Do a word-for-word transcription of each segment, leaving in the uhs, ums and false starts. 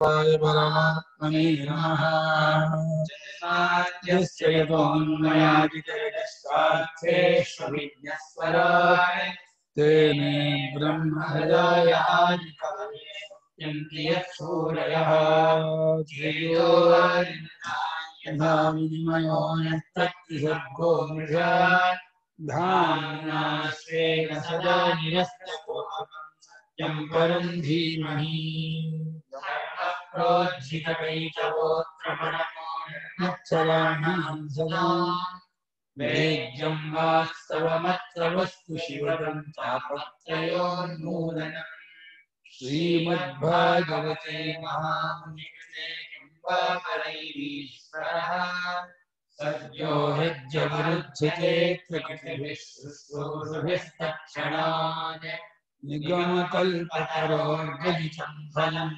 परमात्मने नमः। जन्माद्यस्य यतोऽन्वयादितरतश्चार्थेष्वभिज्ञस्वराट् तेने ब्रह्महृदाय आदिकवये यक्षूरयः ध्येयो यथा विनिमयो यत्तत्त्रिसर्गो मृषात् धाम्ना स्वेन सदा निरस्तकुहकं परं धीमहि प्रोज्झितकैतवोत्रपणमोक्षराणां सदा वेद्यं वास्तवमत्र वस्तु शिवदं तापत्रयोन्मूलनम् श्रीमद्भागवते महामुनिकृते किम्वापरैरीश्वरः सद्यो हृद्यवरुध्यते प्रकृतिभिः शुश्रूषुभिस्तत्क्षणात् निगमकल्पतरोर्गलितं फलम्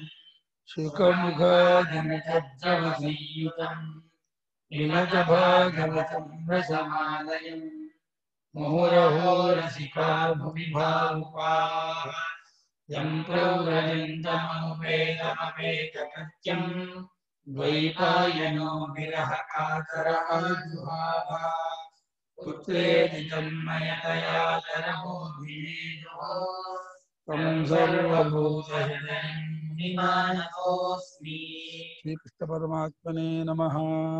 शुकमुखादिनितद्रवसंयुतम् विमतभागवतं रसमालयम् मुहुरहो रसिका भुवि भावुकाः यं प्रव्रजन्तमनुपेदमपेदकृत्यम् द्वैपायनो विरह कातर आजुहाव पुत्रेति तन्मयतया तरमोऽभिनेदुः तं सर्वभूतहृदयं मुनिमानतोऽस्मि। ಶ್ರೀಕೃಷ್ಣ ಪರಮಾತ್ಮನೇ ನಮಃ.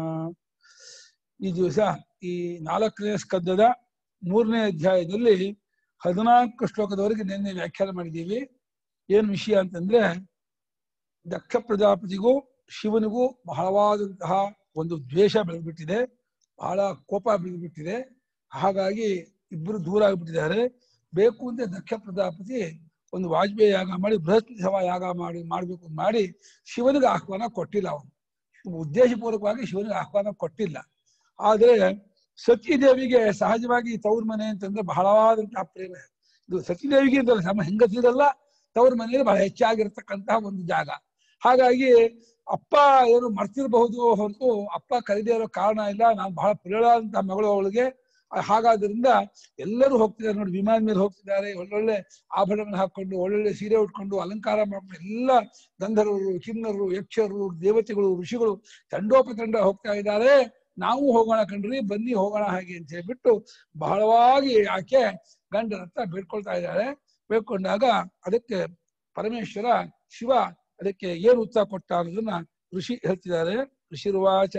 ಈ ದಿವಸ ಈ ನಾಲ್ಕನೇ ಸ್ಕಂದದ ಮೂರನೇ ಅಧ್ಯಾಯದಲ್ಲಿ ಹದಿನಾಲ್ಕು ಶ್ಲೋಕದವರೆಗೆ ನಿನ್ನೆ ವ್ಯಾಖ್ಯಾನ ಮಾಡಿದ್ದೀವಿ. ಏನು ವಿಷಯ ಅಂತಂದ್ರೆ, ದಕ್ಷ ಪ್ರಜಾಪತಿಗೂ ಶಿವನಿಗೂ ಬಹಳವಾದಂತಹ ಒಂದು ದ್ವೇಷ ಬೆಳೆದ್ಬಿಟ್ಟಿದೆ, ಬಹಳ ಕೋಪ ಬೆಳೆದ್ಬಿಟ್ಟಿದೆ. ಹಾಗಾಗಿ ಇಬ್ಬರು ದೂರ ಆಗಿಬಿಟ್ಟಿದ್ದಾರೆ. ಬೇಕು ಅಂತ ದಕ್ಷ ಪ್ರಜಾಪತಿ ಒಂದು ವಾಜಪೇಯಿ ಯಾಗ ಮಾಡಿ ಬೃಹಸ್ಪತಿ ಸಭಾ ಯಾಗ ಮಾಡಿ ಮಾಡ್ಬೇಕು ಮಾಡಿ ಶಿವನಿಗೆ ಆಹ್ವಾನ ಕೊಟ್ಟಿಲ್ಲ. ಅವನು ಉದ್ದೇಶಪೂರ್ವಕವಾಗಿ ಶಿವನಿಗೆ ಆಹ್ವಾನ ಕೊಟ್ಟಿಲ್ಲ. ಆದರೆ ಸತೀದೇವಿಗೆ ಸಹಜವಾಗಿ ತವ್ರ ಮನೆ ಅಂತಂದ್ರೆ ಬಹಳವಾದಂತಹ ಪ್ರೇಮ. ಇದು ಸತೀದೇವಿಗೆ ಅಂತಲ್ಲ, ನಮ್ಮ ಹೆಂಗಸಿರಲ್ಲ ತವ್ರ ಮನೆಯಲ್ಲಿ ಬಹಳ ಹೆಚ್ಚಾಗಿರ್ತಕ್ಕಂತಹ ಒಂದು ಜಾಗ. ಹಾಗಾಗಿ ಅಪ್ಪ ಏನು ಮರ್ತಿರಬಹುದು ಹೊರತು ಅಪ್ಪ ಕರೀದೇ ಇರೋ ಕಾರಣ ಇಲ್ಲ. ನಾನು ಬಹಳ ಪ್ರಿಯಳಾದಂತಹ ಮಗಳು ಅವಳಿಗೆ. ಹಾಗಾದ್ರಿಂದ ಎಲ್ಲರೂ ಹೋಗ್ತಿದ್ದಾರೆ ನೋಡಿ, ವಿಮಾನ ಮೇಲೆ ಹೋಗ್ತಿದ್ದಾರೆ, ಒಳ್ಳೊಳ್ಳೆ ಆಭರಣಗಳು ಹಾಕೊಂಡು ಒಳ್ಳೊಳ್ಳೆ ಸೀರೆ ಉಟ್ಕೊಂಡು ಅಲಂಕಾರ ಮಾಡ್ಕೊಂಡು ಎಲ್ಲ ಗಂಧರ್ವರು, ಕಿನ್ನರು, ಯಕ್ಷರು, ದೇವತೆಗಳು, ಋಷಿಗಳು ತಂಡೋಪತಂಡ ಹೋಗ್ತಾ ಇದ್ದಾರೆ. ನಾವು ಹೋಗೋಣ ಕಣ್ರಿ, ಬನ್ನಿ ಹೋಗೋಣ ಹಾಗೆ ಅಂತ ಹೇಳ್ಬಿಟ್ಟು ಬಹಳವಾಗಿ ಆಕೆ ಗಂಡನ ಹತ್ರ ಬೇಡ್ಕೊಳ್ತಾ ಇದ್ದಾಳೆ. ಬೇಡ್ಕೊಂಡಾಗ ಅದಕ್ಕೆ ಪರಮೇಶ್ವರ ಶಿವ ಅದಕ್ಕೆ ಏನು ಉತ್ತರ ಕೊಟ್ಟ ಅನ್ನೋದನ್ನ ಋಷಿ ಹೇಳ್ತಿದ್ದಾರೆ. ಋಷಿರ್ವಾಚ,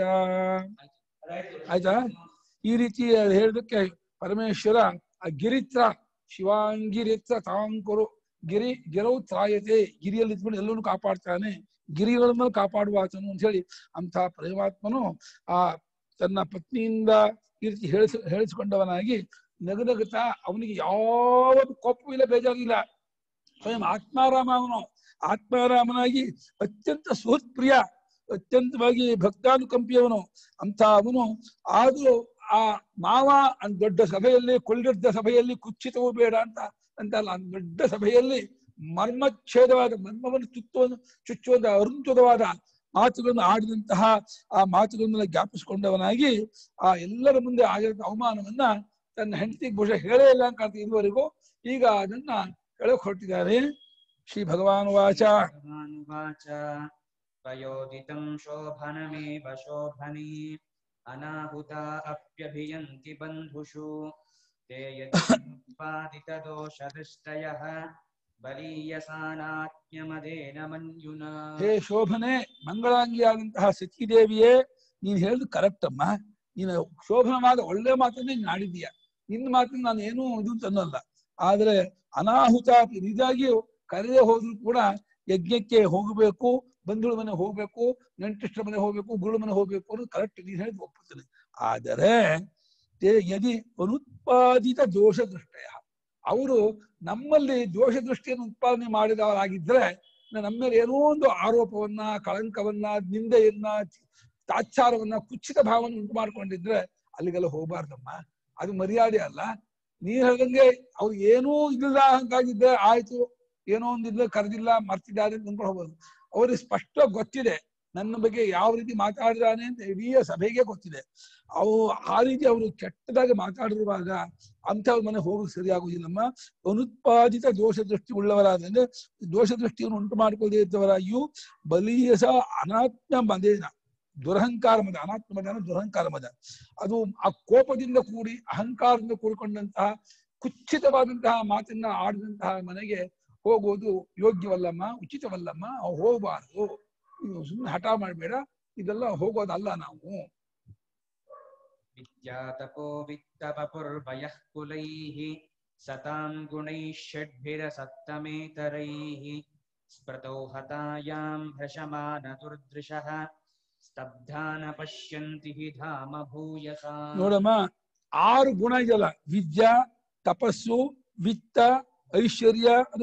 ಆಯ್ತಾ? ಈ ರೀತಿ ಹೇಳೋದಕ್ಕೆ ಪರಮೇಶ್ವರ ಆ ಗಿರಿತ್ರ ಶಿವಾಂಗಿರಿತ್ರ ತಾಂಕುರು ಗಿರಿ ಗಿರೌ ತ್ರಾಯತೆ, ಗಿರಿಯಲ್ಲಿ ಇದ್ಕೊಂಡು ಎಲ್ಲರೂ ಕಾಪಾಡ್ತಾನೆ, ಗಿರಿಗಳನ್ನ ಕಾಪಾಡುವಾತನು ಅಂತ ಹೇಳಿ ಅಂತ ಪರಮಾತ್ಮನು ಆ ತನ್ನ ಪತ್ನಿಯಿಂದ ಈ ರೀತಿ ಹೇಳಿಸ ಹೇಳಿಸಿಕೊಂಡವನಾಗಿ ನಗನಗುತ್ತಾ ಅವನಿಗೆ ಯಾವ ಕೋಪವಿಲ್ಲ, ಬೇಜಾರಿಲ್ಲ. ಸ್ವಯಂ ಆತ್ಮಾರಾಮ ಅವನು ಆತ್ಮಾರಾಮನಾಗಿ ಅತ್ಯಂತ ಸುಹೃತ್ಪ್ರಿಯ, ಅತ್ಯಂತವಾಗಿ ಭಕ್ತಾನುಕಂಪಿಯವನು ಅಂತ ಅವನು. ಆದ್ರೂ ಆ ಮಾವ ದೊಡ್ಡ ಸಭೆಯಲ್ಲಿ, ಕೊಳ್ಳಿಡ್ಡ ಸಭೆಯಲ್ಲಿ ಕುಚ್ಚಿತವೂ ಬೇಡ ಅಂತ ಅಂತಲ್ಲ, ದೊಡ್ಡ ಸಭೆಯಲ್ಲಿ ಮರ್ಮಚ್ಛೇದವಾದ ಮರ್ಮವನ್ನು ಚುಚ್ಚುವ ಚುಚ್ಚುವಂತ ಅರುಂಚುದವಾದ ಮಾತುಗಳನ್ನು ಆಡಿದಂತಹ ಆ ಮಾತುಗಳನ್ನೆಲ್ಲ ಜ್ಞಾಪಿಸಿಕೊಂಡವನಾಗಿ ಆ ಎಲ್ಲರ ಮುಂದೆ ಆಗಿರೋ ಅವಮಾನವನ್ನ ತನ್ನ ಹೆಂಡತಿಗೆ ಬಹುಶಃ ಹೇಳೇ ಇಲ್ಲ ಅಂತ ಇದುವರೆಗೂ. ಈಗ ಅದನ್ನ ಹೇಳಕ್ ಹೊರಟಿದ್ದಾರೆ. ಶ್ರೀ ಭಗವಾನ್ ವಾಚ ಪ್ರಯೋದಿತಂ ಶೋಭನಮೇವ ಶೋಭನಿ ಅನಾಹುತ ಅಪ್ಯಭಿಯಂತಿ ಬಂಧುಷು ತೇ ಯತ್ಪಾದಿತ ದೋಷದೃಷ್ಟಯಃ ಬಲೀಯಸಾನಾತ್ಮ್ಯಮದೇನ ಮನ್ಯುನ. ಹೇ ಶೋಭನೆ, ಮಂಗಳಾಂಗಿಯಾದಂತಹ ಸತೀದೇವಿಯೇ, ನೀನ್ ಹೇಳಿದ್ ಕರೆಕ್ಟ್ ಅಮ್ಮ. ನೀನು ಶೋಭನವಾದ ಒಳ್ಳೆ ಮಾತನ್ನೇ ನೀನ್ ಆಡಿದೀಯ. ನಿನ್ನ ಮಾತನ್ನ ನಾನು ಏನೂ ಇದು ಅಂತ ಅನ್ನಲ್ಲ. ಆದ್ರೆ ಅನಾಹುತ ನಿಜಾಗಿಯೂ ಕರೆದೇ ಹೋದ್ರು ಕೂಡ ಯಜ್ಞಕ್ಕೆ ಹೋಗಬೇಕು, ಬಂಧುಳ ಮನೆ ಹೋಗ್ಬೇಕು, ನೆಂಟಿಷ್ಟರ ಮನೆ ಹೋಗ್ಬೇಕು, ಗುರುಳ ಮನೆ ಹೋಗ್ಬೇಕು ಅನ್ನೋದು ಕರೆಕ್ಟ್, ನೀನ್ ಹೇಳಿದ್ ಒಪ್ಪುತ್ತೇನೆ. ಆದರೆ ಯದಿ ಅನುತ್ಪಾದಿತ ದೋಷ ದೃಷ್ಟಯ, ಅವರು ನಮ್ಮಲ್ಲಿ ದೋಷ ದೃಷ್ಟಿಯನ್ನು ಉತ್ಪಾದನೆ ಮಾಡಿದವರಾಗಿದ್ರೆ, ನಮ್ಮ ಮೇಲೆ ಏನೋ ಒಂದು ಆರೋಪವನ್ನ, ಕಳಂಕವನ್ನ, ನಿಂದೆಯನ್ನ, ತಾಚ್ಚಾರವನ್ನ, ಕುಚ್ಚಿತ ಭಾವವನ್ನು ಉಂಟು ಮಾಡ್ಕೊಂಡಿದ್ರೆ ಅಲ್ಲಿಗೆಲ್ಲ ಹೋಗ್ಬಾರ್ದಮ್ಮ. ಅದು ಮರ್ಯಾದೆ ಅಲ್ಲ. ನೀನ್ ಹೇಳ್ದಂಗೆ ಅವ್ರು ಏನೂ ಇದಿಲ್ಲ ಹಂಗಾಗಿದ್ರೆ ಆಯ್ತು, ಏನೋ ಒಂದಿಲ್ಲ, ಕರೆದಿಲ್ಲ, ಮರ್ತಿದ್ದಾರೆ ಅಂತ ಅಂದ್ಕೊಂಡು ಹೋಗ್ಬೋದು. ಅವ್ರಿಗೆ ಸ್ಪಷ್ಟ ಗೊತ್ತಿದೆ ನನ್ನ ಬಗ್ಗೆ ಯಾವ ರೀತಿ ಮಾತಾಡಿದಾನೆ ಅಂತ ಇಡೀ ಸಭೆಗೆ ಗೊತ್ತಿದೆ. ಅವು ಆ ರೀತಿ ಅವರು ಕೆಟ್ಟದಾಗಿ ಮಾತಾಡಿರುವಾಗ ಅಂಥವ್ರ ಮನೆ ಹೋಗಲು ಸರಿಯಾಗುವುದಿಲ್ಲಮ್ಮ. ಅನುತ್ಪಾದಿತ ದೋಷ ದೃಷ್ಟಿ ಉಳ್ಳವರಾದ್ರೆ ದೋಷ ದೃಷ್ಟಿಯನ್ನು ಉಂಟು ಮಾಡಿಕೊಳ್ಳದೇ ಇದ್ದವರಾಗಿಯೂ ಬಲೀಯಸ ಅನಾತ್ಮ ಮದೇನ ದುರಹಂಕಾರ ಮದ, ಅನಾತ್ಮ ಮದ ಅಂದ್ರೆ ದುರಹಂಕಾರ ಮದ, ಅದು ಆ ಕೋಪದಿಂದ ಕೂಡಿ ಅಹಂಕಾರದಿಂದ ಕೂಡಿಕೊಂಡಂತಹ ಕುಚ್ಚಿತವಾದಂತಹ ಮಾತನ್ನ ಆಡಿದಂತಹ ಮನೆಗೆ ಹೋಗೋದು ಯೋಗ್ಯವಲ್ಲಮ್ಮ, ಉಚಿತವಲ್ಲಮ್ಮ. ಹೋಗಬಾರ್ದು. ನೀವು ಸುಮ್ಮನೆ ಹಠ ಮಾಡಬೇಡ, ಇದೆಲ್ಲ ಹೋಗೋದಲ್ಲ ನಾವು. ವಿದ್ಯಾ ತಪೋ ವಿತ್ತಪುರ್ವಯಃ ಕುಲೈಃ ಸತಾಂ ಗುಣೈಃ ಷಡ್ಭಿರ ಸತ್ತಮೇತರೈಃ ಸ್ಮೃತೌ ಹತಾಯಾಂ ಭ್ರಶಮಾನ ದುರ್ದೃಶಃ ಸ್ತಬ್ಧಾನ ಪಶ್ಯಂತಿ ಹಿ ಧಾಮ ಭೂಯಸಾ. ನೋಡಮ್ಮ, ಆರು ಗುಣ ಇದೆಯಲ್ಲ, ವಿದ್ಯಾ, ತಪಸ್ಸು, ವಿತ್ತ, ಐಶ್ವರ್ಯ, ಅದು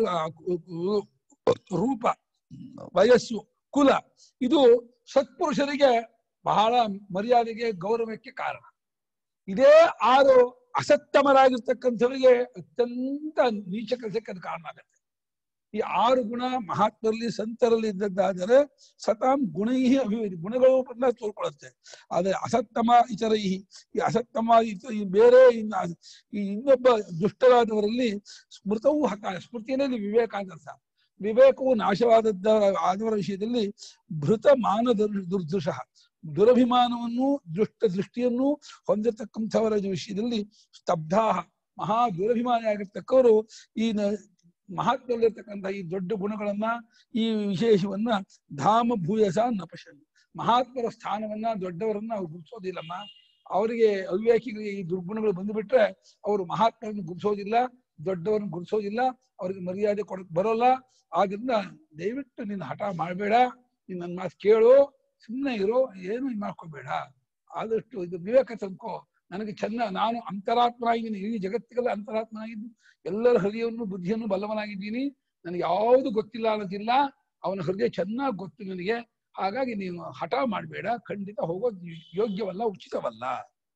ರೂಪ, ವಯಸ್ಸು, ಕುಲ, ಇದು ಸತ್ಪುರುಷರಿಗೆ ಬಹಳ ಮರ್ಯಾದೆಗೆ ಗೌರವಕ್ಕೆ ಕಾರಣ. ಇದೇ ಆರು ಅಸತ್ತಮರಾಗಿರ್ತಕ್ಕಂಥವರಿಗೆ ಅತ್ಯಂತ ನೀಚ ಕೆಲಸಕ್ಕೆ ಅದು ಕಾರಣ ಆಗುತ್ತೆ. ಈ ಆರು ಗುಣ ಮಹಾತ್ಮರಲ್ಲಿ ಸಂತರಲ್ಲಿ ಇದ್ದದ್ದಾದರೆ ಸತಾಂ ಗುಣೈಹಿ ಅಭಿವೃದ್ಧಿ, ಗುಣಗಳು ಬಂದ ತೋರ್ಕೊಳ್ಳುತ್ತೆ. ಆದ್ರೆ ಅಸತ್ತಮ ಇತರೈಹಿ, ಈ ಅಸತ್ತಮ ಈ ಬೇರೆ ಇನ್ನ ಈ ಇನ್ನೊಬ್ಬ ದುಷ್ಟರಾದವರಲ್ಲಿ ಸ್ಮೃತವೂ ಹತ, ಸ್ಮೃತಿಯಲ್ಲಿ ವಿವೇಕ ಅಂತ. ವಿವೇಕವು ನಾಶವಾದದ್ದ ಆದವರ ವಿಷಯದಲ್ಲಿ ಭೃತ ಮಾನ ದುರ್ದೃಶ, ದುರಭಿಮಾನವನ್ನು ದುಷ್ಟ ದೃಷ್ಟಿಯನ್ನು ಹೊಂದಿರತಕ್ಕಂಥವರ ವಿಷಯದಲ್ಲಿ ಸ್ತಬ್ಧಾ, ಮಹಾ ದುರಭಿಮಾನಿ ಆಗಿರ್ತಕ್ಕವರು ಈ ಮಹಾತ್ಮರಲ್ಲಿರ್ತಕ್ಕಂಥ ಈ ದೊಡ್ಡ ಗುಣಗಳನ್ನ, ಈ ವಿಶೇಷವನ್ನ ಧಾಮ ಭೂಯಸ ನಪಶನ್, ಮಹಾತ್ಮರ ಸ್ಥಾನವನ್ನ ದೊಡ್ಡವರನ್ನ ಅವ್ರು ಗುರುತಿಸೋದಿಲ್ಲಮ್ಮ. ಅವರಿಗೆ ಅವಿವೇಕಿಗಳಿಗೆ ಈ ದುರ್ಗುಣಗಳು ಬಂದುಬಿಟ್ರೆ ಅವರು ಮಹಾತ್ಮರನ್ನು ಗುರುತಿಸೋದಿಲ್ಲ, ದೊಡ್ಡವರನ್ನು ಗುರುತಿಸೋದಿಲ್ಲ, ಅವ್ರಿಗೆ ಮರ್ಯಾದೆ ಕೊಡಕ್ ಬರೋಲ್ಲ. ಆದ್ರಿಂದ ದಯವಿಟ್ಟು ನೀನು ಹಠ ಮಾಡಬೇಡ, ನೀನ್ ನನ್ನ ಮಾತು ಕೇಳು, ಸುಮ್ಮನೆ ಇರೋ, ಏನು ಮಾಡ್ಕೋಬೇಡ. ಆದಷ್ಟು ಇದು ವಿವೇಕ ತಂದ್ಕೋ. ನನಗೆ ಚೆನ್ನ, ನಾನು ಅಂತರಾತ್ಮನಾಗಿದ್ದೀನಿ, ಇಡೀ ಜಗತ್ತಿಗೆಲ್ಲ ಅಂತರಾತ್ಮನಾಗಿದ್ದು, ಎಲ್ಲರ ಹೃದಯವನ್ನು ಬುದ್ಧಿಯನ್ನು ಬಲ್ಲವನಾಗಿದ್ದೀನಿ, ನನಗೆ ಯಾವುದು ಗೊತ್ತಿಲ್ಲ ಅನ್ನೋದಿಲ್ಲ, ಅವನ ಹೃದಯ ಚೆನ್ನಾಗಿ ಗೊತ್ತು ನನಗೆ. ಹಾಗಾಗಿ ನೀನು ಹಠ ಮಾಡಬೇಡ, ಖಂಡಿತ ಹೋಗೋದು ಯೋಗ್ಯವಲ್ಲ, ಉಚಿತವಲ್ಲ.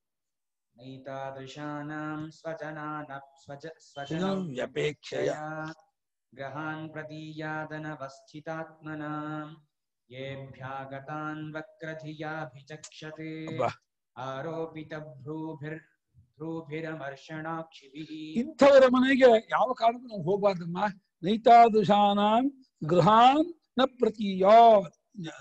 ನೈತಾದೃಶಾನಾಂ ಸ್ವಜನಾನ ಸ್ವಜ ಸ್ವಜನಂ ವ್ಯಪೇಕ್ಷಯ ಗ್ರಹಾನ್ ಪ್ರದೀಯಾದನವಸ್ಥಿತಾತ್ಮನಾಂ ಯೇಭ್ಯಾಗತಾನ್ ವಕ್ರಧಿಯಾಭಿಚಕ್ಷತೆ ಆರೋಪಿತ ಭ್ರೂಭಿರ್ ಭ್ರೂಭಿರಮರ್ಷಣಾಕ್ಷಿಭಿಃ. ಇಂಥವರ ಮನೆಗೆ ಯಾವ ಕಾರಣಕ್ಕೂ ನಾವು ಹೋಗಬಾರ್ದಮ್ಮ. ನೈತಾದೃಶಾನಾಂ ಗೃಹಾನ್ ನ ಪ್ರತೀಯಾತ್,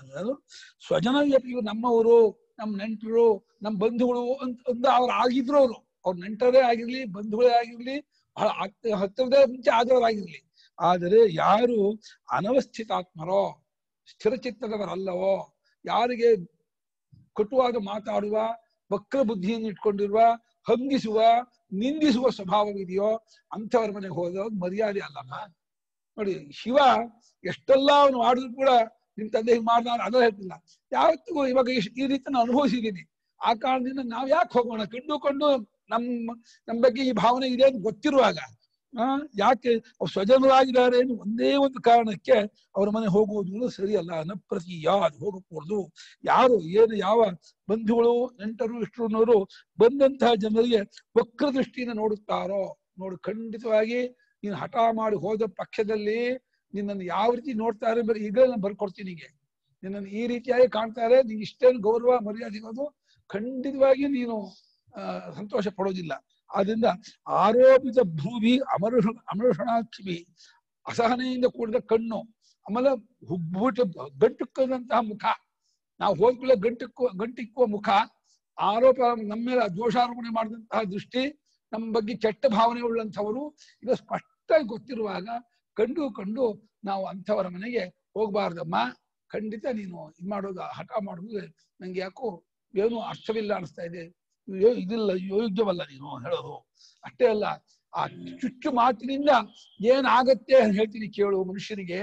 ಸ್ವಜನ ವ್ಯಪಿಯು ನಮ್ಮವರು, ನಮ್ಮ ನೆಂಟರು, ನಮ್ಮ ಬಂಧುಗಳು ಅಂತ ಅಂದ ಅವ್ರು ಆಗಿದ್ರು, ಅವರು ಅವ್ರ ನೆಂಟರೇ ಆಗಿರ್ಲಿ, ಬಂಧುಗಳೇ ಆಗಿರ್ಲಿ, ಬಹಳ ಹತ್ತಿರದೇ ಮುಂಚೆ ಆದವರಾಗಿರ್ಲಿ. ಆದರೆ ಯಾರು ಅನವಸ್ಥಿತಾತ್ಮರೋ, ಸ್ಥಿರಚಿತ್ತದವರಲ್ಲವೋ, ಯಾರಿಗೆ ಕಟುವಾದ ಮಾತಾಡುವ, ವಕ್ರ ಬುದ್ಧಿಯನ್ನು ಇಟ್ಕೊಂಡಿರುವ, ಹಂಗಿಸುವ, ನಿಂದಿಸುವ ಸ್ವಭಾವವಿದೆಯೋ ಅಂಥವ್ರ ಮನೆಗೆ ಹೋದವಾಗ ಮರ್ಯಾದೆ ಅಲ್ಲಮ್ಮ. ನೋಡಿ, ಶಿವ ಎಷ್ಟೆಲ್ಲ ಅವನು ಮಾಡಿದ್ರು ಕೂಡ ನಿಮ್ ತಂದೆ ಹಿಂಗ್ ಮಾಡ್ದ ಅದರ ಹೇಳ್ತಿಲ್ಲ. ಯಾವತ್ತಿಗೂ ಇವಾಗ ಈ ರೀತಿ ನಾನು ಅನುಭವಿಸಿದ್ದೀನಿ. ಆ ಕಾರಣದಿಂದ ನಾವ್ ಯಾಕೆ ಹೋಗೋಣ, ಕಂಡು ಕೊಂಡು ನಮ್ಮ ನಮ್ಮ ಬಗ್ಗೆ ಈ ಭಾವನೆ ಇದೆ ಅಂತ ಗೊತ್ತಿರುವಾಗ ಆ ಯಾಕೆ ಅವ್ರು ಸ್ವಜನರಾಗಿದ್ದಾರೆ ಏನು ಒಂದೇ ಒಂದು ಕಾರಣಕ್ಕೆ ಅವ್ರ ಮನೆ ಹೋಗುವುದು ಸರಿಯಲ್ಲ. ನ ಪ್ರತಿ ಯಾವ್ದು ಹೋಗಕೂಡದು. ಯಾರು ಏನು ಯಾವ ಬಂಧುಗಳು ನೆಂಟರು ಇಷ್ಟರನ್ನವರು ಬಂದಂತಹ ಜನರಿಗೆ ವಕ್ರ ದೃಷ್ಟಿಯಿಂದ ನೋಡುತ್ತಾರೋ ನೋಡು, ಖಂಡಿತವಾಗಿ ನೀನು ಹಠ ಮಾಡಿ ಹೋದ ಪಕ್ಷದಲ್ಲಿ ನಿನ್ನನ್ನು ಯಾವ ರೀತಿ ನೋಡ್ತಾರೆ ಬರೀ ಈಗ ನಾನು ಬರ್ಕೊಡ್ತೀನಿ. ನಿಮಗೆ ನಿನ್ನನ್ನು ಈ ರೀತಿಯಾಗಿ ಕಾಣ್ತಾರೆ, ನಿಂಗೆ ಇಷ್ಟೇನು ಗೌರವ ಮರ್ಯಾದೆ ಸಿಗೋದು, ಖಂಡಿತವಾಗಿ ನೀನು ಆ ಸಂತೋಷ ಪಡೋದಿಲ್ಲ. ಆದ್ರಿಂದ ಆರೋಪಿತ ಭೂಮಿ ಅಮರುಷ ಅಮರುಷಣಾಕ್ಷಿಭಿ, ಅಸಹನೆಯಿಂದ ಕೂಡಿದ ಕಣ್ಣು, ಆಮೇಲೆ ಹುಬ್ಬುಟ ಗಂಟುಕ್ಕದಂತಹ ಮುಖ, ನಾವು ಹೋದ್ಕೂಡಲೇ ಗಂಟಕ್ಕೂ ಗಂಟಿಕ್ಕುವ ಮುಖ, ಆರೋಪ ನಮ್ಮ ಮೇಲೆ ದೋಷಾರೋಪಣೆ ಮಾಡಿದಂತಹ ದೃಷ್ಟಿ, ನಮ್ಮ ಬಗ್ಗೆ ಕೆಟ್ಟ ಭಾವನೆ ಉಳ್ಳಂಥವರು, ಇದು ಸ್ಪಷ್ಟವಾಗಿ ಗೊತ್ತಿರುವಾಗ ಕಂಡು ಕಂಡು ನಾವು ಅಂಥವರ ಮನೆಗೆ ಹೋಗ್ಬಾರ್ದಮ್ಮ. ಖಂಡಿತ ನೀನು ಇದು ಮಾಡೋದು ಹಠ ಮಾಡೋದು ನಂಗೆ ಯಾಕೋ ಏನು ಅರ್ಥವಿಲ್ಲ ಅನಿಸ್ತಾ ಇದೆ, ಇದಿಲ್ಲ, ಯೋಗ್ಯವಲ್ಲ ನೀನು ಹೇಳೋದು. ಅಷ್ಟೇ ಅಲ್ಲ, ಆ ಚುಚ್ಚು ಮಾತಿನಿಂದ ಏನಾಗತ್ತೆ ಅಂತ ಹೇಳ್ತೀನಿ ಕೇಳು ಮನುಷ್ಯನಿಗೆ.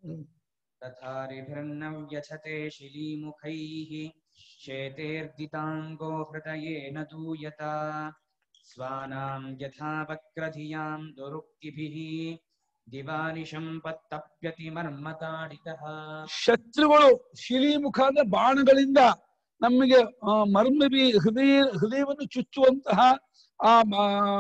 ತಥಾರಿಭಿರ್ನವ್ಯಥತೆ ಶಿಲೀಮುಖೈಃ ಶೇತೇರ್ದಿತಾಂಗೋ ಹೃದಯೇನ ದೂಯತ ಸ್ವಾನಾಂ ಯಥಾ ವಕ್ರಧಿಯಾಂ ದುರುಕ್ತಿಭಿಃ ದಿವಾನಿಶಂ ಪತ್ತಪ್ಯತಿ ಮರ್ಮತಾಡಿತಃ. ಶತ್ರುಗಳು ಶಿಲೀಮುಖ ಅಂದ್ರೆ ಬಾಣಗಳಿಂದ ನಮಗೆ ಮರ್ಮಬಿ ಹೃದಯ ಹೃದಯವನ್ನು ಚುಚ್ಚುವಂತಹ ಆ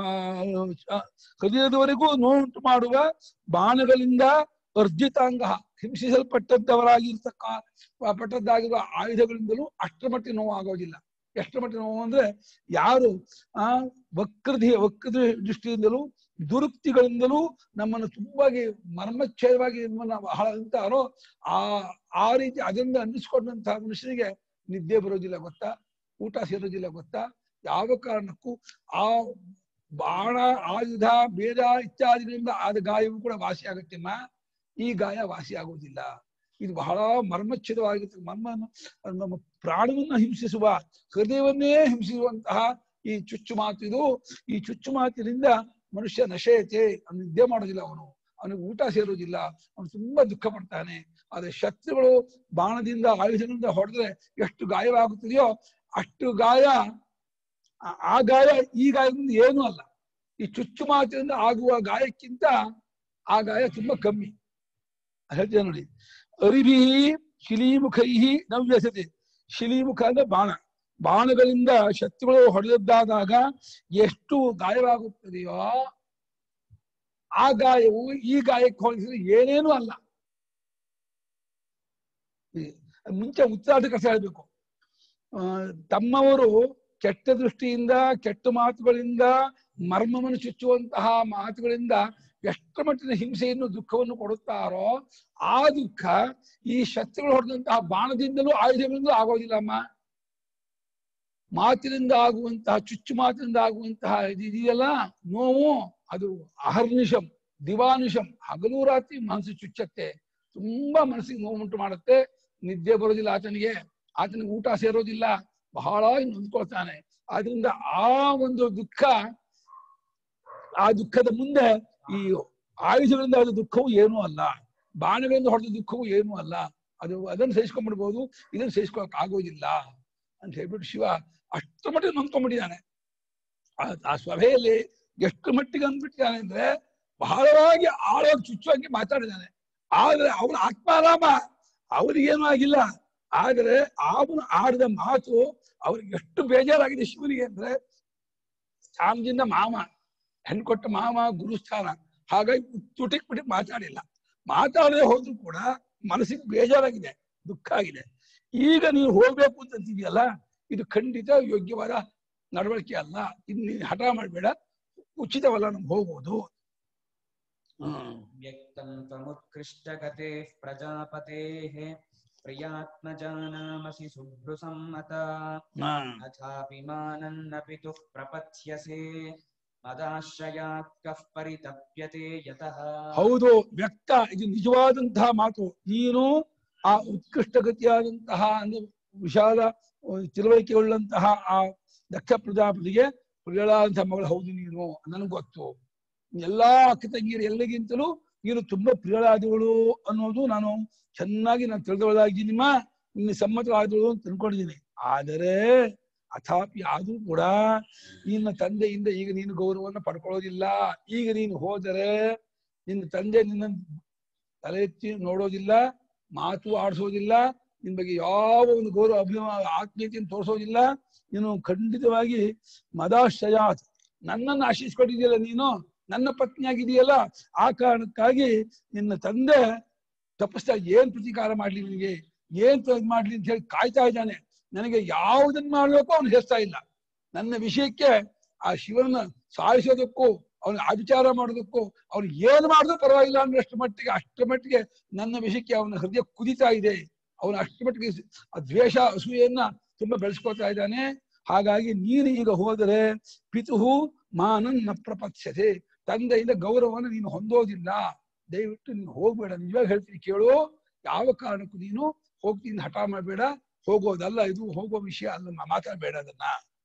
ಹೃದಯದವರೆಗೂ ನೋವುಂಟು ಮಾಡುವ ಬಾಣಗಳಿಂದ ಅರ್ಜಿತಾಂಗ, ಹಿಂಸಿಸಲ್ಪಟ್ಟದ್ದವರಾಗಿರ್ತಕ್ಕ ಪಟ್ಟದ್ದಾಗಿರುವ ಆಯುಧಗಳಿಂದಲೂ ಅಷ್ಟರ ಮಟ್ಟಿಗೆ ನೋವು ಆಗೋದಿಲ್ಲ. ಎಷ್ಟರ ಮಟ್ಟಿಗೆ ನೋವು ಅಂದ್ರೆ ಯಾರು ಆ ವಕ್ರದಿ ವಕ್ರ ದೃಷ್ಟಿಯಿಂದಲೂ ದುರುಕ್ತಿಗಳಿಂದಲೂ ನಮ್ಮನ್ನು ತುಂಬಾಗಿ ಮರ್ಮಚ್ಛೇದವಾಗಿ ನಮ್ಮನ್ನ ಬಹಳ ಅಂತಾರೋ ಆ ಆ ರೀತಿ ಅದರಿಂದ ಅನ್ನಿಸ್ಕೊಂಡಂತಹ ಮನುಷ್ಯನಿಗೆ ನಿದ್ದೆ ಬರೋದಿಲ್ಲ ಗೊತ್ತಾ, ಊಟ ಸೇರೋದಿಲ್ಲ ಗೊತ್ತಾ. ಯಾವ ಕಾರಣಕ್ಕೂ ಆ ಬಾಣ ಆಯುಧ ಬೇಡ ಇತ್ಯಾದಿಗಳಿಂದ ಆದ ಗಾಯವೂ ಕೂಡ ವಾಸಿ ಆಗುತ್ತೆಮ್ಮ, ಈ ಗಾಯ ವಾಸಿ ಆಗುವುದಿಲ್ಲ. ಇದು ಬಹಳ ಮರ್ಮಚ್ಛೇದವಾಗಿರುತ್ತೆ. ಮರ್ಮ ನಮ್ಮ ಪ್ರಾಣವನ್ನ ಹಿಂಸಿಸುವ, ಹೃದಯವನ್ನೇ ಹಿಂಸಿಸುವಂತಹ ಈ ಚುಚ್ಚು ಮಾತು ಇದು. ಈ ಚುಚ್ಚು ಮಾತಿನಿಂದ ಮನುಷ್ಯ ನಶೆಯತೆ, ಅವನು ನಿದ್ದೆ ಮಾಡೋದಿಲ್ಲ, ಅವನು ಅವನಿಗೆ ಊಟ ಸೇರೋದಿಲ್ಲ, ಅವನು ತುಂಬಾ ದುಃಖ ಪಡ್ತಾನೆ. ಆದ್ರೆ ಶತ್ರುಗಳು ಬಾಣದಿಂದ ಆಯುಧದಿಂದ ಹೊಡೆದ್ರೆ ಎಷ್ಟು ಗಾಯವಾಗುತ್ತದೆಯೋ ಅಷ್ಟು ಗಾಯ ಆ ಗಾಯ ಈ ಗಾಯದಿಂದ ಏನೂ ಅಲ್ಲ. ಈ ಚುಚ್ಚು ಮಾತಿನಿಂದ ಆಗುವ ಗಾಯಕ್ಕಿಂತ ಆ ಗಾಯ ತುಂಬಾ ಕಮ್ಮಿ. ಹೇಳ್ತೇನೆ ನೋಡಿ, ಅರಿಭಿ ಶಿಲೀಮುಖೈ ನವ್ಯಸತೆ. ಶಿಲೀಮುಖ ಅಂದ್ರೆ ಬಾಣ, ಬಾಣಗಳಿಂದ ಶತ್ರುಗಳು ಹೊಡೆದದ್ದಾದಾಗ ಎಷ್ಟು ಗಾಯವಾಗುತ್ತದೆಯೋ ಆ ಗಾಯವು ಈ ಗಾಯಕ್ಕೆ ಹೋಲಿಸಿದ್ರೆ ಏನೇನೂ ಅಲ್ಲ. ಮುಂಚೆ ಉಚ್ಚಾಟ ಕಸ ಹೇಳ್ಬೇಕು. ಆ ತಮ್ಮವರು ಕೆಟ್ಟ ದೃಷ್ಟಿಯಿಂದ ಕೆಟ್ಟ ಮಾತುಗಳಿಂದ ಮರ್ಮವನ್ನು ಚುಚ್ಚುವಂತಹ ಮಾತುಗಳಿಂದ ಎಷ್ಟರ ಮಟ್ಟಿನ ಹಿಂಸೆಯನ್ನು ದುಃಖವನ್ನು ಕೊಡುತ್ತಾರೋ ಆ ದುಃಖ ಈ ಶತ್ರುಗಳು ಹೊಡೆದಂತಹ ಬಾಣದಿಂದಲೂ ಆಯುಧಗಳಿಂದಲೂ ಆಗೋದಿಲ್ಲಮ್ಮ. ಮಾತಿನಿಂದ ಆಗುವಂತಹ ಚುಚ್ಚು ಮಾತಿನಿಂದ ಆಗುವಂತಹ ಇದೆಯಲ್ಲ ನೋವು, ಅದು ಅಹರ್ನಿಶಂ ದಿವಾನಿಶಂ, ಹಗಲು ರಾತ್ರಿ ಮನಸ್ಸು ಚುಚ್ಚತ್ತೆ, ತುಂಬಾ ಮನಸ್ಸಿಗೆ ನೋವು ಉಂಟು ಮಾಡುತ್ತೆ. ನಿದ್ದೆ ಬರೋದಿಲ್ಲ ಆತನಿಗೆ, ಆತನಿಗೆ ಊಟ ಸೇರೋದಿಲ್ಲ, ಬಹಳ ನೊಂದ್ಕೊಳ್ತಾನೆ. ಆದ್ರಿಂದ ಆ ಒಂದು ದುಃಖ, ಆ ದುಃಖದ ಮುಂದೆ ಈ ಆಯುಧಗಳಿಂದ ಆದ ದುಃಖವು ಏನೂ ಅಲ್ಲ, ಬಾಣಗಳಿಂದ ಹೊಡೆದ ದುಃಖವು ಏನೂ ಅಲ್ಲ. ಅದು ಅದನ್ನು ಸಹಿಸ್ಕೊಂಡ್ಬಿಡ್ಬೋದು, ಇದನ್ನು ಸಹಿಸ್ಕೊಳಕ್ ಆಗೋದಿಲ್ಲ ಅಂತ ಹೇಳ್ಬಿಟ್ಟು ಶಿವ ಅಷ್ಟು ಮಟ್ಟಿಗೆ ನೊಂದ್ಕೊಂಡ್ಬಿಟ್ಟಿದ್ದಾನೆ. ಆ ಸಭೆಯಲ್ಲಿ ಎಷ್ಟು ಮಟ್ಟಿಗೆ ಅಂದ್ಬಿಟ್ಟಿದ್ದಾನೆ ಅಂದ್ರೆ ಬಹಳವಾಗಿ ಆಳವಾಗಿ ಚುಚ್ಚುವಾಗಿ ಮಾತಾಡಿದ್ದಾನೆ. ಆದ್ರೆ ಅವನ ಆತ್ಮಾರಾಮ, ಅವರಿಗೇನೂ ಆಗಿಲ್ಲ. ಆದರೆ ಅವನು ಆಡಿದ ಮಾತು ಅವ್ರಿಗೆ ಎಷ್ಟು ಬೇಜಾರಾಗಿದೆ ಶಿವನಿಗೆ ಅಂದ್ರೆ, ಸಾಮದಿಂದ ಮಾಮ, ಹೆಣ್ಕೊಟ್ಟ ಮಾಮ ಗುರುಸ್ಥಾನ, ಹಾಗಾಗಿ ತುಟಿಕ್ ಬಿಟ್ಟಿಕ್ ಮಾತಾಡಿಲ್ಲ. ಮಾತಾಡದೆ ಹೋದ್ರು ಕೂಡ ಮನಸ್ಸಿಗೆ ಬೇಜಾರಾಗಿದೆ, ದುಃಖ ಆಗಿದೆ. ಈಗ ನೀವು ಹೋಗ್ಬೇಕು ಅಂತಿದೆಯಲ್ಲ, ಇದು ಖಂಡಿತ ಯೋಗ್ಯವಾದ ನಡವಳಿಕೆ ಅಲ್ಲ, ಇನ್ನು ನೀನು ಹಠ ಮಾಡಬೇಡ, ಉಚಿತವಲ್ಲ ನಮ್ಗೆ ಹೋಗ್ಬೋದು. ವ್ಯಕ್ತಂ ತ್ವಮುತ್ಕೃಷ್ಟಗತೆ ಪ್ರಜಾಪತೇಃ ಪ್ರಿಯಾತ್ಮಜಾನಾಮಸಿ ಸುಭೃಸಮ್ಮತ ಅಥಾಪಿ ಮಾನನ್ನ ಪಿತುಃ ಪ್ರಪಥ್ಯಸೆ ಮದಾಶ್ರಯಾತ್ ಕಃ ಪರಿತಪ್ಯತೆ ಯತಃ. ಹೌದು, ವ್ಯಕ್ತ, ಇದು ನಿಜವಾದಂತಹ ಮಾತು. ನೀನು ಆ ಉತ್ಕೃಷ್ಟ ಗತಿಯಾದಂತಹ ಅಂದ್ರೆ ವಿಶಾಲ ತಿಳುವಳಿಕೆ ಉಳ್ಳಂತಹ ಆ ದಕ್ಷ ಪ್ರಜಾಪತಿಗೆ ಪ್ರಿಯಳಾದಂತಹ ಮಗಳು ಹೌದು ನೀನು, ನನಗೆ ಗೊತ್ತು. ಎಲ್ಲಾ ಅಕ್ಕ ತಂಗಿಯರು ಎಲ್ಲಗಿಂತಲೂ ನೀನು ತುಂಬಾ ಪ್ರಿಯಳಾದವಳು ಅನ್ನೋದು ನಾನು ಚೆನ್ನಾಗಿ ನಾನು ತಿಳಿದವಳಾಗಿದ್ದೀನಿಮ್ಮ, ನಿನ್ನ ಸಮ್ಮತವಾದವಳು ಅಂತ ತಿಳ್ಕೊಂಡಿದ್ದೀನಿ. ಆದರೆ ಅಥಾಪಿ ಆದ್ರೂ ಕೂಡ ನಿನ್ನ ತಂದೆಯಿಂದ ಈಗ ನೀನು ಗೌರವವನ್ನು ಪಡ್ಕೊಳ್ಳೋದಿಲ್ಲ. ಈಗ ನೀನು ಹೋದರೆ ನಿನ್ನ ತಂದೆ ನಿನ್ನ ತಲೆ ಎತ್ತಿ ನೋಡೋದಿಲ್ಲ, ಮಾತು ಆಡಿಸೋದಿಲ್ಲ, ನಿನ್ ಬಗ್ಗೆ ಯಾವ ಒಂದು ಗೌರವ ಅಭಿಮಾನ ಆತ್ಮೀಯತೆಯನ್ನು ತೋರಿಸೋದಿಲ್ಲ. ನೀನು ಖಂಡಿತವಾಗಿ ಮದಾಶ್ರಯಾತ್, ನನ್ನನ್ನು ಆಶಿಸ್ಕೊಂಡಿದೆಯಲ್ಲ, ನೀನು ನನ್ನ ಪತ್ನಿಯಾಗಿದೆಯಲ್ಲ, ಆ ಕಾರಣಕ್ಕಾಗಿ ನಿನ್ನ ತಂದೆ ತಪಸ್ತಾ ಏನ್ ಪ್ರತೀಕಾರ ಮಾಡ್ಲಿ, ನಿನಗೆ ಏನ್ ಮಾಡ್ಲಿ ಅಂತ ಹೇಳಿ ಕಾಯ್ತಾ ಇದ್ದಾನೆ. ನನಗೆ ಯಾವುದನ್ನ ಮಾಡ್ಬೇಕು ಅವ್ನು ಹೆಸ್ತಾ ಇಲ್ಲ. ನನ್ನ ವಿಷಯಕ್ಕೆ ಆ ಶಿವನ ಸಾಯಿಸೋದಕ್ಕೂ ಅವನ ಆವಿಚಾರ ಮಾಡೋದಕ್ಕೂ ಅವ್ನು ಏನ್ ಮಾಡಿದ್ರು ಪರವಾಗಿಲ್ಲ ಅನ್ನೋಷ್ಟು ಮಟ್ಟಿಗೆ ಅಷ್ಟರ ಮಟ್ಟಿಗೆ ನನ್ನ ವಿಷಯಕ್ಕೆ ಅವನ ಹೃದಯ ಕುದಿತಾ ಇದೆ. ಅವನ ಅಷ್ಟರ ಮಟ್ಟಿಗೆ ಆ ದ್ವೇಷ ಅಸೂಯೆಯನ್ನ ತುಂಬಾ ಬೆಳೆಸ್ಕೊಳ್ತಾ ಇದ್ದಾನೆ. ಹಾಗಾಗಿ ನೀನು ಈಗ ಹೋದರೆ ಪಿತುಹು ಮಾನನ್ನ ಪ್ರಪಥ್ಯತೆ, ತಂದೆಯಿಂದ ಗೌರವವನ್ನು ನೀನು ಹೊಂದೋದಿಲ್ಲ. ದಯವಿಟ್ಟು ನೀನು ಹೋಗ್ಬೇಡ, ನಿಜವಾಗಿ ಹೇಳ್ತೀನಿ ಕೇಳು. ಯಾವ ಕಾರಣಕ್ಕೂ ನೀನು ಹೋಗ್ತೀನಿ ಹಠ ಮಾಡಬೇಡ, ಹೋಗೋದಲ್ಲ, ಇದು ಹೋಗೋ ವಿಷಯ ಅಲ್ಲ, ಮಾತಾಡಬೇಡ ಅದನ್ನ.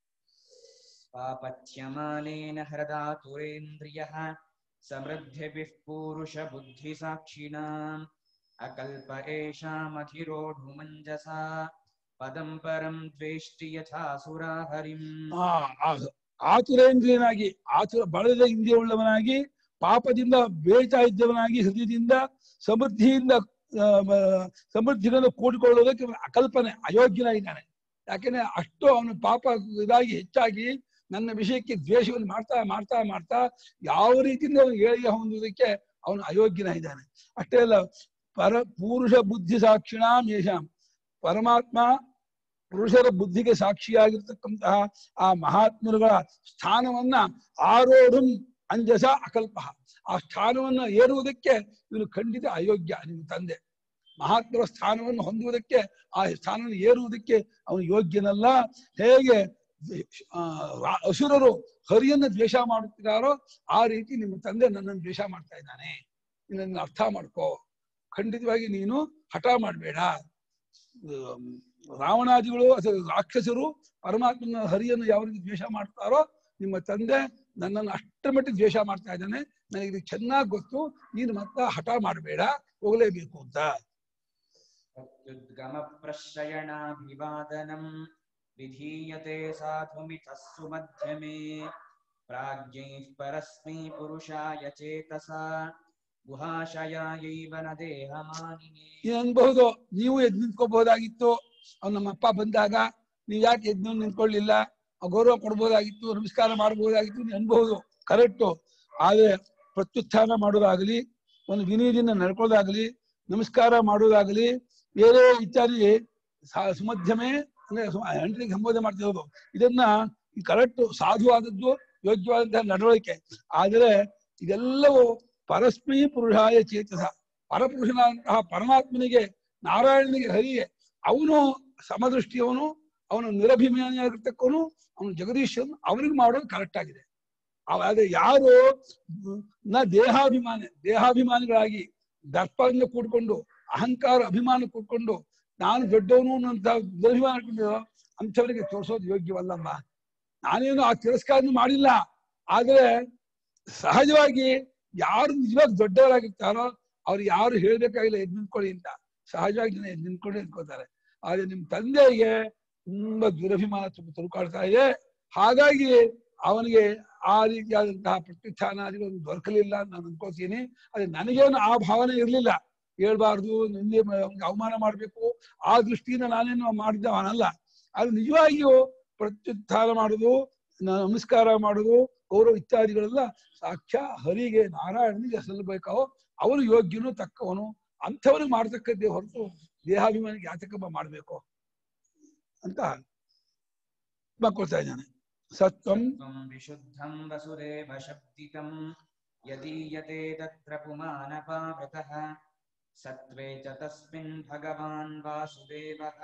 ಪಾಪಚ್ಯಮಾನೇನ ಹೃದಾತುರೇಂದ್ರಿಯಃ ಸಮೃದ್ಧಿಭಿಃ ಪೂರುಷ ಬುದ್ಧಿ ಸಾಕ್ಷಿಣಾಂ ಅಕಲ್ಪ ಏಷಾಮಧಿರೋಢು ಮಂಜಸಾ ಪದಂ ಪರಂ ದ್ವೇಷ್ಟಿ ಯಥಾಸುರಾ ಹರಿಂ. ಆತುರೇಂದ್ರಿಯನಾಗಿ, ಆತುರ ಬಳದ ಇಂದ್ರಿಯವುಳ್ಳವನಾಗಿ, ಪಾಪದಿಂದ ಬೇಯ್ತಾ ಇದ್ದವನಾಗಿ, ಹೃದಯದಿಂದ ಸಮೃದ್ಧಿಯಿಂದ ಸಮೃದ್ಧಿಗಳನ್ನು ಕೂಡಿಕೊಳ್ಳೋದಕ್ಕೆ ಅಕಲ್ಪನೆ ಅಯೋಗ್ಯನಾಗಿದ್ದಾನೆ. ಯಾಕೆಂದ್ರೆ ಅಷ್ಟು ಅವನು ಪಾಪ ಇದಾಗಿ ಹೆಚ್ಚಾಗಿ ನನ್ನ ವಿಷಯಕ್ಕೆ ದ್ವೇಷವನ್ನು ಮಾಡ್ತಾ ಮಾಡ್ತಾ ಮಾಡ್ತಾ ಯಾವ ರೀತಿಯಿಂದ ಅವನು ಏಳಿಗೆ ಹೊಂದುವುದಕ್ಕೆ ಅವನು ಅಯೋಗ್ಯನಾಗಿದ್ದಾನೆ. ಅಷ್ಟೇ ಅಲ್ಲ, ಪರ ಪುರುಷ ಬುದ್ಧಿ ಸಾಕ್ಷಿಣಾಂ ಯೇಷಾಂ ಪರಮಾತ್ಮ ಪುರುಷರ ಬುದ್ಧಿಗೆ ಸಾಕ್ಷಿಯಾಗಿರ್ತಕ್ಕಂತಹ ಆ ಮಹಾತ್ಮರುಗಳ ಸ್ಥಾನವನ್ನ ಆರೋಢಂ ಅಂಜಸ ಅಕಲ್ಪ. ಆ ಸ್ಥಾನವನ್ನ ಏರುವುದಕ್ಕೆ ಇವನು ಖಂಡಿತ ಅಯೋಗ್ಯ. ನಿಮ್ಮ ತಂದೆ ಮಹಾತ್ಮರ ಸ್ಥಾನವನ್ನು ಹೊಂದುವುದಕ್ಕೆ, ಆ ಸ್ಥಾನವನ್ನು ಏರುವುದಕ್ಕೆ ಅವನು ಯೋಗ್ಯನಲ್ಲ. ಹೇಗೆ ಅಸುರರು ಹರಿಯನ್ನ ದ್ವೇಷ ಮಾಡುತ್ತಿದ್ದಾರೋ ಆ ರೀತಿ ನಿಮ್ಮ ತಂದೆ ನನ್ನನ್ನು ದ್ವೇಷ ಮಾಡ್ತಾ ಇದ್ದಾನೆ. ನಿನ್ನನ್ನು ಅರ್ಥ ಮಾಡ್ಕೋ. ಖಂಡಿತವಾಗಿ ನೀನು ಹಠ ಮಾಡಬೇಡ. ರಾವಣಾದಿಗಳು ಅಥವಾ ರಾಕ್ಷಸರು ಪರಮಾತ್ಮನ ಹರಿಯನ್ನು ಯಾವ ರೀತಿ ದ್ವೇಷ ಮಾಡ್ತಾರೋ ನಿಮ್ಮ ತಂದೆ ನನ್ನನ್ನು ಅಷ್ಟರ ಮಟ್ಟಿಗೆ ದ್ವೇಷ ಮಾಡ್ತಾ ಇದ್ದಾನೆ. ನನಗೆ ಇದು ಚೆನ್ನಾಗಿ ಗೊತ್ತು. ನೀನು ಮತ್ತ ಹಠ ಮಾಡಬೇಡ, ಹೋಗಲೇಬೇಕು ಅಂತ. ಪ್ರತ್ಯುದ್ಗಮ ಪ್ರಶ್ರಯಣಾಭಿವಾದನಂ ವಿಧೀಯತೆ ಸಾಧುಮಿತಸ್ಸು ಮಧ್ಯಮೇ ಪ್ರಾಜ್ಞೈಃ ಪರಸ್ಮೈ ಪುರುಷಾಯ ಚೇತಸಾ ಗುಹಾಶಯಾಯೈವ ನ ದೇಹಮಾನಿನೇ. ಅನ್ಬಹುದು, ನೀವು ಎದ್ದು ನಿಂತ್ಕೋಬಹುದಾಗಿತ್ತು. ಅವ್ನು ನಮ್ಮಪ್ಪ ಬಂದಾಗ ನೀವು ಯಾಕೆ ಎದ್ದು ನಿಂತ್ಕೊಳ್ಳಿಲ್ಲ? ಗೌರವ ಕೊಡ್ಬೋದಾಗಿತ್ತು, ನಮಸ್ಕಾರ ಮಾಡಬಹುದಾಗಿತ್ತು ನೀವು ಅನ್ಬಹುದು. ಕರೆಕ್ಟು. ಆದ್ರೆ ಪ್ರತ್ಯುತ್ಥಾನ ಮಾಡೋದಾಗಲಿ, ಒಂದು ವಿನಯದಿಂದ ನಡ್ಕೊಳ್ಳೋದಾಗಲಿ, ನಮಸ್ಕಾರ ಮಾಡೋದಾಗಲಿ, ಬೇರೆ ಇತ್ಯಾದಿ ಸುಮಧ್ಯಮೆ ಅಂದ್ರೆ ಹೆಂಡತಿಗೆ ಸಂಬೋಧನೆ ಮಾಡ್ತಿರೋದು, ಇದನ್ನ ಕರೆಕ್ಟ್ ಸಾಧುವಾದದ್ದು, ಯೋಗ್ಯವಾದಂತಹ ನಡವಳಿಕೆ. ಆದರೆ ಇದೆಲ್ಲವೂ ಪರಸ್ಮೈ ಪುರುಷಾಯ ಚೇತಸ, ಪರಪುರುಷನಾದಂತಹ ಪರಮಾತ್ಮನಿಗೆ, ನಾರಾಯಣನಿಗೆ, ಹರಿಗೆ ಅವನು ಸಮದೃಷ್ಟಿಯವನು, ಅವನು ನಿರಭಿಮಾನಿಯಾಗಿರ್ತಕ್ಕವನು, ಅವನು ಜಗದೀಶನು, ಅವನಿಗೆ ಮಾಡೋದು ಕರೆಕ್ಟ್ ಆಗಿದೆ. ಆದ್ರೆ ಯಾರು ನ ದೇಹಾಭಿಮಾನಿ ದೇಹಾಭಿಮಾನಿಗಳಾಗಿ ದರ್ಪದಿಂದ ಕೂಡ್ಕೊಂಡು ಅಹಂಕಾರ ಅಭಿಮಾನ ಕೂಡ್ಕೊಂಡು ನಾನು ದೊಡ್ಡವನು ಅನ್ನೋಂತ ದುರಭಿಮಾನ ಇಟ್ಕೊಂಡಿರೋ ಅಂಥವರಿಗೆ ತೋರಿಸೋದು ಯೋಗ್ಯವಲ್ಲಮ್ಮ. ನಾನೇನು ಆ ತಿರಸ್ಕಾರ ಮಾಡಿಲ್ಲ. ಆದ್ರೆ ಸಹಜವಾಗಿ ಯಾರು ನಿಜವಾಗಿ ದೊಡ್ಡವರಾಗಿರ್ತಾರೋ ಅವ್ರು ಯಾರು ಹೇಳ್ಬೇಕಾಗಿಲ್ಲ ಎದ್ದು ನಿಂತ್ಕೊಳ್ಳಿ ಅಂತ, ಸಹಜವಾಗಿ ಜನ ಎದ್ದು ನಿಂತ್ಕೊಂಡು ನಿಂತ್ಕೋತಾರೆ. ಆದ್ರೆ ನಿಮ್ ತಂದೆಗೆ ತುಂಬಾ ದುರಭಿಮಾನ ತುಂಬ ತುರುಕಾಡ್ತಾ ಇದೆ. ಹಾಗಾಗಿ ಅವನಿಗೆ ಆ ರೀತಿಯಾದಂತಹ ಪ್ರತ್ಯುತ್ಥಾನಾದಿಗಳು ದೊರಕಲಿಲ್ಲ ಅಂತ ನಾನು ಅನ್ಕೋತೀನಿ. ಅದೇ ನನಗೇನು ಆ ಭಾವನೆ ಇರ್ಲಿಲ್ಲ, ಹೇಳ್ಬಾರ್ದು, ನಿಂದೆ ಅವಮಾನ ಮಾಡ್ಬೇಕು, ಆ ದೃಷ್ಟಿಯಿಂದ ನಾನೇನು ಮಾಡಿದ್ದವನಲ್ಲ. ಅದು ನಿಜವಾಗಿಯೂ ಪ್ರತ್ಯುತ್ಥಾನ ಮಾಡುದು, ನಮಸ್ಕಾರ ಮಾಡುದು, ಗೌರವ ಇತ್ಯಾದಿಗಳೆಲ್ಲ ಸಾಕ್ಷಾ ಹರಿಗೆ ನಾರಾಯಣನಿಗೆ ಸಲ್ಲಬೇಕಾವೋ ಅವನು ಯೋಗ್ಯನು ತಕ್ಕವನು, ಅಂಥವನಿಗೆ ಮಾಡ್ತಕ್ಕದ್ದೇ ಹೊರತು ದೇಹಾಭಿಮಾನಿಗೆ ಯಾತಕಪ್ಪ ಮಾಡ್ಬೇಕು ಅಂತ ಮಾಡ್ಕೊಳ್ತಾ ಇದ್ದಾನೆ. ಸತ್ವಂ ವಿಶುದ್ಧಂ ವಸುದೇವ ಶಬ್ದಿತಂ ಯದೀಯತೆ ತತ್ರ ಪುಮಾನಪಾವೃತಃ ಸತ್ವೇ ಚ ತಸ್ಮಿನ್ ಭಗವಾನ್ ವಾಸುದೇವಃ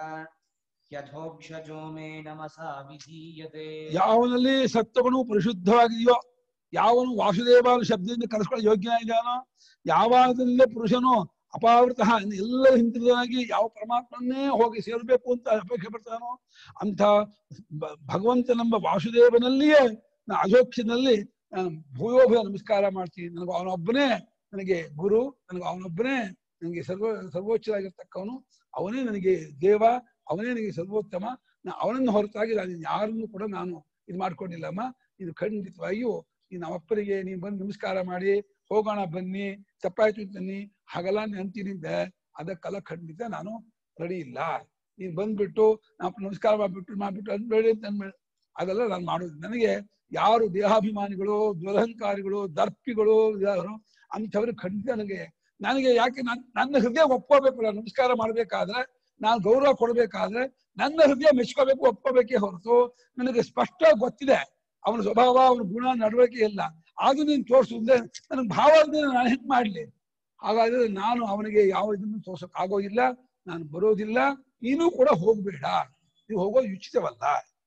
ಯಥೋಕ್ಷಜೋ ಮೇ ನಮಸಾ ವಿಧೀಯತೆ. ಯಾವನಲ್ಲಿ ಸತ್ವಗುಣವು ಪರಿಶುದ್ಧವಾಗಿದೆಯೋ, ಯಾವನು ವಾಸುದೇವ ಶಬ್ದದಿಂದ ಕರೆಸ್ಕೊಳ್ಳೋ ಯೋಗ್ಯನಾಗಿದ್ದಾನೋ, ಯಾವಾಗಲೇ ಪುರುಷನು ಅಪಾವೃತ ಎಲ್ಲ ಹಿಂತಿರುಗಿ ಯಾವ ಪರಮಾತ್ಮನ್ನೇ ಹೋಗಿ ಸೇರ್ಬೇಕು ಅಂತ ಅಪೇಕ್ಷೆ ಪಡ್ತಾನೋ ಅಂತ ಭಗವಂತನೆಂಬ ವಾಸುದೇವನಲ್ಲಿಯೇ ಅಜೋಕ್ಷನಲ್ಲಿ ನಾನು ಭೂಯೋಭಯ ನಮಸ್ಕಾರ ಮಾಡ್ತೀನಿ. ನನಗೆ ಅವನೊಬ್ಬನೇ ನನಗೆ ಗುರು, ನನಗೆ ಅವನೊಬ್ಬನೇ ನನಗೆ ಸರ್ವ ಸರ್ವೋಚ್ಚರಾಗಿರ್ತಕ್ಕವನು, ಅವನೇ ನನಗೆ ದೇವ, ಅವನೇ ನನಗೆ ಸರ್ವೋತ್ತಮ. ನಾ ಅವನನ್ನು ಹೊರತಾಗಿ ನಾನು ಯಾರನ್ನು ಕೂಡ ನಾನು ಇದು ಮಾಡ್ಕೊಂಡಿಲ್ಲಮ್ಮ. ಇದು ಖಂಡಿತವಾಗಿಯೂ ಈ ನಮ್ಮಪ್ಪನಿಗೆ ನೀನು ಬಂದು ನಮಸ್ಕಾರ ಮಾಡಿ ಹೋಗೋಣ ಬನ್ನಿ, ತಪ್ಪಾಯ್ತು ಬನ್ನಿ ಹಾಗೆಲ್ಲ ಅಂತೀನಿಂದ ಅದಕ್ಕೆಲ್ಲ ಖಂಡಿತ ನಾನು ರೆಡಿ ಇಲ್ಲ. ನೀನ್ ಬಂದ್ಬಿಟ್ಟು ನಾ ನಮಸ್ಕಾರ ಮಾಡ್ಬಿಟ್ಟು ಮಾಡ್ಬಿಟ್ಟು ಅನ್ಬೇಡಿ ಅಂತ ಅನ್ಬೇಡ, ಅದೆಲ್ಲ ನಾನು ಮಾಡೋದು. ನನಗೆ ಯಾರು ದೇಹಾಭಿಮಾನಿಗಳು, ದುರಹಂಕಾರಿಗಳು, ದರ್ಪಿಗಳು ಯಾರು ಅಂಥವ್ರಿಗೆ ಖಂಡಿತ ನನಗೆ ನನಗೆ ಯಾಕೆ ನನ್ ನನ್ನ ಹೃದಯ ಒಪ್ಕೋಬೇಕಲ್ಲ. ನಮಸ್ಕಾರ ಮಾಡ್ಬೇಕಾದ್ರೆ, ನಾನು ಗೌರವ ಕೊಡ್ಬೇಕಾದ್ರೆ ನನ್ನ ಹೃದಯ ಮೆಚ್ಕೋಬೇಕು, ಒಪ್ಕೋಬೇಕೇ ಹೊರತು ನನಗೆ ಸ್ಪಷ್ಟ ಗೊತ್ತಿದೆ ಅವನ ಸ್ವಭಾವ, ಅವನ ಗುಣ, ನಡವಳಿಕೆ ಎಲ್ಲ. ಅದು ನೀನು ತೋರಿಸಿದ್ರೆ ನನಗೆ ಭಾವ ನಾನು ಹೆಂಗ್ ಮಾಡ್ಲಿ? ಹಾಗಾದ್ರೆ ನಾನು ಅವನಿಗೆ ಯಾವ ಇದನ್ನು ತೋರ್ಸಕ್ ಆಗೋದಿಲ್ಲ, ನಾನು ಬರೋದಿಲ್ಲ, ನೀನು ಕೂಡ ಹೋಗ್ಬೇಡ, ನೀವು ಹೋಗೋದು ಉಚಿತವಲ್ಲ.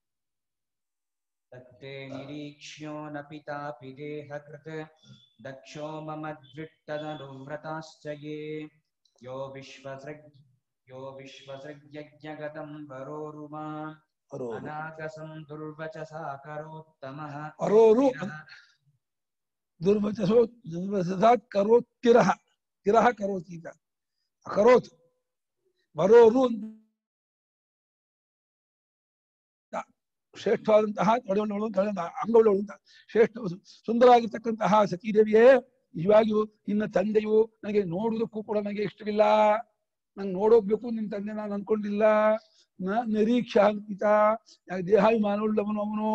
ತತ್ತೇ ನಿರೀಕ್ಷ್ಯೋ ನ ಪಿತಾಪಿ ದೇಹಕೃತ ದಕ್ಷೋ ಮಮ ದ್ವಿಟ್ಟದನುವ್ರತಾಶ್ಚ ಯೇ ಯೋ ವಿಶ್ವಸೃಗ್ ಯೋ ವಿಶ್ವಸೃಗ್ಯಜ್ಞಗತಂ ವರೋರುಮಾ ಅನಾಗಸಂ ದುರ್ವಚಸಾ ಕರೋತ್ತಮಃ. ಅರೋರು ದುರ್ವಚಸೋ ದುರ್ವಚಸಾ ಕರೋತ್ತಿರಃ, ತಿರಃ ಕರೋತಿ ಅಕರೋತ್. ಬರೋರು ಶ್ರೇಷ್ಠವಾದಂತಹ ತೊಡೆಯುಳ್ಳವಳು ಅಂಗವುಳ್ಳವಳು ಅಂತ ಶ್ರೇಷ್ಠ ಸುಂದರವಾಗಿರ್ತಕ್ಕಂತಹ ಸತೀದೇವಿಯೇ, ನಿಜವಾಗಿಯೂ ನಿನ್ನ ತಂದೆಯು ನನಗೆ ನೋಡುವುದಕ್ಕೂ ಕೂಡ ನನಗೆ ಇಷ್ಟವಿಲ್ಲ. ನಂಗೆ ನೋಡೋಗ್ಬೇಕು ನಿನ್ನ ತಂದೆ ನಾನು ಅನ್ಕೊಂಡಿಲ್ಲ. ನ ನಿರೀಕ್ಷಾ ಪಿತ, ದೇಹಾಭಿಮಾನವುಳ್ಳವನು ಅವನು,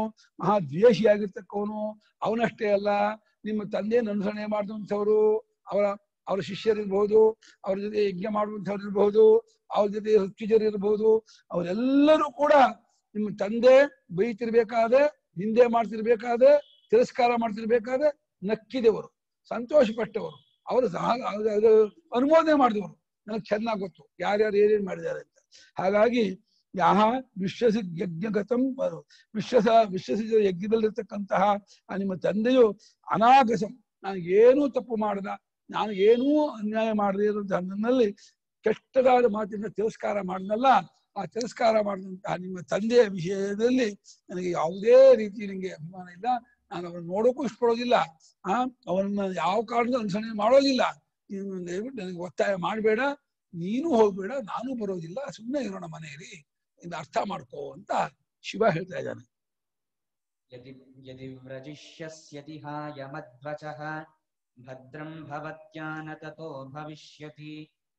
ಮಹಾದ್ವೇಷಿಯಾಗಿರ್ತಕ್ಕವನು. ಅವನಷ್ಟೇ ಅಲ್ಲ, ನಿಮ್ಮ ತಂದೆಯನ್ನು ಅನುಸರಣೆ ಮಾಡಿದಂಥವರು, ಅವರ ಅವ್ರ ಶಿಷ್ಯರಿರ್ಬಹುದು, ಅವ್ರ ಜೊತೆ ಯಜ್ಞ ಮಾಡುವಂಥವ್ರು ಇರಬಹುದು, ಅವ್ರ ಜೊತೆ ಋತ್ವಿಜರು ಇರಬಹುದು, ಅವರೆಲ್ಲರೂ ಕೂಡ ನಿಮ್ಮ ತಂದೆ ಬೈತಿರ್ಬೇಕಾದ್ರೆ, ನಿಂದೆ ಮಾಡ್ತಿರ್ಬೇಕಾದ್ರೆ, ತಿರಸ್ಕಾರ ಮಾಡ್ತಿರ್ಬೇಕಾದ್ರೆ ನಕ್ಕಿದೆವರು, ಸಂತೋಷ ಪಟ್ಟವರು, ಅವರು ಸಹ ಅನುಮೋದನೆ ಮಾಡಿದವರು. ನನಗೆ ಚೆನ್ನಾಗಿ ಗೊತ್ತು ಯಾರ್ಯಾರು ಏನೇನು ಮಾಡಿದ್ದಾರೆ ಅಂತ. ಹಾಗಾಗಿ ಯಾಹ ವಿಶ್ವಸಿ ಯಜ್ಞಗತಂ ವಿಶ್ವಸ ವಿಶ್ವಸಿದ ಯಜ್ಞದಲ್ಲಿರ್ತಕ್ಕಂತಹ ನಿಮ್ಮ ತಂದೆಯು ಅನಾಗಸಂ, ನಾನು ಏನೂ ತಪ್ಪು ಮಾಡದ, ನಾನು ಏನೂ ಅನ್ಯಾಯ ಮಾಡದೇ ಇರುವಂತಹ ನನ್ನಲ್ಲಿ ಕೆಟ್ಟದಾದ ಮಾತಿನ ತಿರಸ್ಕಾರ ಮಾಡಿದ್ನಲ್ಲ, ಆ ತಿರಸ್ಕಾರ ಮಾಡಿದಂತಹ ನಿಮ್ಮ ತಂದೆಯ ವಿಷಯದಲ್ಲಿ ನನಗೆ ಯಾವುದೇ ರೀತಿ ನನಗೆ ಅಭಿಮಾನ ಇಲ್ಲ. ನಾನು ಅವರನ್ನು ನೋಡೋಕ್ಕೂ ಇಷ್ಟಪಡೋದಿಲ್ಲ. ಆ ಅವರನ್ನ ಯಾವ ಕಾರಣದ ಅನುಸರಣೆ ಮಾಡೋದಿಲ್ಲ. ನೀನು ದಯವಿಟ್ಟು ನನಗೆ ಒತ್ತಾಯ ಮಾಡಬೇಡ, ನೀನು ಹೋಗ್ಬೇಡ, ನಾನು ಬರೋದಿಲ್ಲ, ಸುಮ್ಮನೆ ಇರೋಣ ಮನೆಯಲ್ಲಿ, ಇದು ಅರ್ಥ ಮಾಡ್ಕೋ ಅಂತ ಶಿವ ಹೇಳ್ತಾ ಇದ್ದಾನೆ. ಯದಿ ಯದಿ ವ್ರಜಿಷ್ಯಸ್ಯತಿ ಹಾಯ ಮಧ್ವಚಃ ಭದ್ರಂ ಭವತ್ಯಾನ ತತೋ ಭವಿಷ್ಯತಿ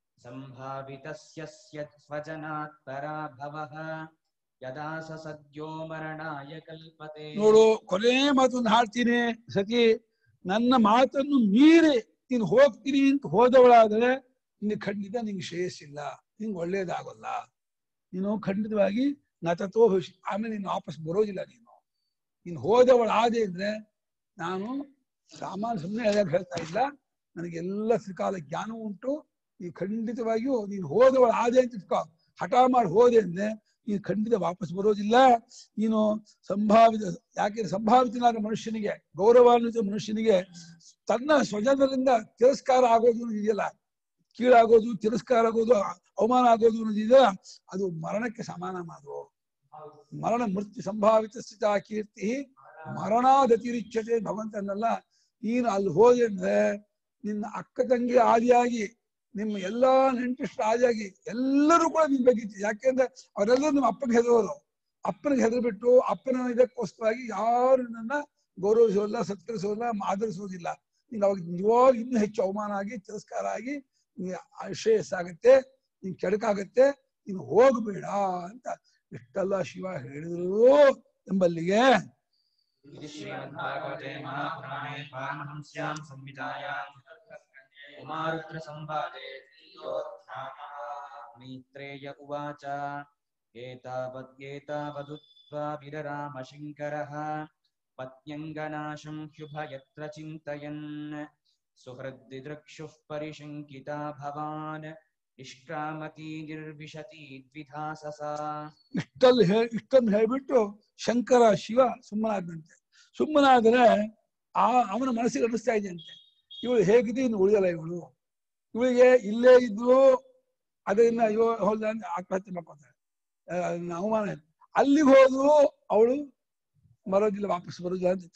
ಸಂಭಾವಿತಸ್ಯ ಸ್ವಜನಾತ್ ಪರಾಭವಃ ಯದಾ ಸ ಸದ್ಯೋ ಮರಣಾಯ ಕಲ್ಪತೆ. ನೋಡು, ಕೊನೆ ಮಾತನ್ನು ಹಾಡ್ತೀನಿ ಸತಿ, ನನ್ನ ಮಾತನ್ನು ಮೀರಿ ನೀನು ಹೋಗ್ತೀನಿ ಅಂತ ಹೋದವಳಾದರೆ ನಿನ್ಗೆ ಖಂಡಿತ ನಿಂಗೆ ಶ್ರೇಯಸ್ಸಿಲ್ಲ, ನಿಂಗೆ ಒಳ್ಳೇದಾಗಲ್ಲ. ನೀನು ಖಂಡಿತವಾಗಿ ನತತೋ ಭವಿಷ್ಯ, ಆಮೇಲೆ ನೀನು ವಾಪಸ್ ಬರೋದಿಲ್ಲ. ನೀನು ನೀನು ಹೋದವಳಾದೆ ಅಂದ್ರೆ, ನಾನು ಸಾಮಾನ್ಯ ಸುಮ್ಮನೆ ಹೇಳ್ತಾ ಇಲ್ಲ, ನನಗೆಲ್ಲ ತ್ರಿಕಾಲ ಜ್ಞಾನ ಉಂಟು. ನೀನು ಖಂಡಿತವಾಗಿಯೂ ನೀನು ಹೋದವಳು ಆದೆ ಅಂತ ಇಟ್ಕೋ, ಹಠ ಮಾಡಿ ಹೋದೆ ಅಂದ್ರೆ ನೀನು ಖಂಡಿತ ವಾಪಸ್ ಬರೋದಿಲ್ಲ. ನೀನು ಸಂಭಾವಿತ, ಯಾಕೆಂದ್ರೆ ಸಂಭಾವಿತನಾದ ಮನುಷ್ಯನಿಗೆ, ಗೌರವಾನ್ವಿತ ಮನುಷ್ಯನಿಗೆ ತನ್ನ ಸ್ವಜನರಿಂದ ತಿರಸ್ಕಾರ ಆಗೋದು ಇದೆಯಲ್ಲ, ಕೀಳಾಗೋದು, ತಿರಸ್ಕಾರ ಆಗೋದು, ಅವಮಾನ ಆಗೋದು ಅನ್ನೋದಿದೆಯಲ್ಲ, ಅದು ಮರಣಕ್ಕೆ ಸಮಾನ ಮಾಡು. ಮರಣ ಮೃತ್ಯು ಸಂಭಾವಿತ ಸ್ಥಿತ ಕೀರ್ತಿ ಮರಣಾದತಿರಿಚ್ಯತೆ ಭಗವಂತನಲ್ಲ. ನೀನು ಅಲ್ಲಿ ಹೋದೆ ಅಂದ್ರೆ ನಿನ್ನ ಅಕ್ಕ ತಂಗಿ ಆದಿಯಾಗಿ, ನಿಮ್ಮ ಎಲ್ಲಾ ನೆಂಟಿಷ್ಟು ಆದಿಯಾಗಿ ಎಲ್ಲರೂ ಕೂಡ ನಿನ್ ಬಗ್ಗಿತ್ತು. ಯಾಕೆಂದ್ರೆ ಅವರೆಲ್ಲರೂ ನಿಮ್ಮ ಅಪ್ಪನಿಗೆ ಹೆದರೋರು. ಅಪ್ಪನಿಗೆ ಹೆದರು ಬಿಟ್ಟು ಅಪ್ಪನ ಇದಕ್ಕೋಸ್ಕರವಾಗಿ ಯಾರು ನನ್ನ ಗೌರವಿಸೋಲ್ಲ, ಸತ್ಕರಿಸೋಲ್ಲ, ಆದರಿಸೋದಿಲ್ಲ. ನಿಂಗೆ ಅವಾಗ ನಿಜವಾಗ ಇನ್ನೂ ಹೆಚ್ಚು ಅವಮಾನ ಆಗಿ, ತಿರಸ್ಕಾರ ಆಗಿ, ನಿಂಗೆ ಶ್ರೇಯಸ್ಸಾಗತ್ತೆ, ನಿನ್ ಕೆಡಕಾಗತ್ತೆ, ನೀನು ಹೋಗಬೇಡ ಅಂತ ಇಷ್ಟೆಲ್ಲ ಶಿವ ಹೇಳಿದ್ರು ಎಂಬಲ್ಲಿಗೆ ಶ್ರೀಮದ್ಭಾಗವತೆ ಮಹಾಪುರಾಣೇ ಪಾರಮಹಂಸ್ಯಾಂ ಸಂಹಿತಾಯಾಂ ಉಮಾರುದ್ರ ಸಂವಾದೆ ಮೈತ್ರೇಯ ಉವಾಚ ಏತಾವದ್ ಏತಾವದುಕ್ತ್ವಾ ವಿರರಾಮ ಶಂಕರಃ ಪತ್ನ್ಯಂಗನಾಶಂ ಶುಭಯತ್ರ ಚಿಂತಯನ್ ಸುಹೃದ್ದಿದೃಕ್ಷುಃ ಪರಿಶಂಕಿತಾ ಭವಾನ್ ನಿಷ್ಕ್ರಾಮತಿ ನಿರ್ವಿಶತಿ ದ್ವಿಧಾಸಸ. ಇಷ್ಟಲ್ಲಿ ಹೇ ಇಷ್ಟನ್ನು ಹೇಳ್ಬಿಟ್ಟು ಶಂಕರ ಶಿವ ಸುಮ್ಮನಾದಂತೆ. ಸುಮ್ಮನಾದ್ರೆ ಆ ಅವನ ಮನಸ್ಸಿಗೆ ಅನಿಸ್ತಾ ಇದೆಯಂತೆ, ಇವಳು ಹೇಗಿದೆ ಇನ್ನು ಉಳಿಯಲ್ಲ, ಇವಳು ಇವಳಿಗೆ ಇಲ್ಲೇ ಇದ್ರು ಅದನ್ನ ಅಯ್ಯೋ ಹೋದ ಆತ್ಮಹತ್ಯೆ ಮಾಡ್ಕೊತಾಳೆ, ಅವಮಾನ. ಅಲ್ಲಿಗೆ ಹೋದ್ರು ಅವಳು ಬರೋದಿಲ್ಲ, ವಾಪಸ್ ಬರೋದಿಲ್ಲ ಅಂತ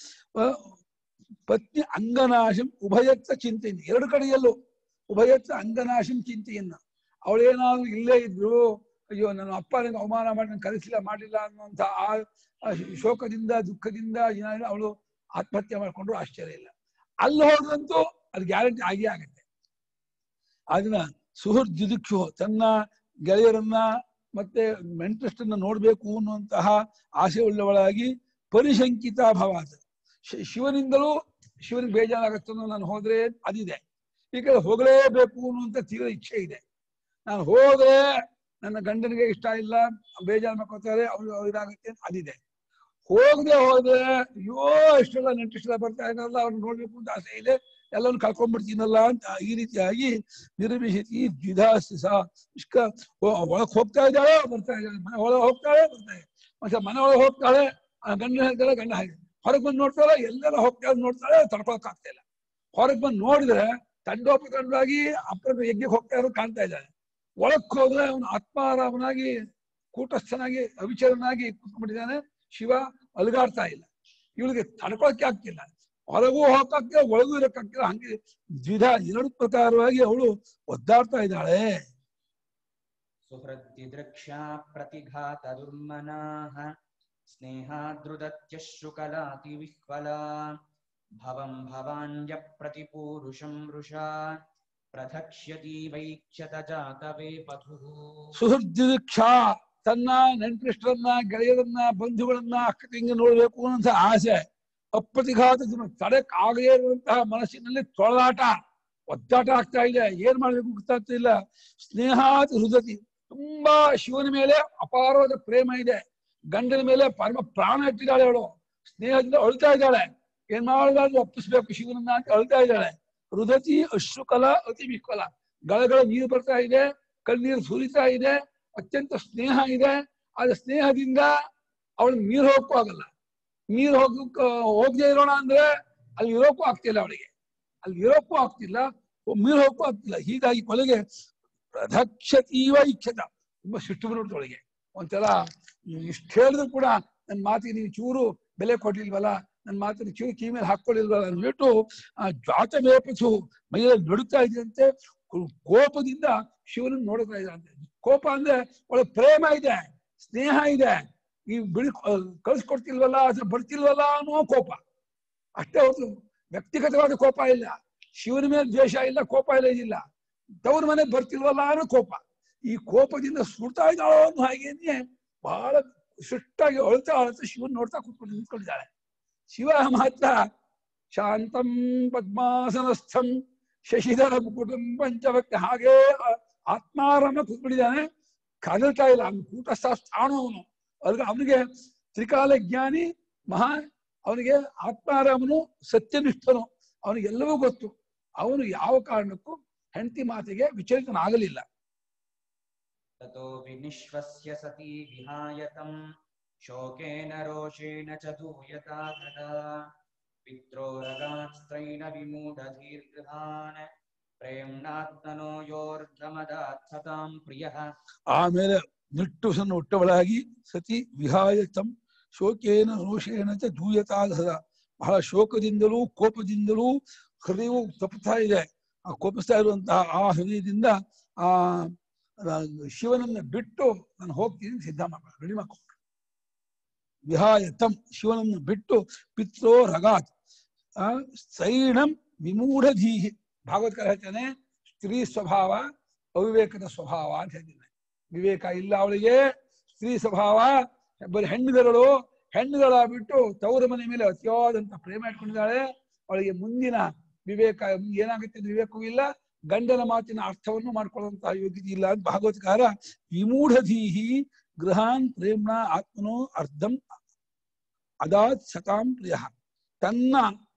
ಪತ್ನಿ ಅಂಗನಾಶಂ ಉಭಯತ್ವ ಚಿಂತೆಯನ್ನು, ಎರಡು ಕಡೆಯಲ್ಲೂ ಉಭಯತ್ವ ಅಂಗನಾಶಂ ಚಿಂತೆಯನ್ನ. ಅವಳೇನಾದ್ರು ಇಲ್ಲೇ ಇದ್ರು, ಅಯ್ಯೋ ನನ್ನ ಅಪ್ಪ ನನಗೆ ಅವಮಾನ ಮಾಡಿ ನಾನು ಕಲಿಸಿಲ್ಲ ಮಾಡಿಲ್ಲ ಅನ್ನುವಂಥ ಆ ಶೋಕದಿಂದ ದುಃಖದಿಂದ ಏನಾದ್ರು ಅವಳು ಆತ್ಮಹತ್ಯೆ ಮಾಡ್ಕೊಂಡ್ರು ಆಶ್ಚರ್ಯ ಇಲ್ಲ. ಅಲ್ಲಿ ಹೋದ್ರಂತೂ ಅದು ಗ್ಯಾರಂಟಿ ಆಗೇ ಆಗತ್ತೆ. ಅದನ್ನ ಸುಹೃದ್ದಿದಿಕ್ಷು, ತನ್ನ ಗೆಳೆಯರನ್ನ ಮತ್ತೆ ಮೆಂಟ್ರಿಸ್ಟನ್ನ ನೋಡ್ಬೇಕು ಅನ್ನುವಂತಹ ಆಸೆ ಉಳ್ಳವಳಾಗಿ ಪರಿಶಂಕಿತ ಭವಾತ್, ಶಿವನಿಂದಲೂ ಶಿವನಿಗೆ ಬೇಜಾರಾಗತ್ತೋ ನಾನು ಹೋದ್ರೆ ಅದಿದೆ. ಈ ಕಡೆ ಹೋಗಲೇಬೇಕು ಅನ್ನುವಂಥ ತೀವ್ರ ಇಚ್ಛೆ ಇದೆ. ನಾನು ಹೋದ್ರೆ ನನ್ನ ಗಂಡನಿಗೆ ಇಷ್ಟ ಇಲ್ಲ, ಬೇಜಾರು ಮಾಡ್ಕೊತಾರೆ, ಅವ್ರು ಇದಾಗುತ್ತೆ ಅದಿದೆ. ಹೋಗದೆ ಹೋದ್ರೆ ಅಯ್ಯೋ ಇಷ್ಟೆಲ್ಲ ನೆಂಟಿಷ್ಟೆಲ್ಲ ಬರ್ತಾ ಇರಲ್ಲ, ಅವ್ರನ್ನ ನೋಡ್ಬೇಕು ಅಂತ ಆಸೆ ಇದೆ, ಎಲ್ಲವನ್ನು ಕಳ್ಕೊಂಡ್ಬಿಡ್ತೀನಲ್ಲ ಅಂತ ಈ ರೀತಿಯಾಗಿ ನಿರ್ವಿಶತಿ ದ್ವಿಧಾಸ್ಸ ಇಷ್ಟ ಒಳಗ್ ಹೋಗ್ತಾ ಇದ್ದಾಳೆ, ಬರ್ತಾ ಇದ್ದಾಳೆ, ಮನೆ ಒಳಗೆ ಹೋಗ್ತಾಳೆ ಬರ್ತಾಳೆ, ಮತ್ತೆ ಮನೆ ಒಳಗೆ ಹೋಗ್ತಾಳೆ, ಗಂಡ ಹೇಳ್ತಾಳೆ, ಗಂಡ ಹಾಗೆ ಹೊರಗೆ ಬಂದು ನೋಡ್ತಾಳೆ, ಎಲ್ಲೆಲ್ಲ ಹೋಗ್ತಾ ನೋಡ್ತಾಳೆ, ತಡ್ಕೊಳಕ್ ಆಗ್ತಾ ಇಲ್ಲ. ಹೊರಗೆ ಬಂದು ನೋಡಿದ್ರೆ ತಂಡೋಪತಂಡವಾಗಿ ಅಪ್ಪನ ಯಜ್ಞಕ್ಕೆ ಹೋಗ್ತಾ ಇರೋದು ಕಾಣ್ತಾ ಇದ್ದಾಳೆ. ಒಳಕ್ ಹೋದ್ರೆ ಅವನು ಆತ್ಮಾರಾಮನಾಗಿ ಕೂಟಸ್ಥನಾಗಿ ಅವಿಚರನಾಗಿ ಕೂತ್ಕೊಂಡಿದ್ದಾನೆ. ಶಿವ ಅಲುಗಾಡ್ತಾ ಇಲ್ಲ. ಇವಳಿಗೆ ತಡ್ಕೊಳಕ್ಕೆ ಆಗ್ತಿಲ್ಲ, ಹೊರಗೂ ಹೋಗಕ್ಕೆ ಒಳಗೂ ಇರಕ್ಕಾಗ್ತಿಲ್ಲ. ಹಂಗೆ ದ್ವಿಧ ಎರಡು ಪ್ರಕಾರವಾಗಿ ಅವಳು ಒದ್ದಾಡ್ತಾ ಇದ್ದಾಳೆ. ಸುಹೃದ್ದಿದೃಕ್ಷಾ ಪ್ರತಿಘಾತ ದುರ್ಮನಾಃ ಸ್ನೇಹಾದೃದತ್ಯಶ್ರುಕಲಾತಿ ವಿಹ್ವಲಾ ಭವಂ ಭವಾನ್ಯ ಪ್ರತಿಪೂರುಷಂ ವೃಷಾ ಪ್ರಧಕ್ಷ್ಯತಿ ವೈಕ್ಷತ ಜಾತವೇ ಪಥುಃ. ಸುಹೃದ್ದಿದೃಕ್ಷಾ, ತನ್ನ ನೆಂಟರಿಷ್ಟರನ್ನ, ಗೆಳೆಯರನ್ನ, ಬಂಧುಗಳನ್ನ, ಅಕ್ಕ ತಂಗಿ ನೋಡ್ಬೇಕು ಅನ್ನೋ ಆಸೆ, ಅಪ್ರತಿಘಾತ ತಡಕ್ ಆಗದೇ ಇರುವಂತಹ ಮನಸ್ಸಿನಲ್ಲಿ ತೊಳಲಾಟ, ಒದ್ದಾಟ ಆಗ್ತಾ ಇದೆ, ಏನ್ ಮಾಡ್ಬೇಕು ಗೊತ್ತಾಗ್ತಿಲ್ಲ. ಸ್ನೇಹಾತ್ ಹೃದತಿ, ತುಂಬಾ ಶಿವನ ಮೇಲೆ ಅಪಾರವಾದ ಪ್ರೇಮ ಇದೆ, ಗಂಡನ ಮೇಲೆ ಪರಮ ಪ್ರಾಣ ಇಟ್ಟಿದ್ದಾಳೆ ಅವಳು, ಸ್ನೇಹದಿಂದ ಅಳ್ತಾ ಇದ್ದಾಳೆ, ಏನ್ ಮಾಡಿದಾದ್ರೂ ಒಪ್ಪಿಸ್ಬೇಕು ಶಿವನನ್ನ ಅಂತ ಅಳ್ತಾ ಇದ್ದಾಳೆ. ಹೃದತಿ ಅಶ್ರುಕಲ ಅತಿ ವಿಕಲ, ಗಳಗಳ ನೀರು ಬರ್ತಾ ಇದೆ, ಕಣ್ಣೀರು ಸುರಿತಾ ಇದೆ, ಅತ್ಯಂತ ಸ್ನೇಹ ಇದೆ. ಆದ್ರೆ ಸ್ನೇಹದಿಂದ ಅವಳು ನೀರು ಹೋಗಕ್ಕೂ ಆಗಲ್ಲ, ನೀರು ಹೋಗಕ್ ಹೋಗದೆ ಇರೋಣ ಅಂದ್ರೆ ಅಲ್ಲಿ ಇರೋಕ್ಕೂ ಆಗ್ತಿಲ್ಲ ಅವಳಿಗೆ, ಅಲ್ಲಿ ಇರೋಕ್ಕೂ ಆಗ್ತಿಲ್ಲ, ನೀರು ಹೋಗಕ್ಕೂ ಆಗ್ತಿಲ್ಲ. ಹೀಗಾಗಿ ಕೊಲೆಗೆ ಪ್ರದಕ್ಷತೀವ ಇಚ್ಛತ, ತುಂಬಾ ಸಿಟ್ಟು ಬಂದ್ಬಿಡ್ತವಳಿಗೆ. ಒಂಥರ ಇಷ್ಟು ಹೇಳಿದ್ರು ಕೂಡ ನನ್ನ ಮಾತಿಗೆ ನೀವು ಚೂರು ಬೆಲೆ ಕೊಡ್ಲಿಲ್ವಲ್ಲ, ನನ್ನ ಮಾತಿನ ಚೂರು ಕೀ ಮೇಲೆ ಹಾಕೊಳ್ಳಿಲ್ವಲ್ಲ ಅಂದ್ಬಿಟ್ಟು ಆ ಜ್ವಾತ ಮೇಪಸು ಮೈಯಲ್ಲಿ ನಡುತ್ತಾ ಇದೆಯಂತೆ. ಕೋಪದಿಂದ ಶಿವನನ್ನು ನೋಡ್ತಾ ಇದ್ದಂತೆ. ಕೋಪ ಅಂದ್ರೆ ಒಳ್ಳೆ ಪ್ರೇಮ ಇದೆ, ಸ್ನೇಹ ಇದೆ, ನೀವು ಬಿಳಿ ಕಳ್ಸಿಕೊಡ್ತಿಲ್ವಲ್ಲ ಅಥವಾ ಬರ್ತಿಲ್ವಲ್ಲ ಅನ್ನೋ ಕೋಪ ಅಷ್ಟೇ ಹೊರತು ವ್ಯಕ್ತಿಗತವಾದ ಕೋಪ ಇಲ್ಲ, ಶಿವನ ಮೇಲೆ ದ್ವೇಷ ಇಲ್ಲ, ಕೋಪ ಇಲ್ಲ, ಇದಿಲ್ಲ. ತವ್ರ ಮನೆಗೆ ಬರ್ತಿಲ್ವಲ್ಲ ಅನ್ನೋ ಕೋಪ. ಈ ಕೋಪದಿಂದ ಸುಡ್ತಾ ಇದ್ದಾಳೋ ಅನ್ನೋ ಹಾಗೇನೆ ಬಹಳ ಸಿಟ್ಟಾಗಿ ಅಳ್ತಾ ಅಳ್ತಾ ಶಿವನ್ ನೋಡ್ತಾ ಕೂತ್ಕೊಂಡು ನಿಂತ್ಕೊಂಡಿದ್ದಾಳೆ. ಶಿವ ಮಾತ್ರ ಶಾಂತಂ ಪದ್ಮಾಸನಸ್ಥಂ ಶಶಿಧರ ಮುಕುಟಂ ಪಂಚಭಕ್ತಿ, ಹಾಗೇ ಆತ್ಮಾರಾಮ ಕೂತ್ಕೊಂಡಿದ್ದಾನೆ, ಕದಲ್ತಾ ಇಲ್ಲ. ಅವ್ನು ಕೂಟಸ್ಥ ಸ್ಥಾನು ಅವನು, ಅದ್ರಿಗೆ ಅವನಿಗೆ ತ್ರಿಕಾಲ ಜ್ಞಾನಿ ಮಹಾ, ಅವನಿಗೆ ಆತ್ಮಾರಾಮನು ಸತ್ಯನಿಷ್ಠನು, ಅವನಿಗೆಲ್ಲವೂ ಗೊತ್ತು. ಅವನು ಯಾವ ಕಾರಣಕ್ಕೂ ಹೆಂಡತಿ ಮಾತಿಗೆ ವಿಚಲಿತನಾಗಲಿಲ್ಲ. ತತೋ ವಿನಿಶ್ವಸ್ಯ ಸತಿ ವಿಹಾಯತಂ ಶೋಕೇನ ರೋಷೇಣ ಚ ದೂಯತಾ ತದಾ ಪಿತ್ರೋರಗಾತ್ ಸ್ತ್ರೈಣ ವಿಮೂಢಧೀರ್ಗೃಹಾನ್ ಪ್ರೇಮ್ನಾತ್ಮನೋ ಯೋರ್ಧಮದಾತ್ ಸತಾಂ ಪ್ರಿಯಃ. ಆಮೇಲೆ ನಿಟ್ಟುಸನ್ನು ಹುಟ್ಟವಳಾಗಿ ಸತಿ ವಿಹಾಯತಂ ಶೋಕೇನ ರೋಷೇಣ ಚ ದೂಯತಾ ತದಾ, ಬಹಳ ಶೋಕದಿಂದಲೂ ಕೋಪದಿಂದಲೂ ಹೃದಯವು ತಪ್ಪುತ್ತಾ ಇದೆ. ಆ ಕೋಪಿಸ್ತಾ ಇರುವಂತಹ ಆ ಹೃದಯದಿಂದ ಆ ಶಿವನನ್ನ ಬಿಟ್ಟು ನಾನು ಹೋಗ್ತೀನಿ ಸಿದ್ಧ ಮಾಡ ರೆಡಿ ಮಾಡ್ಕೊ. ವಿಹಾಯತಂ ಶಿವನನ್ನು ಬಿಟ್ಟು ಪಿತ್ರೋ ರಗಾತ್ ಆ ಸೈಣಂ ವಿಮೂಢಧೀಹಿ, ಭಾಗವತ್ಕಾರ ಹೇಳ್ತಾನೆ ಸ್ತ್ರೀ ಸ್ವಭಾವ ಅವಿವೇಕದ ಸ್ವಭಾವ ಅಂತ ಹೇಳ್ತಾನೆ. ವಿವೇಕ ಇಲ್ಲ ಅವಳಿಗೆ, ಸ್ತ್ರೀ ಸ್ವಭಾವ, ಬರೀ ಹೆಣ್ಣುಗಳು ಹೆಣ್ಣುಗಳ ಬಿಟ್ಟು ತವರ ಮನೆ ಮೇಲೆ ಅತಿಯಾದಂತ ಪ್ರೇಮ ಇಟ್ಕೊಂಡಿದ್ದಾಳೆ. ಅವಳಿಗೆ ಮುಂದಿನ ವಿವೇಕ ಏನಾಗುತ್ತೆ ವಿವೇಕವೂ ಇಲ್ಲ, ಗಂಡನ ಮಾತಿನ ಅರ್ಥವನ್ನು ಮಾಡ್ಕೊಳ್ಳುವಂತಹ ಯೋಗ್ಯತೆ ಇಲ್ಲ ಅಂತ ಭಾಗವತಕಾರ ವಿಮೂಢಧೀಹಿ ಗೃಹಾನ್ ಪ್ರೇಮ್ನ ಆತ್ಮನೋ ಅರ್ಧಂ ಅದಾತ್ ಸತಾಂ ಪ್ರಿಯ, ತನ್ನ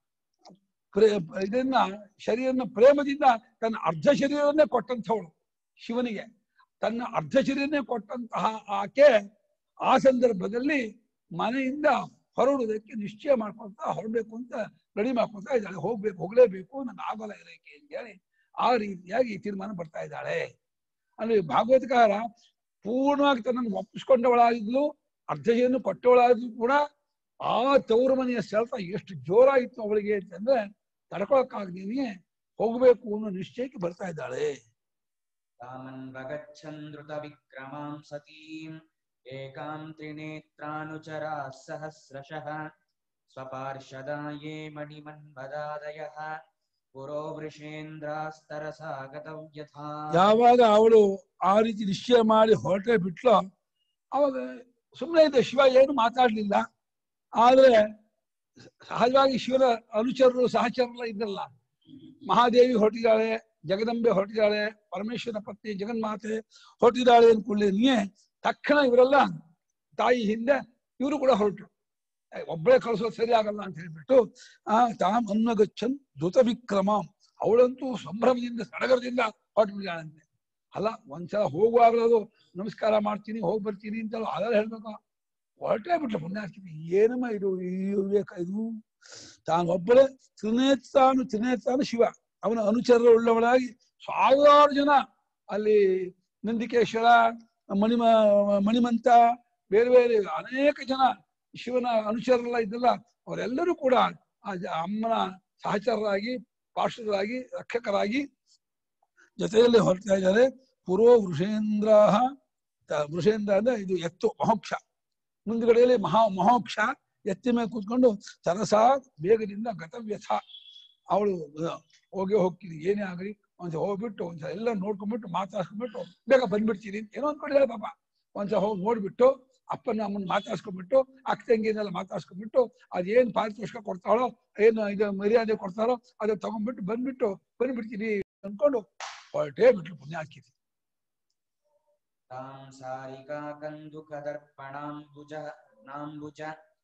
ಇದನ್ನ ಶರೀರನ ಪ್ರೇಮದಿಂದ ತನ್ನ ಅರ್ಧ ಶರೀರವನ್ನೇ ಕೊಟ್ಟಂಥವಳು ಶಿವನಿಗೆ, ತನ್ನ ಅರ್ಧ ಶರೀರನೇ ಕೊಟ್ಟಂತಹ ಆಕೆ ಆ ಸಂದರ್ಭದಲ್ಲಿ ಮನೆಯಿಂದ ಹೊರಡುವುದಕ್ಕೆ ನಿಶ್ಚಯ ಮಾಡ್ಕೊಂತ ಹೊರಡ್ಬೇಕು ಅಂತ ರೆಡಿ ಮಾಡ್ಕೊತಾ ಇದ್ದಾಳೆ. ಹೋಗ್ಬೇಕು, ಹೋಗ್ಲೇಬೇಕು, ನನ್ನ ಆಗಲ್ಲ ಇರಕ್ಕೆ ಅಂತ ಹೇಳಿ ಆ ರೀತಿಯಾಗಿ ತೀರ್ಮಾನ ಬರ್ತಾ ಇದ್ದಾಳೆ. ಅಂದ್ರೆ ಭಾಗವತಕಾರ ಪೂರ್ಣವಾಗಿ ತನ್ನನ್ನು ಒಪ್ಪಿಸ್ಕೊಂಡವಳಾಗಿದ್ಲು, ಅರ್ಧ ಶರೀರನ್ನು ಕೊಟ್ಟವಳಾಗಿದ್ಲು ಕೂಡ ಆ ತವರು ಮನೆಯ ಸೆಳೆತ ಎಷ್ಟು ಜೋರಾಗಿತ್ತು ಅವಳಿಗೆ ಅಂತಂದ್ರೆ ತಡ್ಕೊಳಕ್ಕಾಗ್ದೇನೆ ಹೋಗ್ಬೇಕು ಅನ್ನೋ ನಿಶ್ಚಯಕ್ಕೆ ಬರ್ತಾ ಇದ್ದಾಳೆ. ತಾಮನ್ವಗಚ್ಛನ್ ವಿಕ್ರಮಾಂ ಸತೀಂ ಏಕಾಂ ತ್ರಿನೇತ್ರಾನುಚರಾ ಸಹಸ್ರಶಃ ಸ್ವಪಾರ್ಷದಾಯೇ ಮಣಿಮನ್ಮದಾದಯಃ ಪುರೋ ವೃಷೇಂದ್ರಾಸ್ತರಸಾ ಗತವ್ಯಥಾ. ಯಾವಾಗ ಅವಳು ಆ ರೀತಿ ನಿಶ್ಚಯ ಮಾಡಿ ಹೊರಟೆ ಬಿಟ್ಲೋ ಅವಾಗ ಸುಮ್ಮನೆ ಇದ್ದ ಶಿವ ಏನು ಮಾತಾಡ್ಲಿಲ್ಲ. ಆದ್ರೆ ಸಹಜವಾಗಿ ಶಿವನ ಅನುಚರರು ಸಹಚರಲ್ಲ ಇದ್ದಲ್ಲ, ಮಹಾದೇವಿ ಹೊರಟಿದ್ದಾಳೆ, ಜಗದಂಬೆ ಹೊರಟಿದ್ದಾಳೆ, ಪರಮೇಶ್ವರನ ಪತ್ನಿ ಜಗನ್ಮಾತೆ ಹೊರಟಿದ್ದಾಳೆ ಅನ್ಕೊಳ್ಳಿ, ತಕ್ಷಣ ಇವರೆಲ್ಲ ತಾಯಿ ಹಿಂದೆ ಇವರು ಕೂಡ ಹೊರಟರು. ಒಬ್ಬಳೇ ಕಳಿಸೋದು ಸರಿ ಆಗಲ್ಲ ಅಂತ ಹೇಳ್ಬಿಟ್ಟು ಆ ತಾಮ್ ಅನ್ನಗಚ್ಚನ್ ಧೃತ ವಿಕ್ರಮ, ಅವಳಂತೂ ಸಂಭ್ರಮದಿಂದ ಸಡಗರದಿಂದ ಹೊರಟು ಬಿದ್ದಾಳಂತೆ. ಅಲ್ಲ ಒಂದ್ಸಲ ಹೋಗುವಾಗಲೂ ನಮಸ್ಕಾರ ಮಾಡ್ತೀನಿ ಹೋಗಿ ಬರ್ತೀನಿ ಅಂತ ಅದೆಲ್ಲ ಹೇಳ್ಬೇಕು, ಹೊರಟೇ ಬಿಟ್ಲು ಪುಣ್ಯಾರ್ತೀನಿ. ಏನಮ್ಮ ಇದು ಈ ವಿವೇಕ ಇದು, ತಾನು ಒಬ್ಬಳೇ ತ್ರಿನೇತಾನು ತ್ರಿನೇತಾನು ಶಿವ, ಅವನ ಅನುಚರ ಉಳ್ಳವಳಾಗಿ ಸಾವಿರಾರು ಜನ ಅಲ್ಲಿ ನಂದಿಕೇಶ್ವರ, ಮಣಿಮ ಮಣಿಮಂತ, ಬೇರೆ ಬೇರೆ ಅನೇಕ ಜನ ಶಿವನ ಅನುಚರರೆಲ್ಲ ಇದ್ದಲ್ಲ, ಅವರೆಲ್ಲರೂ ಕೂಡ ಆ ಅಮ್ಮನ ಸಹಚರರಾಗಿ ಪಾರ್ಶ್ವರಾಗಿ ರಕ್ಷಕರಾಗಿ ಜೊತೆಯಲ್ಲಿ ಹೊರಡ್ತಾ ಇದ್ದಾರೆ. ಪುರೋ ವೃಷೇಂದ್ರ, ವೃಷೇಂದ್ರ ಅಂದ್ರೆ ಇದು ಎತ್ತು ಮಹೋಕ್ಷ, ಮುಂದ್ಗಡೆಯಲ್ಲಿ ಮಹಾ ಮಹೋಕ್ಷ ಎತ್ತಿ ಮೇಲೆ ಕೂತ್ಕೊಂಡು ತರಸ ಬೇಗದಿಂದ ಗತವ್ಯಥ, ಅವಳು ಹೋಗಿ ಹೋಗ್ತೀನಿ ಏನೇ ಆಗಲಿ ಒಂದ್ಸಲ ಹೋಗ್ಬಿಟ್ಟು ಒಂದ್ಸಲ ಎಲ್ಲ ನೋಡ್ಕೊಂಡ್ಬಿಟ್ಟು ಮಾತಾಡ್ಸ್ಕೊಂಡ್ಬಿಟ್ಟು ಬೇಗ ಬಂದ್ಬಿಡ್ತೀನಿ ಏನೋ ಅಂದ್ಕೊಂಡಿದ್ದಾಳೆ ಪಾಪ. ಒಂದ್ಸಲ ಹೋಗಿ ನೋಡ್ಬಿಟ್ಟು ಅಪ್ಪನ ಅಮ್ಮನ ಮಾತಾಡ್ಸ್ಕೊಂಡ್ಬಿಟ್ಟು ಅಕ್ಕ ತಂಗಿನೆಲ್ಲ ಮಾತಾಡ್ಸ್ಕೊಂಡ್ಬಿಟ್ಟು ಅದೇನ್ ಪಾರಿತೋಷಿಕ ಕೊಡ್ತಾಳೋ ಏನು ಇದು ಮರ್ಯಾದೆ ಕೊಡ್ತಾರೋ ಅದನ್ನ ತಗೊಂಡ್ಬಿಟ್ಟು ಬಂದ್ಬಿಟ್ಟು ಬಂದ್ಬಿಡ್ತೀನಿ ಅನ್ಕೊಂಡು ಹೊರಟೇ ಬಿಟ್ಲು ಪುಣ್ಯಾಕಿತಿ. ತಾಂ ಸಾರಿಕಾ ಕಂದುಕ ದರ್ಪಣಾಂಬುಜ ನಾಂಬುಜ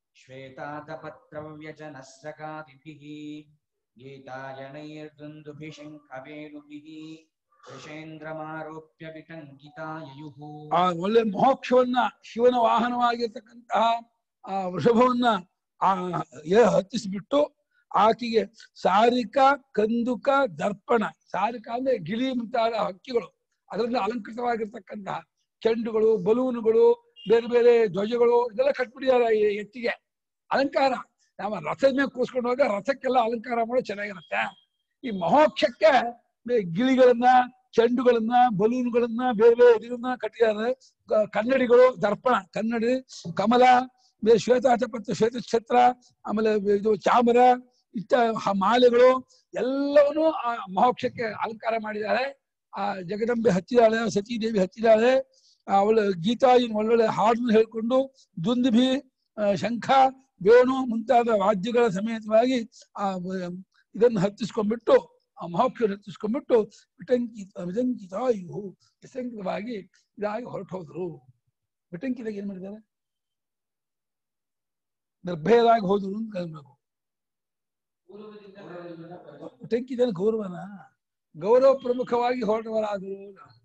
ಶ್ವೇತಾತಪತ್ರವ್ಯಜನಸ್ರಕಾದಿಭಿಃ ಗೀತಾಯನೈರ್ದುಂದುಭಿಃ ಶಂಖವೇಣುಭಿಃ ಋಷೇಂದ್ರಮಾರೋಪ್ಯ ವಿಟಂಕಿತಾಯಯುಃ. ಆ ಒಳ್ಳೆ ಮೋಕ್ಷವನ್ನ ಶಿವನ ವಾಹನವಾಗಿರ್ತಕ್ಕಂತಹ ಆ ವೃಷಭವನ್ನ ಆ ಹತ್ತಿಸ್ಬಿಟ್ಟು ಆಕೆಗೆ ಸಾರಿಕ ಕಂದುಕ ದರ್ಪಣ, ಸಾರಿಕ ಅಂದ್ರೆ ಗಿಳಿ ಮುಂತಾದ ಹಕ್ಕಿಗಳು, ಅದರಿಂದ ಅಲಂಕೃತವಾಗಿರ್ತಕ್ಕಂತಹ ಚೆಂಡುಗಳು, ಬಲೂನುಗಳು, ಬೇರೆ ಬೇರೆ ಧ್ವಜಗಳು ಇದೆಲ್ಲ ಕಟ್ಬಿಟ್ಟಿದ್ದಾರೆ ಎತ್ತಿಗೆ ಅಲಂಕಾರ. ನಾವು ರಥದ ಮೇಲೆ ಕೂರ್ಸ್ಕೊಂಡು ಹೋಗ ರಥಕ್ಕೆಲ್ಲ ಅಲಂಕಾರ ಮಾಡೋದು ಚೆನ್ನಾಗಿರುತ್ತೆ. ಈ ಮಹೋಕ್ಷಕ್ಕೆ ಗಿಳಿಗಳನ್ನ, ಚೆಂಡುಗಳನ್ನ, ಬಲೂನ್ಗಳನ್ನ, ಬೇರೆ ಬೇರೆ ಇದನ್ನ ಕಟ್ಟಿದ್ದಾರೆ. ಕನ್ನಡಿಗಳು, ದರ್ಪಣ, ಕನ್ನಡಿ, ಕಮಲ, ಬೇರೆ ಶ್ವೇತಾಚಪತ್ರ, ಶ್ವೇತಛತ್ರ, ಆಮೇಲೆ ಇದು ಚಾಮರ, ಇತ್ತ ಮಾಲೆಗಳು ಎಲ್ಲವನ್ನೂ ಆ ಮಹೋಕ್ಷಕ್ಕೆ ಅಲಂಕಾರ ಮಾಡಿದ್ದಾರೆ. ಆ ಜಗದಂಬೆ ಹಚ್ಚಿದಾಳೆ, ಸತೀದೇವಿ ಹಚ್ಚಿದಾಳೆ. ಅವಳು ಗೀತಾಯಿನ ಒಳ್ಳೊಳ್ಳೆ ಹಾಡನ್ನು ಹೇಳ್ಕೊಂಡು ದುಂದುಭಿ, ಶಂಖ, ವೇಣು ಮುಂತಾದ ವಾದ್ಯಗಳ ಸಮೇತವಾಗಿ ಆ ಇದನ್ನು ಹತ್ತಿಸ್ಕೊಂಡ್ಬಿಟ್ಟು ಆ ಮಹೋಕ್ಷ ಹತ್ತಿಸ್ಕೊಂಡ್ಬಿಟ್ಟು ವಿಟಂಕಿತ ವಿಟಂಕಿತ ಇವು ವಿಸಂಕಿತವಾಗಿ ಇದಾಗಿ ಹೊರಟು ಹೋದ್ರು. ವಿಟಂಕಿತಾಗಿ ಏನ್ ಮಾಡಿದ್ದಾರೆ? ನಿರ್ಭಯರಾಗಿ ಹೋದ್ರು ಅಂತ ಕಲ್ಬೇಕು. ವಿಟಂಕಿತ ಗೌರವನ ಗೌರವ ಪ್ರಮುಖವಾಗಿ ಹೊರಟವರಾದರು.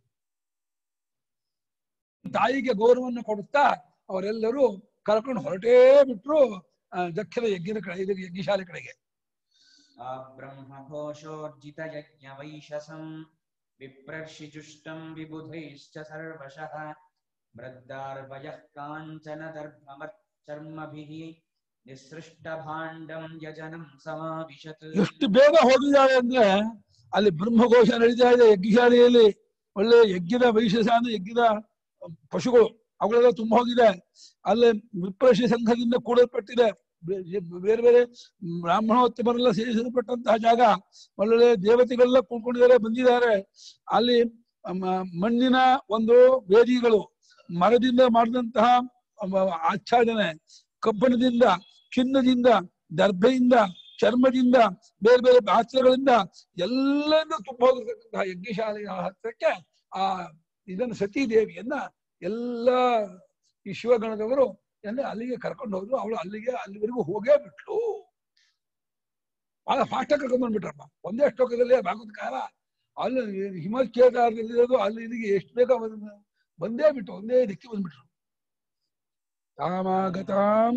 ತಾಯಿಗೆ ಗೌರವವನ್ನು ಕೊಡುತ್ತಾ ಅವರೆಲ್ಲರೂ ಕರ್ಕೊಂಡು ಹೊರಟೇ ಬಿಟ್ರು ದಕ್ಷಿಣ ಯಜ್ಞದ ಕಡೆ, ಇದು ಯಜ್ಞಶಾಲೆ ಕಡೆಗೆ. ಆ ಬ್ರಹ್ಮಘೋಷೋರ್ಜಿತ ಯಜ್ಞ ವೈಶಸಂ ವಿಪ್ರರ್ಷಿಜುಷ್ಟಂ ವಿಬುಧೈಶ್ಚ ಸರ್ವಶಃ ವೃದ್ಧಾರ್ವಯಃ ಕಾಂಚನ ದರ್ಭಮರ್ಚರ್ಮಭಿಃ ನಿಸೃಷ್ಟ ಭಾಂಡಂ ಯಜನಂ ಸಮಾವಿಶತ್. ಎಷ್ಟು ಬೇಗ ಹೋಗಿದ್ದಾರೆ ಅಂದ್ರೆ ಅಲ್ಲಿ ಬ್ರಹ್ಮಘೋಷ ನಡೀತಾ ಇದೆ ಯಜ್ಞಶಾಲೆಯಲ್ಲಿ. ಒಳ್ಳೆ ಯಜ್ಞದ ವೈಶಸ ಅಂದ್ರೆ ಯಜ್ಞದ ಪಶುಗಳು ಅವುಗಳೆಲ್ಲ ತುಂಬ ಹೋಗಿದೆ. ಅಲ್ಲಿ ವಿಪ್ರಷಿ ಸಂಘದಿಂದ ಕೂಡಲ್ಪಟ್ಟಿದೆ. ಬೇರೆ ಬೇರೆ ಬ್ರಾಹ್ಮಣೋತ್ತಮರೆಲ್ಲ ಸೇರಿಸಲ್ಪಟ್ಟಂತಹ ಜಾಗ. ಒಳ್ಳೊಳ್ಳೆ ದೇವತೆಗಳೆಲ್ಲ ಕೂತ್ಕೊಂಡಿದ್ದಾರೆ, ಬಂದಿದ್ದಾರೆ. ಅಲ್ಲಿ ಮಣ್ಣಿನ ಒಂದು ವೇದಿಗಳು, ಮರದಿಂದ ಮಾಡಿದಂತಹ ಆಚ್ಛಾದನೆ, ಕಬ್ಬಣದಿಂದ, ಚಿನ್ನದಿಂದ, ದರ್ಭೆಯಿಂದ, ಚರ್ಮದಿಂದ, ಬೇರೆ ಬೇರೆ ಪಾತ್ರೆಗಳಿಂದ ಎಲ್ಲರೂ ತುಂಬ ಹೋಗಿರ್ತಕ್ಕಂತಹ ಯಜ್ಞಶಾಲೆಯ ಹತ್ತಿರಕ್ಕೆ ಆ ಇದನ್ನು ಸತೀದೇವಿಯನ್ನ ಎಲ್ಲ ಈ ಶಿವಗಣದವರು ಅಂದ್ರೆ ಅಲ್ಲಿಗೆ ಕರ್ಕೊಂಡು ಹೋದ್ರು. ಅವಳು ಅಲ್ಲಿಗೆ ಅಲ್ಲಿವರೆಗೂ ಹೋಗೇ ಬಿಟ್ಲು. ಬಹಳ ಫಾಸ್ಟ್ ಆಗಿ ಕರ್ಕೊಂಡ್ ಬಂದ್ಬಿಟ್ರಪ್ಪ. ಒಂದೇ ಶ್ಲೋಕದಲ್ಲಿ ಭಾಗವತ ಕಾಲ ಅಲ್ಲಿ ಹಿಮಕೇದಾರದಲ್ಲಿರೋದು ಅಲ್ಲಿ ಇಲ್ಲಿಗೆ ಎಷ್ಟು ಬೇಗ ಬಂದೇ ಬಿಟ್ಟು ಒಂದೇ ದಿಕ್ಕಿ ಬಂದ್ಬಿಟ್ರು. ಕಾಮಾಗತಾಂ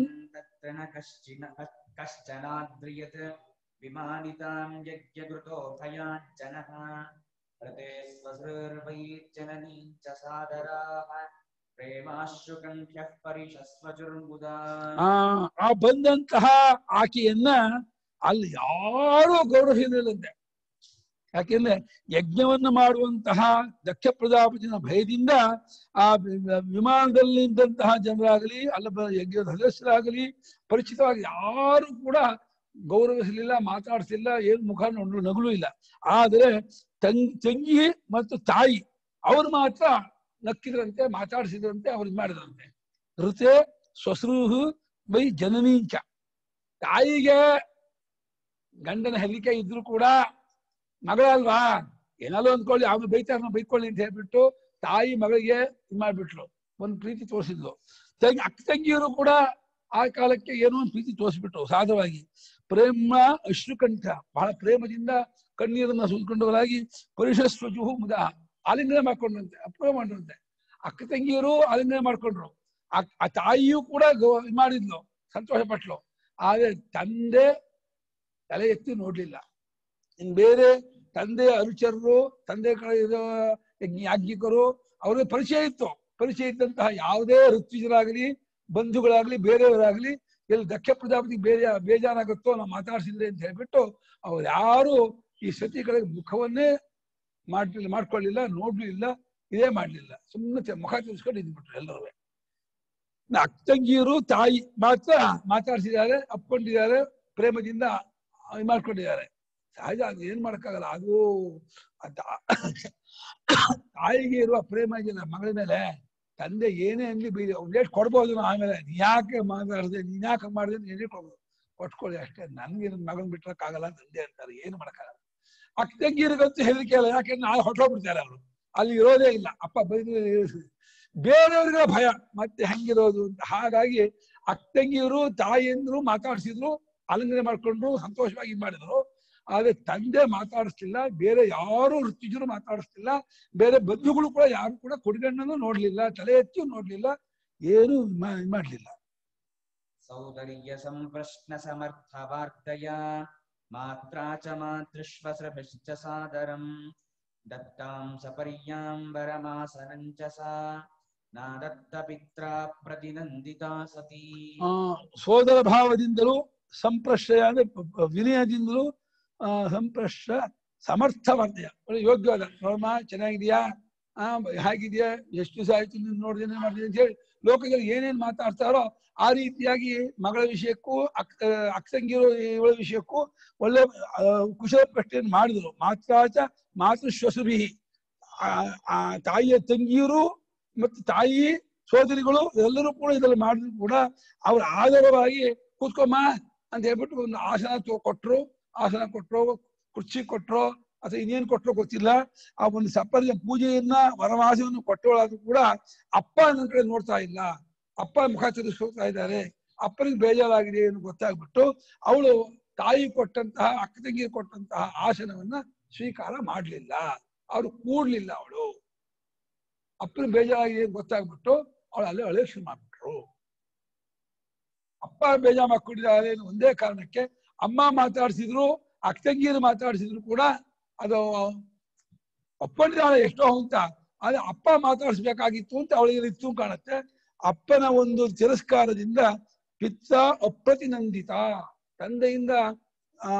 ಕಶ್ಚನಾದ್ರಿಯತ್ ವಿಮಾನಿತಾಂ ಯಜ್ಞಕೃತೋ ಭಯಾಂಚನಃ ಪ್ರತೆ ಸ್ವಸೃರ್ವೈರ್ಜನನೀಂ ಚ ಸಾದರಾಃ ಪ್ರೇಮಾಶ್ರುಕಂಠ್ಯಃ ಪರಿಶಸ್ವಚುರ್ಬುಧಾನ್. ಆ ಆ ಬಂದಂತಹ ಆಕೆಯನ್ನ ಅಲ್ಲಿ ಯಾರೂ ಗೌರವಿಸಲಿಲ್ಲಂತೆ. ಯಾಕೆಂದ್ರೆ ಯಜ್ಞವನ್ನ ಮಾಡುವಂತಹ ದಕ್ಷ ಪ್ರಜಾಪತಿನ ಭಯದಿಂದ ಆ ವಿಮಾನದಲ್ಲಿ ಇದ್ದಂತಹ ಜನರಾಗಲಿ ಅಲ್ಲ ಯಜ್ಞದ ಸದಸ್ಯರಾಗಲಿ ಪರಿಚಿತವಾಗಿ ಯಾರು ಕೂಡ ಗೌರವಿಸಲಿಲ್ಲ, ಮಾತಾಡಿಸಲಿಲ್ಲ, ಏನು ಮುಖ ನೋಡಲು ನಗಲು ಇಲ್ಲ. ಆದರೆ ತಂಗಿ ತಂಗಿ ಮತ್ತು ತಾಯಿ ಅವರು ಮಾತ್ರ ನಕ್ಕಿದ್ರಂತೆ, ಮಾತಾಡಿಸಿದ್ರಂತೆ, ಅವ್ರಿಗೆ ಮಾಡಿದ್ರಂತೆ. ಋತೆ ಸ್ವಸೃಹು ವೈ ಜನನೀಂಚ. ತಾಯಿಗೆ ಗಂಡನ ಹೆಲಿಕೆ ಇದ್ರು ಕೂಡ ಮಗಳಲ್ವಾ, ಏನಾದ್ರು ಅಂದ್ಕೊಳ್ಳಿ, ಅವ್ನು ಬೈತಾರ ಬೈಕೊಳ್ಳಿ ಅಂತ ಹೇಳ್ಬಿಟ್ಟು ತಾಯಿ ಮಗಳಿಗೆ ಇದು ಮಾಡ್ಬಿಟ್ಲು, ಒಂದು ಪ್ರೀತಿ ತೋರಿಸಿದ್ಲು. ತಂಗಿ ಅಕ್ಕ ತಂಗಿಯರು ಕೂಡ ಆ ಕಾಲಕ್ಕೆ ಏನೋ ಒಂದು ಪ್ರೀತಿ ತೋರಿಸ್ಬಿಟ್ರು ಸಾಧವಾಗಿ. ಪ್ರೇಮ ಅಶ್ರುಕಂಠ, ಬಹಳ ಪ್ರೇಮದಿಂದ ಕಣ್ಣೀರನ್ನ ಸುಲ್ಕೊಂಡವರಾಗಿ ಪರಿಶಸ್ವಜುಹು ಮುದ ಆಲಿಂಗನೆ ಮಾಡ್ಕೊಂಡ್ರಂತೆ, ಅಪ್ರೂವ್ ಮಾಡ್ರಂತೆ. ಅಕ್ಕ ತಂಗಿಯರು ಆಲಿಂಗನೆ ಮಾಡ್ಕೊಂಡ್ರು. ಆ ತಾಯಿಯೂ ಕೂಡ ಇದು ಮಾಡಿದ್ಲು, ಸಂತೋಷ ಪಟ್ಲು. ಆದ್ರೆ ತಂದೆ ತಲೆ ಎತ್ತಿ ನೋಡ್ಲಿಲ್ಲ. ಇನ್ ಬೇರೆ ತಂದೆ ಅನುಚರರು, ತಂದೆ ಯಾಜ್ಞಿಕರು ಅವ್ರಿಗೆ ಪರಿಚಯ ಇತ್ತು. ಪರಿಚಯ ಇದ್ದಂತಹ ಯಾವುದೇ ಋತ್ವಿಜರಾಗಲಿ, ಬಂಧುಗಳಾಗ್ಲಿ, ಬೇರೆಯವರಾಗ್ಲಿ, ಎಲ್ಲಿ ದಕ್ಷ ಪ್ರಜಾಪತಿ ಬೇರೆ ಬೇಜಾರಾಗುತ್ತೋ ನಾವು ಮಾತಾಡ್ಸಿದ್ರೆ ಅಂತ ಹೇಳ್ಬಿಟ್ಟು ಅವ್ರು ಯಾರು ಈ ಸತಿ ಕಡೆಗೆ ಮುಖವನ್ನೇ ಮಾಡ್ಲಿಲ್ಲ, ಮಾಡ್ಕೊಳ್ಳಿಲ್ಲ, ನೋಡ್ಲಿಲ್ಲ, ಇದೇ ಮಾಡ್ಲಿಲ್ಲ. ಸುಮ್ಮನೆ ಮುಖ ತಿರ್ಸ್ಕೊಂಡು ಇದ್ಬಿಟ್ರು ಎಲ್ಲರೂ. ಅಕ್ಕ ತಂಗಿಯರು ತಾಯಿ ಮಾತ್ರ ಮಾತಾಡ್ಸಿದ್ದಾರೆ, ಅಪ್ಕೊಂಡಿದ್ದಾರೆ, ಪ್ರೇಮದಿಂದ ಮಾಡ್ಕೊಂಡಿದ್ದಾರೆ. ಸಹಜ, ಅದು ಏನ್ ಮಾಡಕ್ಕಾಗಲ್ಲ. ಅದು ತಾಯಿಗೆ ಇರುವ ಪ್ರೇಮ ಇದೆಯಲ್ಲ ಮಗಳ ಮೇಲೆ, ತಂದೆ ಏನೇ ಅನ್ಲಿ ಬೀದಿ ಒಂದೇಷ್ಟು ಕೊಡ್ಬೋದು ಆಮೇಲೆ ನೀ ಯಾಕೆ ಮಾತಾಡಿದೆ ನೀನ್ ಯಾಕೆ ಮಾಡಿದೆ ನೀನೇ ಕೊಡ್ಬೋದು ಕೊಟ್ಕೊಳ್ಳಿ ಅಷ್ಟೇ. ನನ್ಗೆ ನನ್ನ ಮಗನ್ ಬಿಟ್ರಕ್ಕಾಗಲ್ಲ ತಂದೆ ಅಂತಾರೆ, ಏನು ಮಾಡಕ್ಕಾಗಲ್ಲ. ಅಕ್ಕ ತಂಗಿಯರಿಗಂತೂ ಹೆದರಿಕೆ ಅಲ್ಲ, ಯಾಕೆಂದ್ರೆ ನಾಳೆ ಹೊಟ್ಟೋಗ್ಬಿಡ್ತಾರೆ ಅವರು, ಅಲ್ಲಿ ಇರೋದೇ ಇಲ್ಲ. ಅಪ್ಪ ಬೈದು ಬೇರೆಯವ್ರಿಗೆ ಭಯ ಮತ್ತೆ ಹೆಂಗಿರೋದು ಅಂತ. ಹಾಗಾಗಿ ಅಕ್ಕ ತಂಗಿಯರು ತಾಯಿಯಂದ್ರು ಮಾತಾಡ್ಸಿದ್ರು, ಆಲಿಂಗನೆ ಮಾಡ್ಕೊಂಡ್ರು, ಸಂತೋಷವಾಗಿ ಮಾಡಿದ್ರು. ಆದ್ರೆ ತಂದೆ ಮಾತಾಡಿಸ್ಲಿಲ್ಲ, ಬೇರೆ ಯಾರು ಋತುಜರು ಮಾತಾಡಿಸ್ಲಿಲ್ಲ, ಬೇರೆ ಬಂಧುಗಳು ಕೂಡ ಯಾರು ಕೂಡ ಕೊಡುಗಣ್ಣನ್ನು ನೋಡ್ಲಿಲ್ಲ, ತಲೆ ಎತ್ತಿ ನೋಡ್ಲಿಲ್ಲ, ಏನು ಮಾಡ್ಲಿಲ್ಲ. ಸೌಂದರ್ಯ ಸಂಪ್ರಶ್ನ ಸಮರ್ಥ ವಾರ್ತೆಯ ಮಾತ್ರಾ ಚ ಮಾತೃಶ್ವಶ್ರಭಿಶ್ಚ ಸಾದರಂ ದತ್ತಾಂ ಸಪರ್ಯಾಂಬರಮಾಸನಂ ಚ ಸಾ ನಾದತ್ತ ಪಿತ್ರ ಪ್ರತಿನಂದಿತಾ ಸತಿ. ಆ ಸೋದರ ಭಾವದಿಂದಲೂ ಸಂಪ್ರಶ್ರಯ ಅಂದ್ರೆ ವಿನಯದಿಂದಲೂ ಆ ಸಂಪ್ರಶ್ರ ಸಮರ್ಥ ವರ್ತೆಯ ಯೋಗ್ಯವಾದ ನೋಡಮ್ಮ ಚೆನ್ನಾಗಿದ್ಯಾ, ಆ ಹೇಗಿದ್ಯಾ, ಎಷ್ಟು ದಿವಸ ಆಯ್ತು ನೀನು ನೋಡಿದೇನೆ ಮಾಡಿದೆ ಅಂತ ಹೇಳಿ ಲೋಕದಲ್ಲಿ ಏನೇನ್ ಮಾತಾಡ್ತಾರೋ ಆ ರೀತಿಯಾಗಿ ಮಗಳ ವಿಷಯಕ್ಕೂ ಅಕ್ ಅಕ್ಕಂಗಿರೋ ಇವಳ ವಿಷಯಕ್ಕೂ ಒಳ್ಳೆ ಕುಶಲ ಪ್ರಶ್ನೆಯನ್ನು ಮಾಡಿದ್ರು. ಮಾತ್ರಾಚ ಮಾತೃಶ್ವಸುಭಿ, ಆ ತಾಯಿಯ ತಂಗಿಯರು ಮತ್ತು ತಾಯಿ ಸೋದರಿಗಳು ಎಲ್ಲರೂ ಕೂಡ ಇದರಲ್ಲಿ ಮಾಡಿದ್ರು ಕೂಡ ಅವ್ರ ಆಧಾರವಾಗಿ ಕೂತ್ಕೊಮ್ಮ ಅಂತ ಹೇಳ್ಬಿಟ್ಟು ಒಂದು ಆಸನ ಕೊಟ್ರು. ಆಸನ ಕೊಟ್ರು, ಕುರ್ಚಿ ಕೊಟ್ರು, ಅಥವಾ ಇನ್ನೇನು ಕೊಟ್ಟರು ಗೊತ್ತಿಲ್ಲ. ಆ ಒಂದು ಸಪರ್ಯ ಪೂಜೆಯನ್ನ ವರವಾಸವನ್ನು ಕೊಟ್ಟವಳಾದ್ರೂ ಕೂಡ ಅಪ್ಪ ನನ್ನ ಕಡೆ ನೋಡ್ತಾ ಇಲ್ಲ, ಅಪ್ಪ ಮುಖ ತಿರುಗಿಸ್ತಾ ಇದ್ದಾರೆ, ಅಪ್ಪನಿಗೆ ಬೇಜಾರಾಗಿದೆ ಎಂದು ಗೊತ್ತಾಗ್ಬಿಟ್ಟು ಅವಳು ತಾಯಿ ಕೊಟ್ಟಂತಹ ಅಕ್ಕ ತಂಗಿ ಕೊಟ್ಟಂತಹ ಆಸನವನ್ನ ಸ್ವೀಕಾರ ಮಾಡ್ಲಿಲ್ಲ, ಅವ್ರು ಕೂಡ್ಲಿಲ್ಲ. ಅವಳು ಅಪ್ಪನಿಗೆ ಬೇಜಾರಾಗಿದೆ ಅಂತ ಗೊತ್ತಾಗ್ಬಿಟ್ಟು ಅವಳು ಅಲ್ಲೇ ಅಳೆ ಶುರು ಮಾಡ್ಬಿಟ್ರು. ಅಪ್ಪ ಬೇಜಾರು ಮಾಡ್ಕೊಂಡಿದ್ದಾರೆ ಒಂದೇ ಕಾರಣಕ್ಕೆ ಅಮ್ಮ ಮಾತಾಡ್ಸಿದ್ರು, ಅಕ್ಕ ತಂಗಿಯರು ಮಾತಾಡ್ಸಿದ್ರು ಕೂಡ ಅದು ಒಪ್ಕೊಂಡಿದ್ದಾಳೆ ಎಷ್ಟೋ ಅಂತ. ಆದ್ರೆ ಅಪ್ಪ ಮಾತಾಡಿಸ್ಬೇಕಾಗಿತ್ತು ಅಂತ ಅವಳಿಗೆ ಇತ್ತು ಕಾಣುತ್ತೆ. ಅಪ್ಪನ ಒಂದು ತಿರಸ್ಕಾರದಿಂದ ಪಿತ್ತ ಅಪ್ರತಿನಂದಿತ, ತಂದೆಯಿಂದ ಆ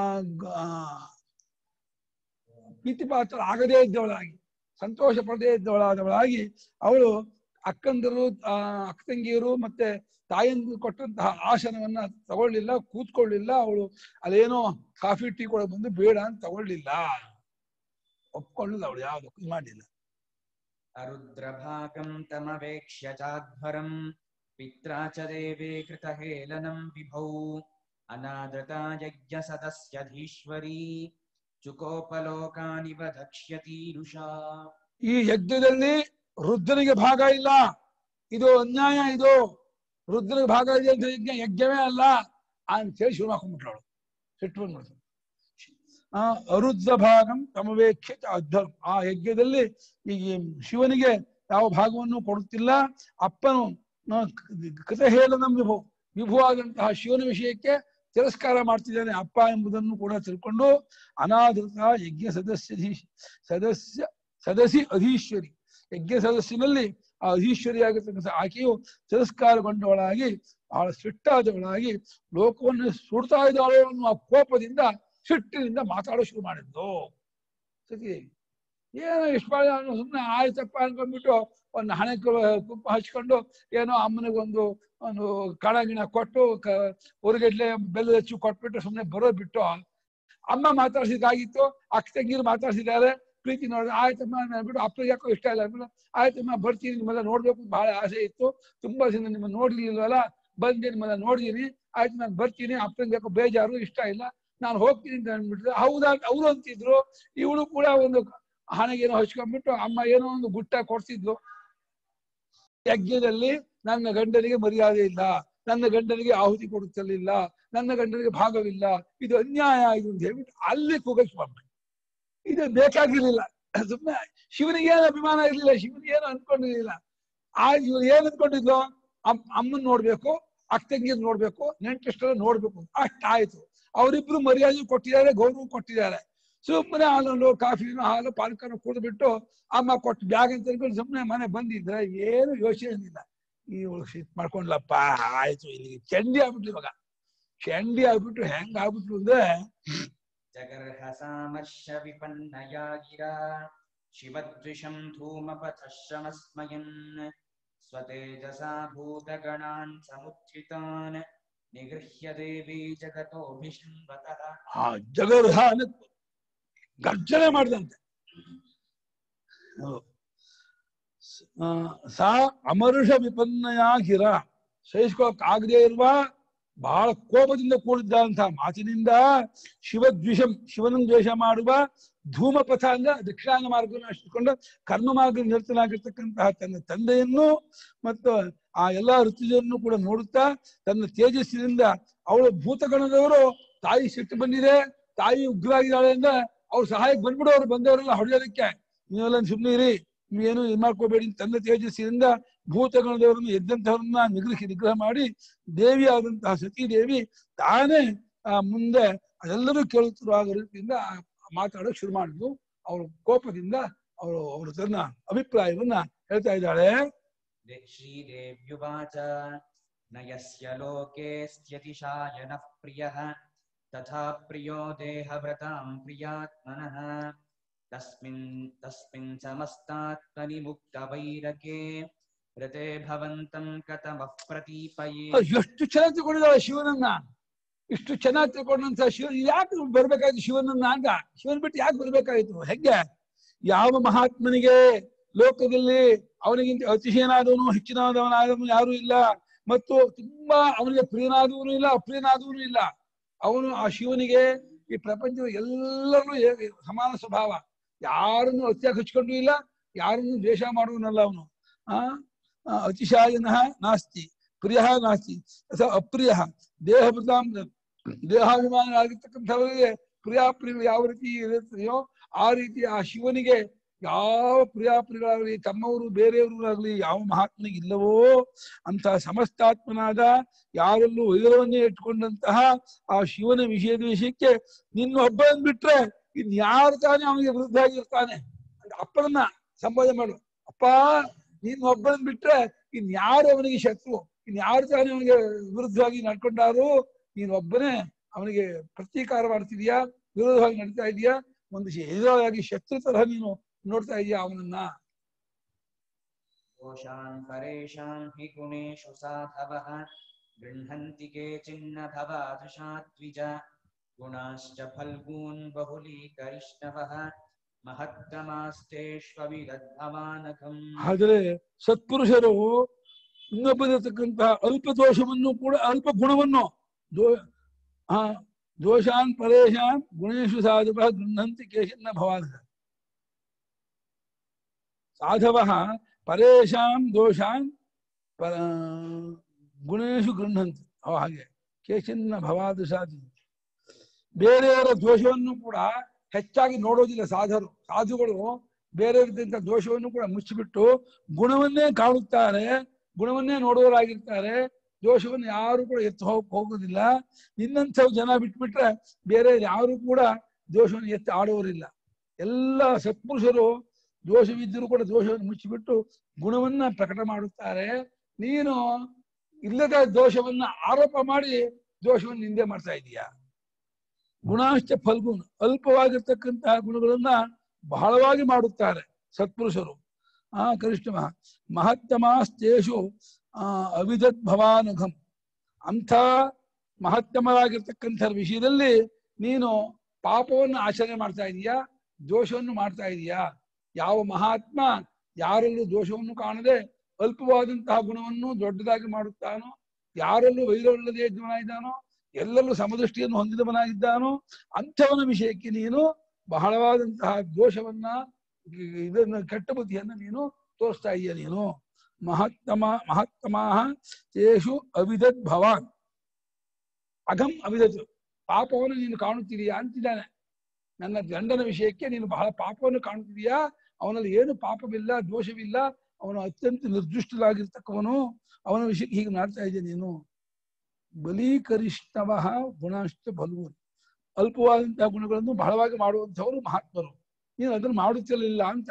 ಪ್ರೀತಿಪಾತ್ರ ಆಗದೇ ಇದ್ದವಳಾಗಿ, ಸಂತೋಷ ಪಡದೇ ಇದ್ದವಳಾದವಳಾಗಿ ಅವಳು ಅಕ್ಕಂದರು ಆ ಅಕ್ಕ ತಂಗಿಯರು ಮತ್ತೆ ತಾಯಿಯಂದು ಕೊಟ್ಟಂತಹ ಆಸನವನ್ನ ತಗೊಳ್ಳಿಲ್ಲ, ಕೂತ್ಕೊಳ್ಳಿಲ್ಲ. ಅವಳು ಅದೇನೋ ಕಾಫಿ ಟೀ ಕೂಡ ಬಂದು ಬೇಡ ಅಂತ ತಗೊಳ್ಳಿಲ್ಲ, ಒಪ್ಕೊಳ್ಳಿಲ್ಲ, ಅವಳು ಯಾವ್ದು ಮಾಡಿಲ್ಲ. ಅರುದ್ರಭಾಗಂ ತಮವೇಕ್ಷ್ಯ ಚಾಧ್ವರಂ ಪಿತ್ರಾ ಚ ದೇವೇ ಕೃತ ಹೇಲನಂ ವಿಭೌ ಅನಾದೃತ ಯಜ್ಞ ಸದಸ್ಯಧೀಶ್ವರಿ ಚುಕೋಪಲೋಕಾನಿವ ದಕ್ಷ್ಯತೀರುಷಾ. ಈ ಯಜ್ಞದಲ್ಲಿ ರುದ್ರನಿಗೆ ಭಾಗ ಇಲ್ಲ, ಇದು ಅನ್ಯಾಯ, ಇದು ರುದ್ರನಿಗೆ ಭಾಗ ಇದೆ ಅಂತ ಯಜ್ಞ ಯಜ್ಞವೇ ಅಲ್ಲ ಅಂತ ಹೇಳಿ ಶುರು ಹಾಕೊಂಡ್ಬಿಟ್ರು. ಸಿಟ್ಟು ಬಂದ್ಬಿಡ್ತು. ಆ ಅರುದ್ರ ಭಾಗಂ ತಮವೇಕ್ಷ್ಯ ಅಧ್ವರ್, ಆ ಯಜ್ಞದಲ್ಲಿ ಈ ಶಿವನಿಗೆ ಯಾವ ಭಾಗವನ್ನು ಕೊಡುತ್ತಿಲ್ಲ. ಅಪ್ಪನು ಕೃತ ಹೇಳನಂ ವಿಭು, ವಿಭುವಾದಂತಹ ಶಿವನ ವಿಷಯಕ್ಕೆ ತಿರಸ್ಕಾರ ಮಾಡ್ತಿದ್ದಾನೆ ಅಪ್ಪ ಎಂಬುದನ್ನು ಕೂಡ ತಿಳ್ಕೊಂಡು ಅನಾದೃತ ಯಜ್ಞ ಸದಸ್ಯ ಸದಸ್ಯ ಸದಸಿ ಅಧೀಶ್ವರಿ, ಯಜ್ಞ ಸದಸ್ಯನಲ್ಲಿ ಆ ಅಧೀಶ್ವರಿಯಾಗಿರ್ತಕ್ಕಂಥ ಆಕೆಯು ತಿರಸ್ಕಾರಗೊಂಡವಳಾಗಿ ಬಹಳ ಸಿಟ್ಟಾದವಳಾಗಿ ಲೋಕವನ್ನು ಸುಡ್ತಾ ಇದ್ದಾಳೋ ಅನ್ನುವ ಕೋಪದಿಂದ ಸಿಟ್ಟಿನಿಂದ ಮಾತಾಡೋ ಶುರು ಮಾಡಿದ್ದು. ಸತಿ ಏನೋ ಇಷ್ಟ ಸುಮ್ಮನೆ ಆಯ್ತಪ್ಪ ಅನ್ಕೊಂಡ್ಬಿಟ್ಟು ಒಂದು ಹಣೆ ಕುಪ್ಪ ಹಚ್ಕೊಂಡು ಏನೋ ಅಮ್ಮನಿಗೊಂದು ಒಂದು ಕಾಳಗಿಣ ಕೊಟ್ಟು ಕ ಉರುಗಡ್ಲೆ ಬೆಲ್ಲ ಹಚ್ಚಿ ಕೊಟ್ಬಿಟ್ಟು ಸುಮ್ಮನೆ ಬರೋದ್ ಬಿಟ್ಟು ಅಮ್ಮ ಮಾತಾಡ್ಸಿದಾಗಿತ್ತು, ಅಕ್ಕ ತಂಗಿರು ಮಾತಾಡ್ಸಿದ್ದಾರೆ, ಪ್ರೀತಿ ನೋಡಿದ್ರೆ ಆಯ್ತಮ್ಮ ಅಂದ್ಬಿಟ್ಟು ಅಪ್ಪಗೆ ಯಾಕೋ ಇಷ್ಟ ಇಲ್ಲ ಅಂದ್ಬಿಟ್ಟು ಆಯ್ತಮ್ಮ ಬರ್ತೀನಿ, ನಿಮ್ಮೆಲ್ಲ ನೋಡ್ಬೇಕು ಬಹಳ ಆಸೆ ಇತ್ತು, ತುಂಬಾ ದಿನ ನಿಮ್ಮ ನೋಡ್ಲಿಲ್ವಲ್ಲ, ಬಂದೆ ನಿಮ್ಮೆಲ್ಲ ನೋಡಿದೀನಿ, ಆಯ್ತು ನಾನು ಬರ್ತೀನಿ, ಅಪ್ಪನಿಗೆ ಯಾಕೋ ಬೇಜಾರು ಇಷ್ಟ ಇಲ್ಲ, ನಾನು ಹೋಗ್ತೀನಿ ಅಂತ ಅಂದ್ಬಿಟ್ರೆ ಹೌದಾ ಅವ್ರು ಅಂತಿದ್ರು. ಇವಳು ಕೂಡ ಒಂದು ಹಣೆಗೇನೋ ಹಚ್ಕೊಂಡ್ಬಿಟ್ಟು ಅಮ್ಮ ಏನೋ ಒಂದು ಗುಟ್ಟ ಕೊಡ್ತಿದ್ಲು. ಯಜ್ಞದಲ್ಲಿ ನನ್ನ ಗಂಡನಿಗೆ ಮರ್ಯಾದೆ ಇಲ್ಲ, ನನ್ನ ಗಂಡನಿಗೆ ಆಹುತಿ ಕೊಡುತ್ತಲಿಲ್ಲ, ನನ್ನ ಗಂಡನಿಗೆ ಭಾಗವಿಲ್ಲ, ಇದು ಅನ್ಯಾಯ ಇದು ಅಂತ ಹೇಳ್ಬಿಟ್ಟು ಅಲ್ಲಿ ಕೂಗಕ್ಕೆ ಬಂದ್ಬಿಟ್ಟು ಇದು ಬೇಕಾಗಿರ್ಲಿಲ್ಲ. ಸುಮ್ಮನೆ ಶಿವನಿಗೆ ಏನು ಅಭಿಮಾನ ಇರ್ಲಿಲ್ಲ, ಶಿವನಿಗೆ ಏನು ಅನ್ಕೊಂಡಿರ್ಲಿಲ್ಲ. ಆ ಇವ್ರು ಏನ್ ಅನ್ಕೊಂಡಿದ್ಲು, ಅಮ್ ಅಮ್ಮನ್ ನೋಡ್ಬೇಕು, ಅಕ್ಕ ತಂಗಿಯರ್ ನೋಡ್ಬೇಕು, ನೆಂಟಷ್ಟೆಲ್ಲ ನೋಡ್ಬೇಕು, ಅಷ್ಟಾಯ್ತು. ಅವರಿಬ್ರು ಮರ್ಯಾದೆ ಕೊಟ್ಟಿದ್ದಾರೆ, ಗೌರವ ಕೊಟ್ಟಿದ್ದಾರೆ. ಸುಮ್ಮನೆ ಹಾಲು ಕಾಫಿನೋ ಹಾಲು ಪಾನಕನೋ ಕುಡಿದ್ಬಿಟ್ಟು ಅಮ್ಮ ಕೊಟ್ಟು ಬ್ಯಾಗ್ ಅಂತ ತಿಳ್ಕೊಂಡು ಸುಮ್ಮನೆ ಮನೆ ಬಂದಿದ್ರೆ ಏನು ಯೋಚನೆ ಇಲ್ಲ. ಇವಳು ಸಿಟ್ ಮಾಡ್ಕೊಂಡ್ಲಪ್ಪ, ಆಯ್ತು ಇಲ್ಲಿಗೆ ಚಂಡಿ ಆಗ್ಬಿಟ್ಲು. ಇವಾಗ ಚಂಡಿ ಆಗ್ಬಿಟ್ಟು ಹೆಂಗ್ ಆಗ್ಬಿಟ್ಲು ಅಂದ್ರೆ ಜಗರ್ಹಸಾಮರ್ಷ ವಿಪನ್ನಯಾಗಿರ ಶಿವದ್ವಿಷಂ ಧೂಮಪಥಶ್ರಮಸ್ಮಯನ್ ಸ್ವತೇಜಸಾ ಭೂತಗಣಾನ್ ಸಮುಚ್ಛಿತಾನ್ ನಿಗೃಹ್ಯ ದೇವಿ ಜಗತೋಭಿಷನ್ವತಃ. ಆ ಜಗರ್ಹ ಗರ್ಜನೆ ಮಾಡಿದಂತೆ ಆ, ಸಾ ಅಮರುಷ ವಿಪನ್ನಯ ಗಿರ ಸಹಿಸ್ಕೊಳಕ್ ಆಗದೆ ಇರುವ ಬಹಳ ಕೋಪದಿಂದ ಕೂಡಿದ್ದಂತಹ ಮಾತಿನಿಂದ ಶಿವದ್ವಿಷಂ ಶಿವನನ್ನು ದ್ವೇಷ ಮಾಡುವ ಧೂಮಪಥ ಅಂದ್ರೆ ದಕ್ಷಿಣಾಂಗ ಮಾರ್ಗವನ್ನು ಅಷ್ಟಿಕೊಂಡು ಕರ್ಮ ಮಾರ್ಗ ನಿರತನಾಗಿರ್ತಕ್ಕಂತಹ ತನ್ನ ತಂದೆಯನ್ನು ಮತ್ತು ಆ ಎಲ್ಲಾ ಋತುಜನ್ನು ಕೂಡ ನೋಡುತ್ತಾ ತನ್ನ ತೇಜಸ್ಸಿನಿಂದ ಅವಳು ಭೂತಗಣದವರು ತಾಯಿ ಸಿಟ್ಟು ಬಂದಿದೆ, ತಾಯಿ ಉಗ್ರಾಗಿದ್ದಾಳೆ ಅಂದ್ರೆ ಅವ್ರ ಸಹಾಯಕ್ಕೆ ಬಂದ್ಬಿಡೋರು, ಬಂದವರೆಲ್ಲ ಹೊಡೆಯೋದಕ್ಕೆ ನೀವೆಲ್ಲ ಸುಮ್ಮನೆ ಇರಿ, ನೀವೇನು ಇದು ಮಾಡ್ಕೋಬೇಡಿ. ತನ್ನ ತೇಜಸ್ಸಿನಿಂದ ಭೂತಗಣದವರನ್ನು ಎದ್ದಂತಹವ್ರನ್ನ ನಿಗ್ರಹ ನಿಗ್ರಹ ಮಾಡಿ ದೇವಿ ಆದಂತಹ ಸತೀದೇವಿ ತಾನೇ ಆ ಮುಂದೆ ಅದೆಲ್ಲರೂ ಕೇಳುತ್ತಿರುವಾಗ ರೀತಿಯಿಂದ ಮಾತಾಡೋಕೆ ಶುರು ಮಾಡಿದ್ಲು. ಅವ್ರ ಕೋಪದಿಂದ ಅವರು ಅವ್ರ ತನ್ನ ಅಭಿಪ್ರಾಯವನ್ನ ಹೇಳ್ತಾ ಇದ್ದಾಳೆ. ಶ್ರೀದೇವ್ಯುವಾಚ ನಯಸ್ಯ ಲೋಕೆ ಸ್ಥ್ಯತಿಶಾಯನಃ ಪ್ರಿಯಃ ತಥಾ ಪ್ರಿಯೋ ದೇಹವ್ರತಾಂ ಪ್ರಿಯಾತ್ಮನಃ ತಸ್ಮಿನ್ ತಸ್ಮಿನ್ ಸಮಸ್ತಾತ್ಮನಿ ಮುಕ್ತವೈರಕೆ ರತೆ ಭವಂತಂ ಕಥಮಃ ಪ್ರತೀಪಯೇ. ಎಷ್ಟು ಚೆನ್ನಾಗಿ ತಿಳ್ಕೊಂಡಿದ್ದಾಳೆ ಶಿವನನ್ನ, ಇಷ್ಟು ಚೆನ್ನಾಗಿ ತಿಳ್ಕೊಂಡಂತ ಶಿವ ಯಾಕೆ ಬರ್ಬೇಕಾಯ್ತು ಶಿವನನ್ನ ಅಂತ, ಶಿವನ್ ಬಿಟ್ಟು ಯಾಕೆ ಬರ್ಬೇಕಾಯ್ತು? ಹೆಂಗೆ ಯಾವ ಮಹಾತ್ಮನಿಗೆ ಲೋಕದಲ್ಲಿ ಅವನಿಗಿಂತ ಅತಿಶಯನಾದವನು ಹೆಚ್ಚಿನಾದವನಾದವನು ಯಾರು ಇಲ್ಲ, ಮತ್ತು ತುಂಬಾ ಅವನಿಗೆ ಪ್ರಿಯನಾದವನು ಇಲ್ಲ ಅಪ್ರಿಯನಾದವನು ಇಲ್ಲ. ಅವನು ಆ ಶಿವನಿಗೆ ಈ ಪ್ರಪಂಚದ ಎಲ್ಲರೂ ಸಮಾನ ಸ್ವಭಾವ, ಯಾರನ್ನು ಅತ್ಯಾಗಿ ಹಚ್ಕೊಂಡು ಇಲ್ಲ, ಯಾರನ್ನು ದ್ವೇಷ ಮಾಡುವನಲ್ಲ ಅವನು. ಆ ಅತಿಶಾಯನಃ ನಾಸ್ತಿ ಪ್ರಿಯ ನಾಸ್ತಿ ಅಥವಾ ಅಪ್ರಿಯ ದೇಹಭೃತಾಂ ದೇಹಾಭಿಮಾನರಾಗಿರ್ತಕ್ಕಂಥವರಿಗೆ ಪ್ರಿಯಾಪ್ರಿಯಗಳು ಯಾವ ರೀತಿ ಇರುತ್ತೆಯೋ ಆ ರೀತಿ ಆ ಶಿವನಿಗೆ ಯಾವ ಪ್ರಿಯಾಪ್ರಿಯಗಳಾಗಲಿ ತಮ್ಮವರು ಬೇರೆಯವರಾಗಲಿ ಯಾವ ಮಹಾತ್ಮನಿಗೆ ಇಲ್ಲವೋ ಅಂತಹ ಸಮಸ್ತಾತ್ಮನಾದ ಯಾರಲ್ಲೂ ವೈರವನ್ನೇ ಇಟ್ಕೊಂಡಂತಹ ಆ ಶಿವನ ವಿಷಯದ ವಿಷಯಕ್ಕೆ ನಿನ್ನ ಒಬ್ಬರನ್ನು ಬಿಟ್ರೆ ಇನ್ಯಾರು ತಾನೇ ಅವನಿಗೆ ವಿರುದ್ಧ ಆಗಿರ್ತಾನೆ ಅಂತ ಅಪ್ಪನನ್ನ ಸಂಬೋಧನೆ ಮಾಡು. ಅಪ್ಪ ನೀನ್ ಒಬ್ಬರನ್ನ ಬಿಟ್ರೆ ಇನ್ಯಾರು ಅವನಿಗೆ ಶತ್ರು, ಇನ್ಯಾರು ತಾನೇ ಅವನಿಗೆ ವಿರುದ್ಧವಾಗಿ ನಡ್ಕೊಂಡಾರು, ನೀನ್ ಒಬ್ಬನೇ ಅವನಿಗೆ ಪ್ರತೀಕಾರ ಮಾಡ್ತಿದ್ಯಾ, ವಿರೋಧವಾಗಿ ನಡ್ತಾ ಇದೀಯಾ, ಒಂದು ಎದುರಾಗಿ ಶತ್ರು ತರಹ ನೀನು ನೋಡ್ತಾ ಇದೀಯಾ ಅವನನ್ನ. ದೋಷಾನ್ ಪರೇಷಾನ್ ಹಿ ಗುಣೇಷು ಸಾಧವಃ ಗೃಹಂತಿ ಕೇಚಿನ್ನ ಭವಾದೃಶಾದ್ವಿಜ ಗುಣಾಶ್ಚ ಫಲ್ಗೂನ್ ಬಹುಲೀಕರಿಷ್ಣವಃ ಮಹತ್ತಮಾಸ್ತೇಷ್ವವಿರದ್ಭವಾನಕಂ. ಆದರೆ ಸತ್ಪುರುಷರು ಇನ್ನೊಬ್ಬರತಕ್ಕಂತಹ ಅಲ್ಪ ದೋಷವನ್ನು ಕೂಡ ಅಲ್ಪ ಗುಣವನ್ನು ದೋ ಆ ದೋಷಾನ್ ಪರೇಶಾನ್ ಗುಣೇಶು ಸಾಧವ ಗೃಹಂತಿ ಕೇಶನ್ನ ಭವಾದ ಸಾಧವ ಪರೇಶಾಂ ದೋಷಾನ್ ಪ ಗುಣೇಶು ಗೃಹಂತಿ ಅವ ಹಾಗೆ ಕೇಶನ್ನ ಭವಾದ ಸಾಧು ಬೇರೆಯವರ ದೋಷವನ್ನು ಕೂಡ ಹೆಚ್ಚಾಗಿ ನೋಡೋದಿಲ್ಲ ಸಾಧರು. ಸಾಧುಗಳು ಬೇರೆಯವರಿದ್ದಂಥ ದೋಷವನ್ನು ಕೂಡ ಮುಚ್ಚಿಬಿಟ್ಟು ಗುಣವನ್ನೇ ಕಾಣುತ್ತಾರೆ, ಗುಣವನ್ನೇ ನೋಡುವವರಾಗಿರ್ತಾರೆ. ದೋಷವನ್ನು ಯಾರು ಕೂಡ ಎತ್ತು ಹೋಗ ಹೋಗೋದಿಲ್ಲ. ಇನ್ನಂಥ ಜನ ಬಿಟ್ಬಿಟ್ರೆ ಬೇರೆ ಯಾರು ಕೂಡ ದೋಷವನ್ನು ಎತ್ತಿ ಆಡುವವರಿಲ್ಲ. ಎಲ್ಲ ಸತ್ಪುರುಷರು ದೋಷವಿದ್ದರೂ ಕೂಡ ದೋಷವನ್ನು ಮುಚ್ಚಿಬಿಟ್ಟು ಗುಣವನ್ನ ಪ್ರಕಟ ಮಾಡುತ್ತಾರೆ. ನೀನು ಇಲ್ಲದ ದೋಷವನ್ನ ಆರೋಪ ಮಾಡಿ ದೋಷವನ್ನು ನಿಂದೆ ಮಾಡ್ತಾ ಇದೀಯ. ಗುಣಾಶ್ಚ ಫಲ್ಗುನ್ ಅಲ್ಪವಾಗಿರ್ತಕ್ಕಂತಹ ಗುಣಗಳನ್ನ ಬಹಳವಾಗಿ ಮಾಡುತ್ತಾರೆ ಸತ್ಪುರುಷರು. ಆ ಕರಿಷ್ಠ ಮಹತ್ತಮಾಸ್ತೇಷು ಆ ಅವಿದತ್ ಭವಾನಘಂ ಅಂಥ ಮಹತ್ತಮರಾಗಿರ್ತಕ್ಕಂಥ ವಿಷಯದಲ್ಲಿ ನೀನು ಪಾಪವನ್ನು ಆಚರಣೆ ಮಾಡ್ತಾ ಇದೀಯಾ, ದೋಷವನ್ನು ಮಾಡ್ತಾ ಇದೀಯಾ. ಯಾವ ಮಹಾತ್ಮ ಯಾರಲ್ಲೂ ದೋಷವನ್ನು ಕಾಣದೆ ಅಲ್ಪವಾದಂತಹ ಗುಣವನ್ನು ದೊಡ್ಡದಾಗಿ ಮಾಡುತ್ತಾನೋ, ಯಾರಲ್ಲೂ ವೈರವಿಲ್ಲದೆ ಇದ್ದವನಾಗಿದ್ದಾನೋ, ಎಲ್ಲರೂ ಸಮದೃಷ್ಟಿಯನ್ನು ಹೊಂದಿದವನಾಗಿದ್ದಾನೋ ಅಂಥವನ ವಿಷಯಕ್ಕೆ ನೀನು ಬಹಳವಾದಂತಹ ದೋಷವನ್ನ ಇದನ್ನ ಕೆಟ್ಟ ಬುದ್ಧಿಯನ್ನ ನೀನು ತೋರಿಸ್ತಾ ಇದೀಯ. ನೀನು ಮಹತ್ತಮ ಮಹತ್ತಮಾಹ ತೇಷು ಅವಿದತ್ ಭವಾನ್ ಅಘಂ ಅವಿದತ್ ಪಾಪವನ್ನು ನೀನು ಕಾಣುತ್ತಿದೀಯಾ ಅಂತಿದ್ದಾನೆ. ನನ್ನ ಗಂಡನ ವಿಷಯಕ್ಕೆ ನೀನು ಬಹಳ ಪಾಪವನ್ನು ಕಾಣುತ್ತಿದೀಯಾ, ಅವನಲ್ಲಿ ಏನು ಪಾಪವಿಲ್ಲ, ದೋಷವಿಲ್ಲ, ಅವನು ಅತ್ಯಂತ ನಿರ್ದುಷ್ಟಲಾಗಿರ್ತಕ್ಕವನು, ಅವನ ವಿಷಯಕ್ಕೆ ಹೀಗೆ ಮಾಡ್ತಾ ಇದೆಯಾ ನೀನು. ಬಲೀಕರಿಷ್ಣವ ಗುಣಾಶ್ಚ ಬಲು ಅಲ್ಪವಾದಂತಹ ಗುಣಗಳನ್ನು ಬಹಳವಾಗಿ ಮಾಡುವಂಥವರು ಮಹಾತ್ಮರು, ನೀನು ಅದನ್ನು ಮಾಡುತ್ತಿರಲಿಲ್ಲ ಅಂತ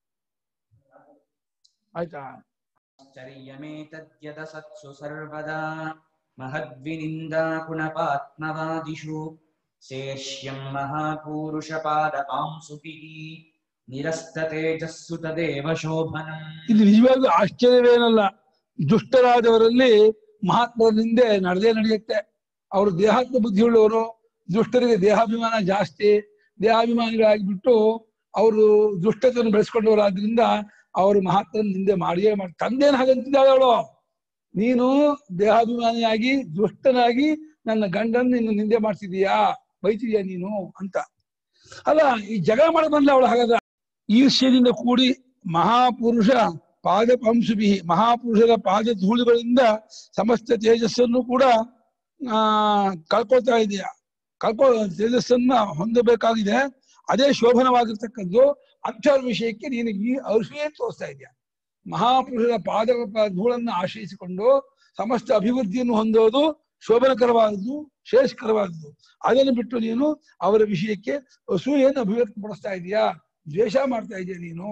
ಆಯ್ತಾ. ಆಶ್ಚರ್ಯಮೇತದ್ಯದ ಸತ್ಸು ಸರ್ವದಾ ಮಹದ್ವಿನಿಂದಾ ಗುಣಪಾತ್ಮವಾದಿಷು ಶೇಷ್ಯಂ ಮಹಾಪೂರುಷ ಪಾದ ಪಾಂಸುಭಿಃ ನಿರಸ್ತತೇಜಸ್ಸು ತದೇವ ಶೋಭನಂ. ಇಲ್ಲಿ ನಿಜವಾಗ್ಲೂ ಆಶ್ಚರ್ಯವೇನಲ್ಲ, ದುಷ್ಟರಾದವರಲ್ಲಿ ಮಹಾತ್ಮರ ನಿಂದೆ ನಡೆದೇ ನಡೆಯುತ್ತೆ. ಅವರು ದೇಹಾತ್ಮ ಬುದ್ಧಿಯುಳ್ಳವರು, ದುಷ್ಟರಿಗೆ ದೇಹಾಭಿಮಾನ ಜಾಸ್ತಿ, ದೇಹಾಭಿಮಾನಿಗಳಾಗಿಬಿಟ್ಟು ಅವರು ದುಷ್ಟತೆಯನ್ನು ಬೆಳೆಸ್ಕೊಂಡವರಾದ್ರಿಂದ ಅವರು ಮಹಾತ್ಮನ ನಿಂದೆ ಮಾಡಿಯೇ ಮಾಡಿ ತಂದೇನು ಹಾಗಂತಿದ್ದಾಳೆ ಅವಳು. ನೀನು ದೇಹಾಭಿಮಾನಿಯಾಗಿ ದುಷ್ಟನಾಗಿ ನನ್ನ ಗಂಡನ್ ನೀನು ನಿಂದೆ ಮಾಡ್ತಿದೀಯಾ, ಬೈತಿದೀಯಾ ನೀನು ಅಂತ. ಅಲ್ಲ, ಈ ಜಗಳ ಮಾಡಿ ಬಂದ್ಲ ಅವಳು. ಹಾಗಾದ್ರೆ ಈರ್ಷ್ಯದಿಂದ ಕೂಡಿ ಮಹಾಪುರುಷ ಪಾದ ಪಂಸುಭಿ, ಮಹಾಪುರುಷರ ಪಾದ ಧೂಳುಗಳಿಂದ ಸಮಸ್ತ ತೇಜಸ್ಸನ್ನು ಕೂಡ ಆ ಕಳ್ಕೊಳ್ತಾ ಇದೆಯಾ. ಕಳ್ಕೊ ತೇಜಸ್ಸನ್ನ ಹೊಂದಬೇಕಾಗಿದೆ, ಅದೇ ಶೋಭನವಾಗಿರ್ತಕ್ಕದ್ದು. ಅಂಥ ವಿಷಯಕ್ಕೆ ನೀನು ಈ ಅರ್ಷಿಯೇ ತೋರಿಸ್ತಾ ಇದೆಯಾ. ಮಹಾಪುರುಷರ ಪಾದ ಧೂಳನ್ನು ಆಶ್ರಯಿಸಿಕೊಂಡು ಸಮಸ್ತ ಅಭಿವೃದ್ಧಿಯನ್ನು ಹೊಂದೋದು ಶೋಭನಕರವಾದದ್ದು, ಶ್ರೇಷ್ಠಕರವಾದದ್ದು. ಅದನ್ನು ಬಿಟ್ಟು ನೀನು ಅವರ ವಿಷಯಕ್ಕೆ ಅಸೂಯೆಯನ್ನು ಅಭಿವ್ಯಕ್ತಪಡಿಸ್ತಾ ಇದೆಯಾ, ದ್ವೇಷ ಮಾಡ್ತಾ ಇದೆಯಾ ನೀನು.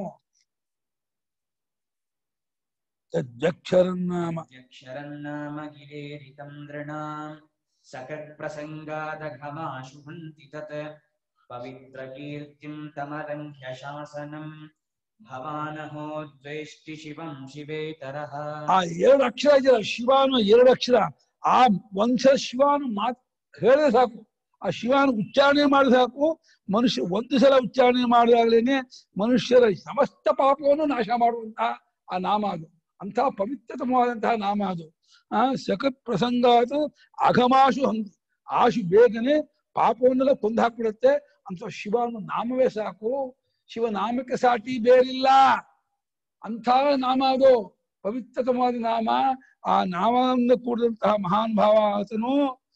ತದ್ಯಕ್ಷರನ್ನಾಮ ಯಕ್ಷರನ್ನಾಮ ಗಿರೇರಿತಂ ನೃಣಾಂ ಸಕಟ್ ಪ್ರಸಂಗಾದಘಮಾಶು ಹಂತಿ ತತ್ ಪವಿತ್ರ ಕೀರ್ತಿಂ ತಮಲಂಘ್ಯ ಶಾಸನಂ ಭವಾನಹೋ ದ್ವೇಷ್ಟಿ ಶಿವಂ ಶಿವೇತರಃ. ಆ ಎರಡು ಅಕ್ಷರ ಇದೆಯಲ್ಲ, ಶಿವಾನು ಎರಡು ಅಕ್ಷರ, ಆ ಒಂದ್ಸಲ ಶಿವಾನು ಮಾತ್ ಹೇಳಿದ್ರೆ ಸಾಕು, ಆ ಶಿವಾನು ಉಚ್ಚಾರಣೆ ಮಾಡಿದ್ರೆ ಸಾಕು. ಮನುಷ್ಯ ಒಂದು ಸಲ ಉಚ್ಚಾರಣೆ ಮಾಡಿದಾಗಲೇನೆ ಮನುಷ್ಯರ ಸಮಸ್ತ ಪಾಪವನ್ನು ನಾಶ ಮಾಡುವಂತಹ ಆ ನಾಮ ಅದು. ಅಂತಹ ಪವಿತ್ರತಮವಾದಂತಹ ನಾಮ ಅದು. ಆ ಸಖತ್ ಪ್ರಸಂಗಾತ ಅಘಮಾಶು ಹಂತಿ, ಆಶು ಬೇಗನೆ ಪಾಪವನ್ನೆಲ್ಲ ಕೊಂದು ಹಾಕ್ಬಿಡುತ್ತೆ ಅಂತ ಶಿವನ ನಾಮವೇ ಸಾಕು. ಶಿವನಾಮಕ್ಕೆ ಸಾಟಿ ಬೇರಿಲ್ಲ, ಅಂಥ ನಾಮ ಅದು, ಪವಿತ್ರತಮವಾದ ನಾಮ. ಆ ನಾಮದಿಂದ ಕೂಡಿದಂತಹ ಮಹಾನ್ ಭಾವ ಆತನು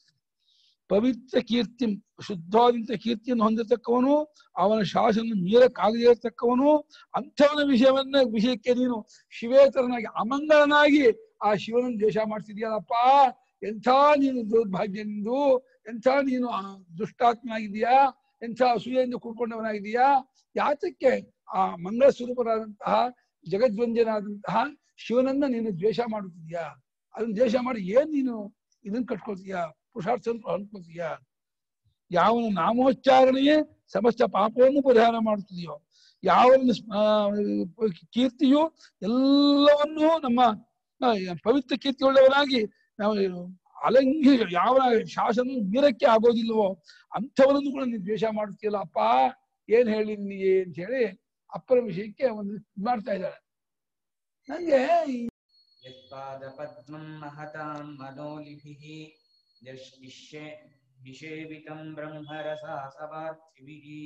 ಪವಿತ್ರ ಕೀರ್ತಿ, ಶುದ್ಧವಾದಂಥ ಕೀರ್ತಿಯನ್ನು ಹೊಂದಿರತಕ್ಕವನು, ಅವನ ಶಾಸನ ಮೀರಕ್ಕಾಗದೇ ಇರತಕ್ಕವನು. ಅಂಥವನ ವಿಷಯವನ್ನ ವಿಷಯಕ್ಕೆ ನೀನು ಶಿವೇತರನಾಗಿ ಅಮಂಗಳನಾಗಿ ಆ ಶಿವನನ್ನು ದ್ವೇಷ ಮಾಡ್ತಿದ್ಯಲ್ಲಪ್ಪ. ಎಂಥ ನೀನು ದುರ್ಭಾಗ್ಯ ನಿಂದು, ಎಂಥ ನೀನು ದುಷ್ಟಾತ್ಮನಾಗಿದೀಯಾ, ಎಂಥ ಅಸೂಯೆಯಿಂದ ಕೂಡ್ಕೊಂಡವನಾಗಿದೀಯಾ. ಯಾತಕ್ಕೆ ಆ ಮಂಗಳ ಸ್ವರೂಪನಾದಂತಹ ಜಗದ್ವಂದ್ಯನಾದಂತಹ ಶಿವನನ್ನ ನೀನು ದ್ವೇಷ ಮಾಡುತ್ತಿದ್ಯಾ. ಅದನ್ನ ದ್ವೇಷ ಮಾಡಿ ಏನ್ ನೀನು ಇದನ್ನ ಕಟ್ಕೊಳ್ತೀಯಾ, ಪುರುಷಾರ್ಥ ಅನ್ಕೊಳ್ತೀಯಾ. ಯಾವನ ನಾಮೋಚ್ಚಾರಣೆಯೇ ಸಮಸ್ತ ಪಾಪವನ್ನು ಪರಿಹಾರ ಮಾಡುತ್ತಿದೆಯೋ, ಯಾವನ ಕೀರ್ತಿಯು ಎಲ್ಲವನ್ನೂ ನಮ್ಮ ಪವಿತ್ರ ಕೀರ್ತಿಯುಳ್ಳವನಾಗಿ ನಾವು ಅಲಂಘಿ ಯಾವ ಶಾಸನ ಮೀರಕ್ಕೆ ಆಗೋದಿಲ್ವೋ ಅಂಥವರನ್ನು ಕೂಡ ನೀನು ದ್ವೇಷ ಮಾಡುತ್ತೀಯಲ್ಲ ಅಪ್ಪ, ಏನ್ ಹೇಳಿ ನಿನಗೆ ಅಂತ ಹೇಳಿ ಅಪ್ಪನ ವಿಷಯಕ್ಕೆ ಒಂದು ಮಾಡ್ತಾ ಇದ್ದಾಳೆ. ನಂಗೆ ಯತ್ಪಾದ ಪದ್ಮಂ ಮಹತಾಂ ಮನೋಲಿಭಿಃ ನಿರ್ಷ್ಟಿಶ್ಯೆ ನಿಷೇವಿತಂ ಬ್ರಹ್ಮರಸಾಸವಾರ್ಥಿಭಿಃ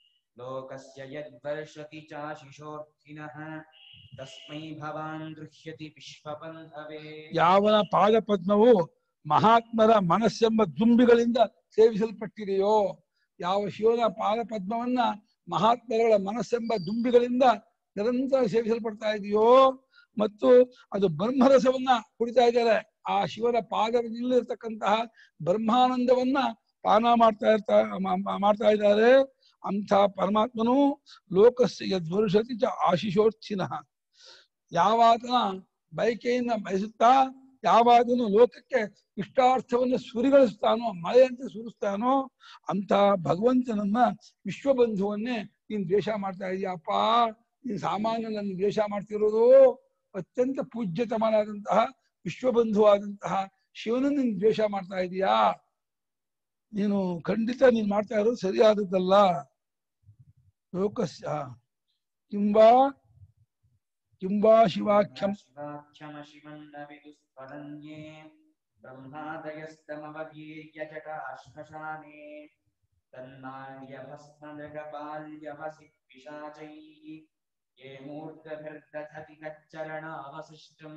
ಲೋಕಸ್ಯ ಯದ್ವರ್ಷತಿ ಚಾಶಿಶೋರ್ಥಿನಃ ತಸ್ಮೈ ಭವಾನ್ ದೃಶ್ಯತಿ ವಿಶ್ವಬಂಧವೇ. ಯಾವನ ಪಾದ ಪದ್ಮವು ಮಹಾತ್ಮರ ಮನಸ್ಸೆಂಬ ದುಂಬಿಗಳಿಂದ ಸೇವಿಸಲ್ಪಟ್ಟಿದೆಯೋ, ಯಾವ ಶಿವನ ಪಾದ ಪದ್ಮವನ್ನ ಮಹಾತ್ಮರ ಮನಸ್ಸೆಂಬ ದುಂಬಿಗಳಿಂದ ನಿರಂತರ ಸೇವಿಸಲ್ಪಡ್ತಾ ಇದೆಯೋ, ಮತ್ತು ಅದು ಬ್ರಹ್ಮರಸವನ್ನ ಕುಡಿತಾ ಇದ್ದಾರೆ, ಆ ಶಿವನ ಪಾದದಲ್ಲಿರ್ತಕ್ಕಂತಹ ಬ್ರಹ್ಮಾನಂದವನ್ನ ಪಾನ ಮಾಡ್ತಾ ಇರ್ತಾ ಮಾಡ್ತಾ ಇದ್ದಾರೆ. ಅಂಥ ಪರಮಾತ್ಮನು ಲೋಕಸ್ಯ ಯದ್ವರ್ಷತಿ ಚ ಆಶಿಶೋರ್ಥಿನಃ, ಯಾವಾತನ ಬಯಕೆಯನ್ನ ಬಯಸುತ್ತಾ ಯಾವಾತನು ಲೋಕಕ್ಕೆ ಇಷ್ಟಾರ್ಥವನ್ನು ಸುರಿಗಳಿಸ್ತಾನೋ, ಮಳೆಯಂತೆ ಸುರಿಸ್ತಾನೋ ಅಂತ ಭಗವಂತನನ್ನ ವಿಶ್ವಬಂಧುವನ್ನೇ ನೀನು ದ್ವೇಷ ಮಾಡ್ತಾ ಇದೀಯಪ್ಪ. ನೀನು ಸಾಮಾನ್ಯ ನನ್ನ ದ್ವೇಷ ಮಾಡ್ತಿರೋದು ಅತ್ಯಂತ ಪೂಜ್ಯತಮನಾದಂತಹ ವಿಶ್ವಬಂಧುವಾದಂತಹ ಶಿವನನ್ನು ನೀನು ದ್ವೇಷ ಮಾಡ್ತಾ ಇದೀಯಾ. ನೀನು ಖಂಡಿತ ನೀನು ಮಾಡ್ತಾ ಇರೋದು ಸರಿಯಾದದ್ದಲ್ಲ. ಲೋಕಸ್ಯ ಕಿಂಬಾ ಕಿಂಬಾ ಶಿವಾಖ್ಯಂ ಶಿವಾಖ್ಯಮ ಶಿವನ್ನ ವಿದುಸ್ಫಲನ್ಯೇ ಬ್ರಹ್ಮಾದಯಸ್ತಮವೀರ್ಯ ಜಟಾಶ್ಮಶಾನೇ ತನ್ನಾರ್ಯ ಭಸ್ಮನೃಗಪಾಲ್ಯವಸಿ ಪಿಶಾಚೈಃ ಯೇ ಮೂರ್ಧಭಿರ್ದಧತಿ ತಚ್ಚರಣಾವಶಿಷ್ಟಂ.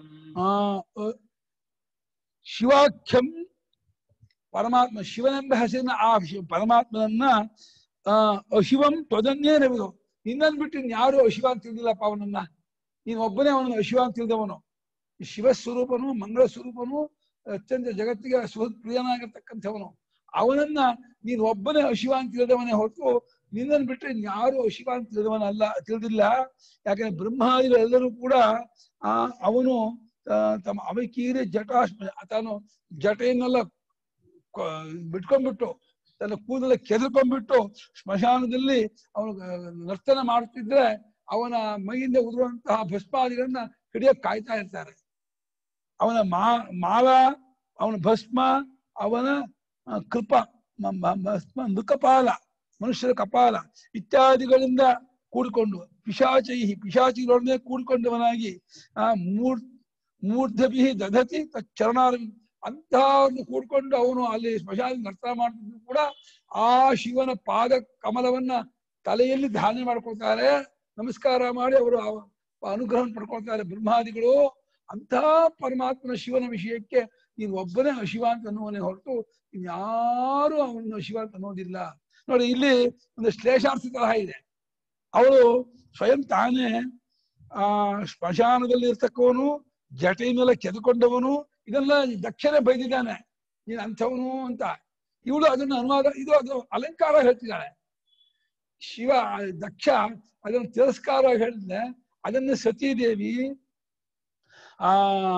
ಶಿವಾಖ್ಯಂ ಪರಮಾತ್ಮ, ಶಿವನೆಂಬ ಹೆಸರಿನ ಆ ಪರಮಾತ್ಮನನ್ನ ಅಶಿವಂ ತ್ವದನ್ನೇ ನವಿದು, ನಿನ್ನನ್ನು ಬಿಟ್ಟು ಇನ್ಯಾರು ಅಶಿವ ಅಂತ ತಿಳಿದಿಲ್ಲಪ್ಪ. ಅವನನ್ನ ನೀನು ಒಬ್ಬನೇ ಅವನನ್ನು ಅಶಿವ ಅಂತ ತಿಳಿದವನು. ಶಿವಸ್ವರೂಪನು, ಮಂಗಳ ಸ್ವರೂಪನು, ಅತ್ಯಂತ ಜಗತ್ತಿಗೆ ಸುಹೃತ್ ಪ್ರಿಯನಾಗಿರ್ತಕ್ಕಂಥವನು. ಅವನನ್ನ ನೀನು ಒಬ್ಬನೇ ಅಶಿವ ಅಂತ ತಿಳಿದವನೇ ಹೊರತು ನಿನ್ನನ್ನು ಬಿಟ್ಟರೆ ಇನ್ಯಾರು ಅಶಿವ ಅಂತ ತಿಳಿದವನಲ್ಲ, ತಿಳಿದಿಲ್ಲ. ಯಾಕಂದ್ರೆ ಬ್ರಹ್ಮಾದಿಗಳೆಲ್ಲರೂ ಕೂಡ ಆ ಅವನು ತಮ್ಮ ಅವಕೀರಿ ಜಟಾಶ್ಮ, ತಾನು ಜಟೆಯನ್ನೆಲ್ಲ ಬಿಟ್ಕೊಂಡ್ಬಿಟ್ಟು ತನ್ನ ಕೂದಲ ಕೆದರ್ಕೊಂಡ್ಬಿಟ್ಟು ಸ್ಮಶಾನದಲ್ಲಿ ಅವನು ನರ್ತನ ಮಾಡುತ್ತಿದ್ರೆ ಅವನ ಮೈಯಿಂದ ಉದುರುವಂತಹ ಭಸ್ಮಾದಿಗಳನ್ನ ಹಿಡಿಯಕ್ ಕಾಯ್ತಾ ಇರ್ತಾರೆ. ಅವನ ಮಾ ಮಾಲ, ಅವನ ಭಸ್ಮ, ಅವನ ಕೃಪ, ಭಸ್ಮ, ನೃಕಪಾಲ, ಮನುಷ್ಯರ ಕಪಾಲ ಇತ್ಯಾದಿಗಳಿಂದ ಕೂಡಿಕೊಂಡು ಪಿಶಾಚೈ ಪಿಶಾಚಿಗಳೊಡನೆ ಕೂಡಿಕೊಂಡವನಾಗಿ ಆ ಮೂರ್ ಮೂರ್ಧಭಿ ದಧತಿ ಚರಣಾರ ಅಂತಹವನ್ನು ಕೂಡ್ಕೊಂಡು ಅವನು ಅಲ್ಲಿ ಸ್ಮಶಾನ ನರ್ತನ ಮಾಡ್ತಿದ್ರು ಕೂಡ ಆ ಶಿವನ ಪಾದ ಕಮಲವನ್ನ ತಲೆಯಲ್ಲಿ ಧಾರಣೆ ಮಾಡ್ಕೊಳ್ತಾರೆ, ನಮಸ್ಕಾರ ಮಾಡಿ ಅವರು ಅನುಗ್ರಹ ಪಡ್ಕೊಳ್ತಾರೆ ಬ್ರಹ್ಮಾದಿಗಳು. ಅಂತಹ ಪರಮಾತ್ಮನ ಶಿವನ ವಿಷಯಕ್ಕೆ ನೀನು ಒಬ್ಬನೇ ಶಿವ ಅಂತ ಅನ್ನುವನೇ ಹೊರತು ಇನ್ಯಾರು ಅವನು ಶಿವ ಅಂತ ಅನ್ನೋದಿಲ್ಲ. ನೋಡಿ ಇಲ್ಲಿ ಒಂದು ಶ್ಲೇಷಾರ್ಥ ತರಹ ಇದೆ. ಅವಳು ಸ್ವಯಂ ತಾನೇ ಆ ಸ್ಮಶಾನದಲ್ಲಿ ಇರ್ತಕ್ಕವನು, ಜಟೆ ಮೇಲೆ ಕೆದ್ಕೊಂಡವನು, ಇದೆಲ್ಲ ದಕ್ಷನೇ ಬೈದಿದ್ದಾನೆ ನೀನು ಅಂಥವನು ಅಂತ. ಇವಳು ಅದನ್ನು ಅನುವಾದ ಇದು ಅದು ಅಲಂಕಾರ ಹೇಳ್ತಿದ್ದಾಳೆ. ಶಿವ ದಕ್ಷ ಅದನ್ನು ತಿರಸ್ಕಾರ ಹೇಳಿದ್ರೆ ಅದನ್ನ ಸತೀದೇವಿ ಆ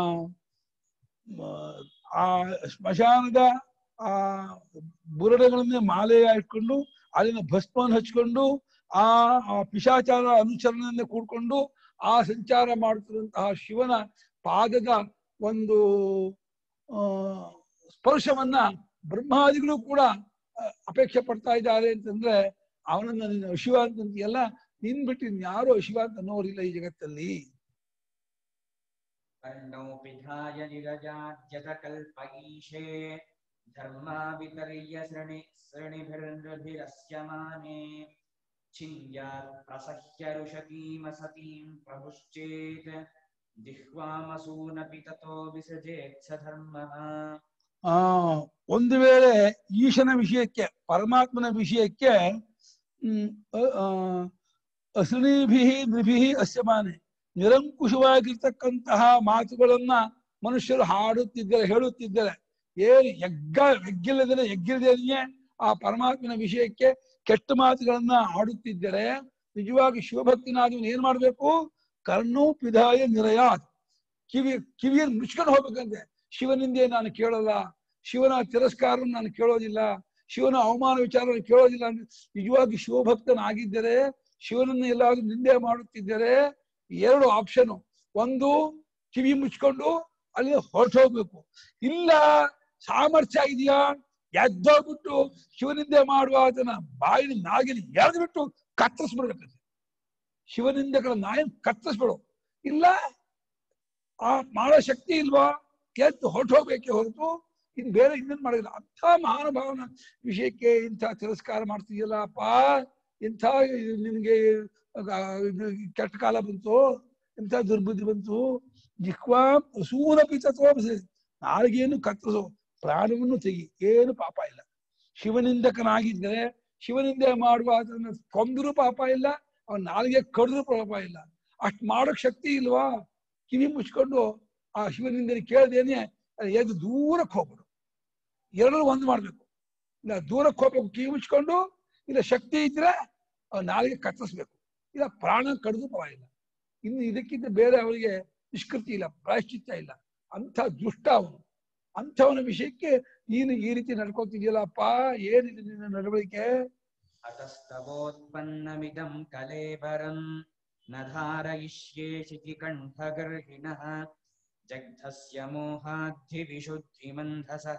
ಆ ಸ್ಮಶಾನದ ಆ ಬುರುಡೆಗಳನ್ನೇ ಮಾಲೆಯ ಇಟ್ಕೊಂಡು ಅಲ್ಲಿನ ಭಸ್ಮವನ್ನು ಹಚ್ಕೊಂಡು ಆ ಪಿಶಾಚಾರ ಅನುಚರಣೆಯಿಂದ ಕೂಡ್ಕೊಂಡು ಆ ಸಂಚಾರ ಮಾಡುತ್ತಿರುವಂತಹ ಶಿವನ ಪಾದದ ಒಂದು ಆ ಸ್ಪರ್ಶವನ್ನ ಬ್ರಹ್ಮಾದಿಗಳು ಕೂಡ ಅಪೇಕ್ಷೆ ಪಡ್ತಾ ಇದ್ದಾರೆ ಅಂತಂದ್ರೆ ಅವನನ್ನ ನೀನು ಅಶಿವ ಅಂತಂತೀಯಲ್ಲ, ನಿನ್ ಬಿಟ್ಟು ಇನ್ಯಾರು ಅಶಿವ ಅಂತ ಅನ್ನೋರಿಲ್ಲ ಈ ಜಗತ್ತಲ್ಲಿ. ಕರ್ಣೋಪಿಧಾಯ ನಿರಜಾದ್ಯತ ಕಲ್ಪಗೀಶೇ ಧರ್ಮಾವಿತರ್ಯ ಸೃಣಿ ಸೃಣಿಭಿರ್ನೃಭಿರಸ್ಯಮಾನೇ ಛಿಂದ್ಯಾತ್ ಪ್ರಸಹ್ಯ ಋಷತೀಮ ಸತೀಂ ಪ್ರಭುಶ್ಚೇತ್ ಜಿಹ್ವಾಮಸೂನಪಿ ತತೋ ವಿಸೃಜೇತ್ ಸ ಧರ್ಮಃ. ಆ ಒಂದು ವೇಳೆ ಈಶನ ವಿಷಯಕ್ಕೆ ಪರಮಾತ್ಮನ ವಿಷಯಕ್ಕೆ ಹ್ಮ್ ಅಸೃಣಿಭಿ ನೃಭಿ ಅಸ್ಯಮಾನೆ ನಿರಂಕುಶವಾಗಿರ್ತಕ್ಕಂತಹ ಮಾತುಗಳನ್ನ ಮನುಷ್ಯರು ಹಾಡುತ್ತಿದ್ದಾರೆ, ಹೇಳುತ್ತಿದ್ದಾರೆ. ಏನು ಯಗ್ಗ ಯಗ್ಗಿಲ್ಲದೇ ಯಗ್ಗಿಲ್ಲದೇನೆ ಆ ಪರಮಾತ್ಮನ ವಿಷಯಕ್ಕೆ ಕೆಟ್ಟ ಮಾತುಗಳನ್ನ ಆಡುತ್ತಿದ್ದರೆ ನಿಜವಾಗಿ ಶಿವಭಕ್ತಿನಾದವನು ಏನ್ ಮಾಡ್ಬೇಕು? ಕರ್ಣೋ ಪಿಧಾಯ ನಿರಯಾತ್, ಕಿವಿ ಕಿವಿಯನ್ನು ಮುಚ್ಕೊಂಡು ಹೋಗ್ಬೇಕಂತೆ. ಶಿವನಿಂದೆ ನಾನು ಕೇಳಲ್ಲ, ಶಿವನ ತಿರಸ್ಕಾರ ನಾನು ಕೇಳೋದಿಲ್ಲ, ಶಿವನ ಅವಮಾನ ವಿಚಾರವನ್ನು ಕೇಳೋದಿಲ್ಲ ಅಂದ್ರೆ ನಿಜವಾಗಿ ಶಿವಭಕ್ತನಾಗಿದ್ದರೆ, ಶಿವನನ್ನು ಎಲ್ಲಾದ್ರೂ ನಿಂದೆ ಮಾಡುತ್ತಿದ್ದರೆ ಎರಡು ಆಪ್ಷನ್. ಒಂದು ಕಿವಿ ಮುಚ್ಕೊಂಡು ಅಲ್ಲಿ ಹೊರಟು ಹೋಗ್ಬೇಕು, ಇಲ್ಲ ಸಾಮರ್ಥ್ಯ ಇದೆಯಾ ಎದ್ದೋಗ್ಬಿಟ್ಟು ಶಿವನಿಂದೆ ಮಾಡುವ ಅದನ್ನ ಬಾಯಿನ ನಾಗಿನ ಎಳೆದು ಬಿಟ್ಟು ಕತ್ತರಿಸ್ಬಿಡ್ಬೇಕಂತೆ. ಶಿವನಿಂದಗಳ ನಾಯಿನ ಕತ್ತರಿಸ್ಬಿಡು, ಇಲ್ಲ ಆ ಮಾಡೋ ಶಕ್ತಿ ಇಲ್ವಾ ಎದ್ದು ಹೊರಟು ಹೋಗ್ಬೇಕೆ ಹೊರತು ಇನ್ ಬೇರೆ ಇನ್ನೇನ್ ಮಾಡೋದಿಲ್ಲ. ಅಂಥ ಮಹಾನುಭಾವನ ವಿಷಯಕ್ಕೆ ಇಂಥ ತಿರಸ್ಕಾರ ಮಾಡ್ತಿದ್ಯಲ್ಲ ಅಪ್ಪ, ಇಂಥ ನಿನ್ಗೆ ಕೆಟ್ಟ ಕಾಲ ಬಂತು, ಇಂಥ ದುರ್ಬುದ್ಧಿ ಬಂತು. ಜಿಹ್ವಾ ಅಸೂನ ಪಿತತ್ವ ನಾಲ್ಗೇನು ಕತ್ತರಿಸು, ಪ್ರಾಣವನ್ನು ತೆಗಿ, ಏನು ಪಾಪ ಇಲ್ಲ. ಶಿವನಿಂದಕನಾಗಿದ್ದರೆ ಶಿವನಿಂದ ಮಾಡುವ ಅದನ್ನ ಕೊಂದರೂ ಪಾಪ ಇಲ್ಲ, ಅವನ ನಾಲ್ಗೆ ಕಡಿದ್ರೂ ಪಾಪ ಇಲ್ಲ. ಅಷ್ಟು ಮಾಡೋಕ್ ಶಕ್ತಿ ಇಲ್ವಾ? ಕಿವಿ ಮುಚ್ಕೊಂಡು ಆ ಶಿವನಿಂದ ಕೇಳ್ದೇನೆ ಎದ್ದು ದೂರಕ್ಕೆ ಹೋಗ್ಬಿಡು. ಎರಡೂ ಒಂದು ಮಾಡ್ಬೇಕು, ಇಲ್ಲ ದೂರಕ್ಕೆ ಹೋಗ್ಬೇಕು ಕಿವಿ ಮುಚ್ಕೊಂಡು, ಇಲ್ಲ ಶಕ್ತಿ ಇದ್ರೆ ಅವ್ನ ನಾಲಿಗೆ ಕತ್ತರಿಸ್ಬೇಕು, ಇಲ್ಲ ಪ್ರಾಣ ಕಡಿದು ಪರವಾಗಿಲ್ಲ. ಇನ್ನು ಇದಕ್ಕಿಂತ ಬೇರೆ ಅವರಿಗೆ ನಿಷ್ಕೃತಿ ಇಲ್ಲ, ಪ್ರಾಯಶ್ಚಿತ್ತ ಇಲ್ಲ. ಅಂಥ ದುಷ್ಟ ಅವನು. ಅಂಥವನ ವಿಷಯಕ್ಕೆ ನೀನು ಈ ರೀತಿ ನಡ್ಕೊತಿದ್ಯಲ್ಲಪ್ಪ, ಏನಿದೆ ನಿನ್ನ ನಡವಳಿಕೆ? ಅತಸ್ತವೋತ್ಪನ್ನಮಿದಂ ಕಲೇಬರಂ ನ ಧಾರಯಿಷ್ಯೇ ಶಿಖಿಕಂಠಗರ್ಹಿಣಃ ಜಗ್ಧಸ್ಯ ಮೋಹಾದ್ಧಿ ವಿಶುದ್ಧಿಮಂಧಸಃ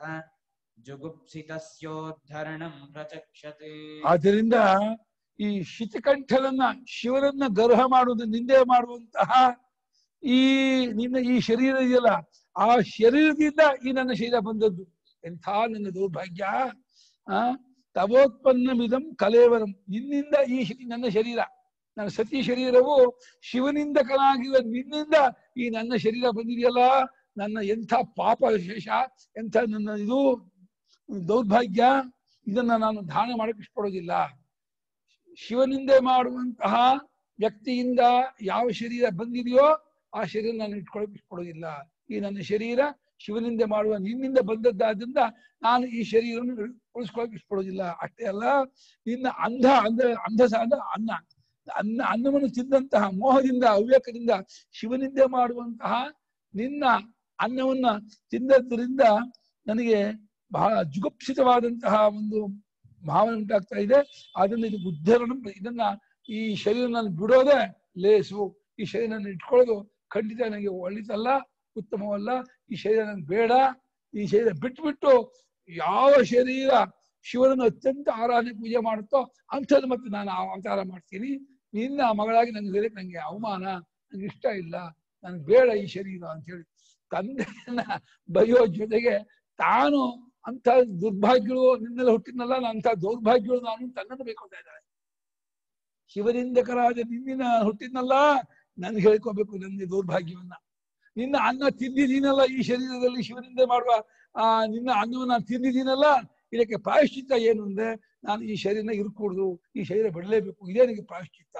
ಜುಗುಪ್ಸಿತಸ್ಯೋದ್ಧರಣಂ ಪ್ರಚಕ್ಷತೆ. ಆದ್ದರಿಂದ ಈ ಶಿತಿಕಂಠನನ್ನ ಶಿವನನ್ನ ಗರ್ಹ ಮಾಡುವುದು, ನಿಂದೆ ಮಾಡುವಂತಹ ಈ ನಿನ್ನ ಈ ಶರೀರ ಇದೆಯಲ್ಲ, ಆ ಶರೀರದಿಂದ ಈ ನನ್ನ ಶರೀರ ಬಂದದ್ದು. ಎಂಥ ನನ್ನ ದೌರ್ಭಾಗ್ಯ! ಆ ತವೋತ್ಪನ್ನಮಿದಂ ಕಲೇವರಂ, ನಿನ್ನಿಂದ ಈ ನನ್ನ ಶರೀರ, ನನ್ನ ಸತಿ ಶರೀರವು ಶಿವನಿಂದ ಕಲಾಗಿರುವ ನಿನ್ನಿಂದ ಈ ನನ್ನ ಶರೀರ ಬಂದಿದೆಯಲ್ಲ, ನನ್ನ ಎಂಥ ಪಾಪ ವಿಶೇಷ, ಎಂಥ ನನ್ನ ಇದು ದೌರ್ಭಾಗ್ಯ, ಇದನ್ನ ನಾನು ಧಾರಣೆ ಮಾಡಕ್ಕೆ ಇಷ್ಟಪಡೋದಿಲ್ಲ. ಶಿವನಿಂದೆ ಮಾಡುವಂತಹ ವ್ಯಕ್ತಿಯಿಂದ ಯಾವ ಶರೀರ ಬಂದಿದೆಯೋ ಆ ಶರೀರ ನಾನು ಇಟ್ಕೊಳಕ್ ಇಷ್ಟಪಡೋದಿಲ್ಲ. ಈ ನನ್ನ ಶರೀರ ಶಿವನಿಂದ ಮಾಡುವ ನಿನ್ನಿಂದ ಬಂದದ್ದಾದ್ರಿಂದ ನಾನು ಈ ಶರೀರವನ್ನು ಉಳಿಸ್ಕೊಳಕ್ ಇಷ್ಟಪಡೋದಿಲ್ಲ. ಅಷ್ಟೇ ಅಲ್ಲ, ನಿನ್ನ ಅಂಧ ಅಂಧ ಅಂಧಸ ಅಂದ ಅನ್ನ ಅನ್ನ ಅನ್ನವನ್ನು ತಿಂದಂತಹ ಮೋಹದಿಂದ ಅವ್ಯಕ್ತದಿಂದ ಶಿವನಿಂದೆ ಮಾಡುವಂತಹ ನಿನ್ನ ಅನ್ನವನ್ನ ತಿಂದದ್ರಿಂದ ನನಗೆ ಬಹಳ ಜುಗುಪ್ಸಿತವಾದಂತಹ ಒಂದು ಭಾವನೆ ಉಂಟಾಗ್ತಾ ಇದೆ. ಅದನ್ನ ಇದು ಉದ್ಧರಣ, ಇದನ್ನ ಈ ಶರೀರ ನಾನು ಬಿಡೋದೇ ಲೇಸು, ಈ ಶರೀರ ನಾನು ಇಟ್ಕೊಳ್ಳೋದು ಖಂಡಿತ ನನಗೆ ಒಳ್ಳಿತಲ್ಲ, ಉತ್ತಮವಲ್ಲ. ಈ ಶರೀರ ನನಗೆ ಬೇಡ. ಈ ಶರೀರ ಬಿಟ್ಬಿಟ್ಟು ಯಾವ ಶರೀರ ಶಿವನನ್ನು ಅತ್ಯಂತ ಆರಾಧನೆ ಪೂಜೆ ಮಾಡುತ್ತೋ ಅಂಥದ್ದು ಮತ್ತೆ ನಾನು ಅವತಾರ ಮಾಡ್ತೀನಿ. ನಿನ್ನ ಮಗಳಾಗಿ ನನ್ಗೆ ಹೇಳಕ್ ನಂಗೆ ಅವಮಾನ, ನಂಗೆ ಇಷ್ಟ ಇಲ್ಲ, ನನ್ಗೆ ಬೇಡ ಈ ಶರೀರ ಅಂತ ಹೇಳಿ ತಂದೆಯನ್ನ ಬೈಯೋ ಜೊತೆಗೆ ತಾನು ಅಂತ ದುರ್ಭಾಗ್ಯಗಳು ನಿನ್ನೆಲ್ಲ ಹುಟ್ಟಿದ್ನಲ್ಲ ಅಂತ ದೌರ್ಭಾಗ್ಯಗಳು ನಾನು ತನ್ನನ್ನು ಬೇಕೊಳ್ತಾ ಇದ್ದಾಳೆ. ಶಿವನಿಂದಕರಾದ ನಿನ್ನಿನ ಹುಟ್ಟಿದ್ನಲ್ಲ ನನ್ಗೆ ಹೇಳ್ಕೋಬೇಕು ನನ್ನ ದೌರ್ಭಾಗ್ಯವನ್ನ. ನಿನ್ನ ಅನ್ನ ತಿಂದಿದ್ದೀನಲ್ಲ ಈ ಶರೀರದಲ್ಲಿ ಶಿವನಿಂದ ಮಾಡುವ ಆ ನಿನ್ನ ಅನ್ನವನ್ನ ತಿಂದಿದ್ದೀನಲ್ಲ, ಇದಕ್ಕೆ ಪ್ರಾಯಶ್ಚಿತ್ತ ಏನು ಅಂದ್ರೆ ನಾನು ಈ ಶರೀರನ ಇರ್ಕೂಡ್ದು, ಈ ಶರೀರ ಬಿಡಲೇಬೇಕು, ಇದೇ ನನಗೆ ಪ್ರಾಯಶ್ಚಿತ್ತ.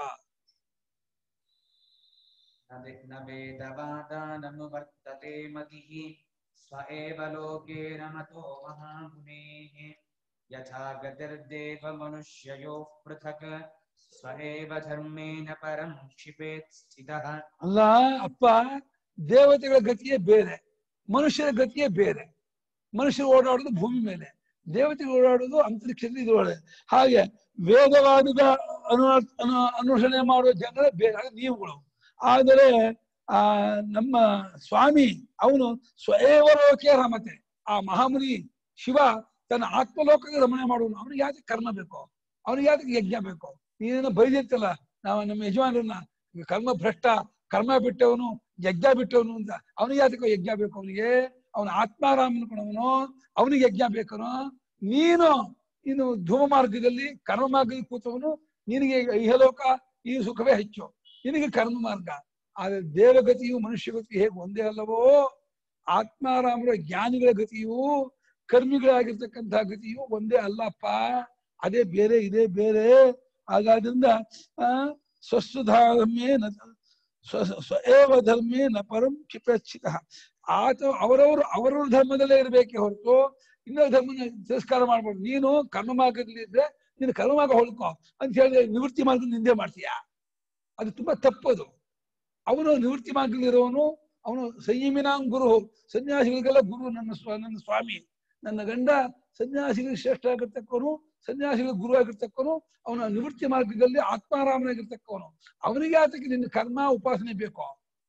ನ ವೇದವಾದಾನನುವರ್ತತೆ ಮತಿಃ ಸ್ವ ಏವ ಲೋಕೆ ರಮತೋ ಮಹಾಮುನೇಃ ಯಥಾ ಗತಿರ್ದೇವ ಮನುಷ್ಯಯೋಃ ಪೃಥಕ್ ಸ್ವ ಏವ ಧರ್ಮೇಣ ಪರಂ ಕ್ಷಿಪೇತ್ ಸ್ಥಿತಃ. ಅಲ್ಲ ಅಪ್ಪ, ದೇವತೆಗಳ ಗತಿಯೇ ಬೇರೆ, ಮನುಷ್ಯರ ಗತಿಯೇ ಬೇರೆ. ಮನುಷ್ಯರು ಓಡಾಡೋದು ಭೂಮಿ ಮೇಲೆ, ದೇವತೆಗಳು ಓಡಾಡೋದು ಅಂತರಿಕ್ಷದಲ್ಲಿ ಇದ್ರೊಳಗೆ. ಹಾಗೆ ವೇದವಾದದ ಅನು ಅನು ಅನುಸರಣೆ ಮಾಡುವ ಜನರೇ ಬೇರೆ, ನೀವುಗಳು. ಆದರೆ ಆ ನಮ್ಮ ಸ್ವಾಮಿ ಅವನು ಸ್ವಯವ ಲೋಕೆ ರಮತೆ, ಆ ಮಹಾಮುನಿ ಶಿವ ತನ್ನ ಆತ್ಮಲೋಕಕ್ಕೆ ರಮಣೆ ಮಾಡುವನು. ಅವನಿಗೆ ಯಾಕೆ ಕರ್ಮ ಬೇಕೋ, ಅವನಿಗೆ ಯಾಕೆ ಯಜ್ಞ ಬೇಕೋ? ನೀನೇನೋ ಬೈದಿರ್ತಲ್ಲ ನಾವು ನಮ್ಮ ಯಜಮಾನರನ್ನ, ಕರ್ಮ ಭ್ರಷ್ಟ, ಕರ್ಮ ಬಿಟ್ಟವನು, ಯಜ್ಞ ಬಿಟ್ಟವನು ಅಂತ. ಅವನಿಗೆ ಯಾತಕ್ಕೋ ಯಜ್ಞ ಬೇಕು? ಅವನಿಗೆ ಅವನ ಆತ್ಮಾರಾಮನ ಕೊಡವನು, ಅವನಿಗೆ ಯಜ್ಞ ಬೇಕನು. ನೀನು ಇನ್ನು ಧೂಮ ಮಾರ್ಗದಲ್ಲಿ ಕರ್ಮ ಮಾರ್ಗದಲ್ಲಿ ಕೂತವನು, ನಿನಗೆ ಇಹಲೋಕ ಈ ಸುಖವೇ ಹೆಚ್ಚು, ನಿನಗೆ ಕರ್ಮ ಮಾರ್ಗ. ಆದ್ರೆ ದೇವಗತಿಯು ಮನುಷ್ಯ ಗತಿಯು ಹೇಗೆ ಒಂದೇ ಅಲ್ಲವೋ, ಆತ್ಮಾರಾಮರ ಜ್ಞಾನಿಗಳ ಗತಿಯು ಕರ್ಮಿಗಳಾಗಿರ್ತಕ್ಕಂತಹ ಗತಿಯು ಒಂದೇ ಅಲ್ಲಪ್ಪ, ಅದೇ ಬೇರೆ, ಇದೇ ಬೇರೆ. ಹಾಗಾದ್ರಿಂದ ಆ ಸ್ವಸ್ವಧರ್ಮೇ ನ ಸ್ವ ಸ್ವಯವ ಧರ್ಮೇ ನ ಪರಂ ಕ್ಷಿಪ್ರಚ್ಛಿತ. ಆತ ಅವರವರು ಅವರವ್ರ ಧರ್ಮದಲ್ಲೇ ಇರ್ಬೇಕೆ ಹೊರತು ಇನ್ನೊಂದು ಧರ್ಮನ ತಿರಸ್ಕಾರ ಮಾಡ್ಬೋದು. ನೀನು ಕರ್ಮ ಮಾರ್ಗದಲ್ಲಿ ಇದ್ರೆ ನೀನು ಕರ್ಮ ಮಾರ್ಗ ಹೊಳ್ಕೊ ಅಂತ ಹೇಳಿದ್ರೆ ನಿವೃತ್ತಿ ಮಾರ್ಗ ನಿಂದೆ ಮಾಡ್ತೀಯ, ಅದು ತುಂಬಾ ತಪ್ಪದು. ಅವನು ನಿವೃತ್ತಿ ಮಾರ್ಗದಲ್ಲಿರೋವನು, ಅವನು ಸಂಯಮಿನಾಂ ಗುರು, ಸನ್ಯಾಸಿಗಳಿಗೆಲ್ಲ ಗುರು ನನ್ನ ಸ್ವ ನನ್ನ ಸ್ವಾಮಿ, ನನ್ನ ಗಂಡ ಸನ್ಯಾಸಿಗಳಿಗೆ ಶ್ರೇಷ್ಠ ಆಗಿರ್ತಕ್ಕವನು, ಸನ್ಯಾಸಿಗಳಿಗೆ ಗುರು ಆಗಿರ್ತಕ್ಕವನು, ಅವನ ನಿವೃತ್ತಿ ಮಾರ್ಗದಲ್ಲಿ ಆತ್ಮಾರಾಮನಾಗಿರ್ತಕ್ಕವನು. ಅವನಿಗೆ ಆತಕ್ಕೆ ನಿನ್ನ ಕರ್ಮ ಉಪಾಸನೆ ಬೇಕೋ?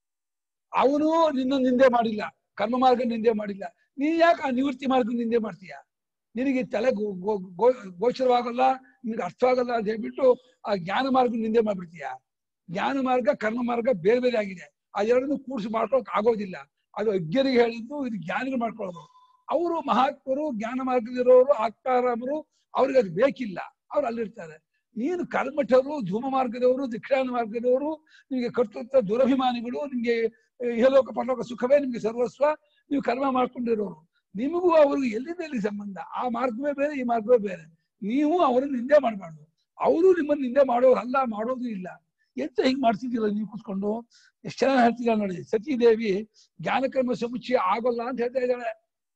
ಅವನು ನಿನ್ನ ನಿಂದೆ ಮಾಡಿಲ್ಲ, ಕರ್ಮ ಮಾರ್ಗ ನಿಂದೆ ಮಾಡಿಲ್ಲ, ನೀ ಯಾಕೆ ಆ ನಿವೃತ್ತಿ ಮಾರ್ಗ ನಿಂದೆ ಮಾಡ್ತೀಯ? ನಿನಗೆ ತಲೆ ಗೋ ಗೋ ಗೋಚರವಾಗಲ್ಲ, ನಿನಗೆ ಅರ್ಥ ಆಗಲ್ಲ ಅಂತ ಹೇಳ್ಬಿಟ್ಟು ಆ ಜ್ಞಾನ ಮಾರ್ಗ ನಿಂದೆ ಮಾಡ್ಬಿಡ್ತೀಯ. ಜ್ಞಾನ ಮಾರ್ಗ ಕರ್ಮ ಮಾರ್ಗ ಬೇರೆ ಬೇರೆ ಆಗಿದೆ, ಆ ಎರಡನ್ನು ಕೂಡಿಸಿ ಮಾಡ್ಕೊಳಕ್ ಆಗೋದಿಲ್ಲ. ಅದು ಅಜ್ಞರಿಗೆ ಹೇಳಿದ್ದು, ಇದು ಜ್ಞಾನಿಗಳು ಮಾಡ್ಕೊಳ್ಳೋದು. ಅವರು ಮಹಾತ್ಮರು, ಜ್ಞಾನ ಮಾರ್ಗದಲ್ಲಿರೋರು, ಆತ್ಮಾರಾಮರು, ಅವ್ರಿಗೆ ಅದು ಬೇಕಿಲ್ಲ, ಅವ್ರು ಅಲ್ಲಿರ್ತಾರೆ. ನೀನು ಕರ್ಮಠರು, ಧೂಮ ಮಾರ್ಗದವರು, ದೀಕ್ಷಾನ ಮಾರ್ಗದವರು, ನಿಮಗೆ ಕರ್ತೃತ್ವ ದುರಭಿಮಾನಿಗಳು, ನಿಮ್ಗೆ ಇಹಲೋಕ ಪರಲೋಕ ಸುಖವೇ ನಿಮ್ಗೆ ಸರ್ವಸ್ವ, ನೀವು ಕರ್ಮ ಮಾಡ್ಕೊಂಡಿರೋರು. ನಿಮಗೂ ಅವ್ರಿಗೂ ಎಲ್ಲಿಂದ ಎಲ್ಲಿ ಸಂಬಂಧ? ಆ ಮಾರ್ಗವೇ ಬೇರೆ, ಈ ಮಾರ್ಗವೇ ಬೇರೆ. ನೀವು ಅವರನ್ನು ನಿಂದೆ ಮಾಡಬಾರ್ದು, ಅವರು ನಿಮ್ಮನ್ನು ನಿಂದೆ ಮಾಡೋರು ಅಲ್ಲ, ಮಾಡೋದು ಇಲ್ಲ. ಎಂತ ಹಿಂಗ್ ಮಾಡ್ತಿದ್ದೀರ ನೀವು ಕೂತ್ಕೊಂಡು? ಎಷ್ಟು ಚೆನ್ನಾಗಿ ಹೇಳ್ತೀರ ನೋಡಿ. ಸತೀದೇವಿ ಜ್ಞಾನಕರ್ಮ ಸಮುಚ್ಚಯ ಆಗೋಲ್ಲ ಅಂತ ಹೇಳ್ತಾ ಇದ್ದಾಳೆ.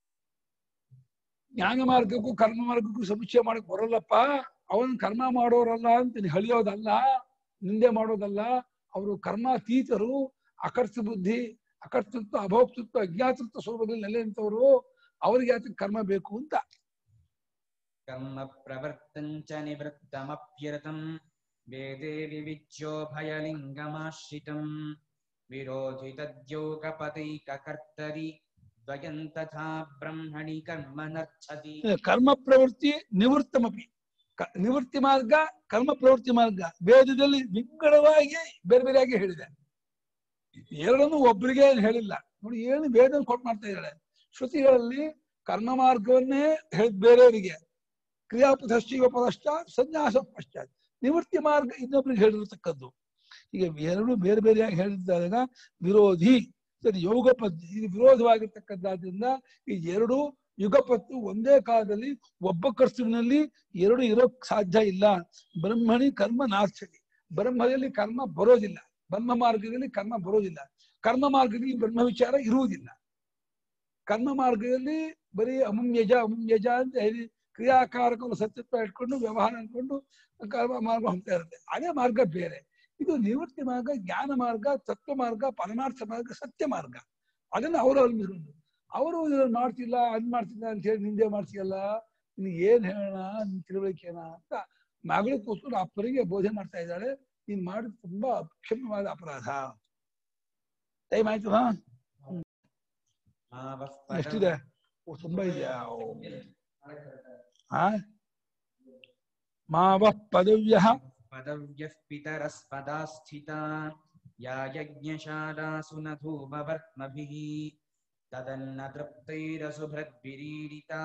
ಜ್ಞಾನ ಮಾರ್ಗಕ್ಕೂ ಕರ್ಮ ಮಾರ್ಗಕ್ಕೂ ಸಮುಚ್ಚಯ ಮಾಡಕ್ ಬರೋಲ್ಲಪ್ಪ. ಅವನ್ ಕರ್ಮ ಮಾಡೋರಲ್ಲ ಅಂತ ಹಳಿಯೋದಲ್ಲ, ನಿಂದೆ ಮಾಡೋದಲ್ಲ. ಅವರು ಕರ್ಮಾತೀತರು, ಅಕರ್ತ ಬುದ್ಧಿ, ಅಕರ್ತೃತ್ವ, ಅಭೋಕ್ತೃತ್ವ, ಅಜ್ಞಾತೃತ್ವ ಸ್ವರೂಪದಲ್ಲಿ ನೆಲೆ ನಿಂತವರು. ಅವ್ರಿಗೆ ಯಾಕೆ ಕರ್ಮ ಬೇಕು ಅಂತ. ಕರ್ಮ ಪ್ರವರ್ತಂಚ ನಿವೃತ್ತಮಪ್ಯರ್ಥಂ ವೇದೇ ವಿವಿಚ್ಯೋ ಭಯಲಿಂಗಮಾಶ್ರಿತಂ ವಿರೋಧಿ ತದ್ಯೋಗಪತೈಕ ಕರ್ತರಿ ದ್ವಯಂ ತಥಾ ಬ್ರಹ್ಮಣಿ ಕರ್ಮ ನರ್ಚತಿ. ಕರ್ಮ ಪ್ರವೃತ್ತಿ ನಿವೃತ್ತಮಪಿ, ನಿವೃತ್ತಿ ಮಾರ್ಗ, ಕರ್ಮ ಪ್ರವೃತ್ತಿ ಮಾರ್ಗ ವೇದದಲ್ಲಿ ವಿಂಗಡವಾಗಿ ಬೇರೆ ಬೇರೆಯಾಗಿ ಹೇಳಿದೆ. ಎರಡನ್ನು ಒಬ್ಬರಿಗೆ ಹೇಳಿಲ್ಲ ನೋಡಿ. ಏನು ವೇದ ಕೊಟ್ಟು ಮಾಡ್ತಾ ಇದ್ದಾಳೆ. ಶ್ರುತಿಗಳಲ್ಲಿ ಕರ್ಮ ಮಾರ್ಗವನ್ನೇ ಹೇಳಿದ ಬೇರೆಯವರಿಗೆ, ಕ್ರಿಯಾಪಥಶ್ಚೈವ ಪಶ್ಚಾತ್ ಸನ್ಯಾಸ ಪಶ್ಚಾತ್, ನಿವೃತ್ತಿ ಮಾರ್ಗ ಇನ್ನೊಬ್ರಿಗೆ ಹೇಳಿರ್ತಕ್ಕದ್ದು. ಈಗ ಎರಡು ಬೇರೆ ಬೇರೆಯಾಗಿ ಹೇಳಿದಾಗ ವಿರೋಧಿ ಸರಿ ಯೋಗ ಪದ್ಧತಿ ಇದು ವಿರೋಧವಾಗಿರ್ತಕ್ಕದ್ದಾದ್ರಿಂದ ಈ ಎರಡು ಯುಗಪತ್ತು ಒಂದೇ ಕಾಲದಲ್ಲಿ ಒಬ್ಬ ಕರ್ತೃವಿನಲ್ಲಿ ಎರಡು ಇರೋಕ್ ಸಾಧ್ಯ ಇಲ್ಲ. ಬ್ರಹ್ಮಣಿ ಕರ್ಮ ನಾರ್ಚತಿ, ಬ್ರಹ್ಮದಲ್ಲಿ ಕರ್ಮ ಬರೋದಿಲ್ಲ, ಬ್ರಹ್ಮ ಮಾರ್ಗದಲ್ಲಿ ಕರ್ಮ ಬರೋದಿಲ್ಲ, ಕರ್ಮ ಮಾರ್ಗದಲ್ಲಿ ಬ್ರಹ್ಮ ವಿಚಾರ ಇರುವುದಿಲ್ಲ. ಕರ್ಮ ಮಾರ್ಗದಲ್ಲಿ ಬರೀ ಅಮುಮ್ಯಜ ಅಮುಮ್ಯಜ ಅಂತ ಹೇಳಿ ಕ್ರಿಯಾಕಾರಕವನ್ನು ಸತ್ಯತ್ವ ಇಟ್ಕೊಂಡು ವ್ಯವಹಾರ ಅನ್ಕೊಂಡು ಕರ್ಮ ಮಾರ್ಗ ಹೋಗ್ತಾ ಇರುತ್ತೆ. ಅದೇ ಮಾರ್ಗ ಬೇರೆ. ಇದು ನಿವೃತ್ತಿ ಮಾರ್ಗ, ಜ್ಞಾನ ಮಾರ್ಗ, ತತ್ವ ಮಾರ್ಗ, ಪರಮಾರ್ಥ ಮಾರ್ಗ, ಸತ್ಯ ಮಾರ್ಗ. ಅದನ್ನ ಅವರು ಅವಲಂಬಿಸಿರೋದು. ಅವರು ಇದನ್ನು ಮಾಡ್ತಿಲ್ಲ, ಅದ್ ಮಾಡ್ತಿಲ್ಲ ಅಂತ ಹೇಳಿ ನಿಂದೆ ಮಾಡ್ತೀಯಲ್ಲ, ನಿನ್ ಏನ್ ಹೇಳೋಣ, ನಿನ್ ತಿಳುವಳಿಕೆನ ಅಂತ ಮಗಳು ಕೂತ್ಕೊಂಡು ಅಪ್ಪರಿಗೆ ಬೋಧನೆ ಮಾಡ್ತಾ ಇದ್ದಾಳೆ. ನೀನ್ ಮಾಡಿದ ತುಂಬಾ ಕ್ಷಮ್ಯವಾದ ಅಪರಾಧ. ಟೈಮ್ ಆಯ್ತು. ಹಾ ಎಷ್ಟಿದೆ? ಓ ತುಂಬಾ ಇದೆಯಾ? ಹಾ ಮಾವ ಪದವ್ಯ पदव्यः पितरस्पदा स्थिता या यज्ञशालासु न धूमवर्त्मभिः तदन्न तृप्तैरसुभृद्भिरीडिता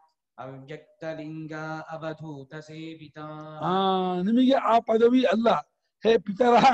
ಅವ್ಯಕ್ತಲಿಂಗ ಅವಧೂತ ಸೇವಿತ. ಆ ನಿಮಗೆ ಆ ಪದವಿ ಅಲ್ಲ. ಹೇ ಪಿತರಃ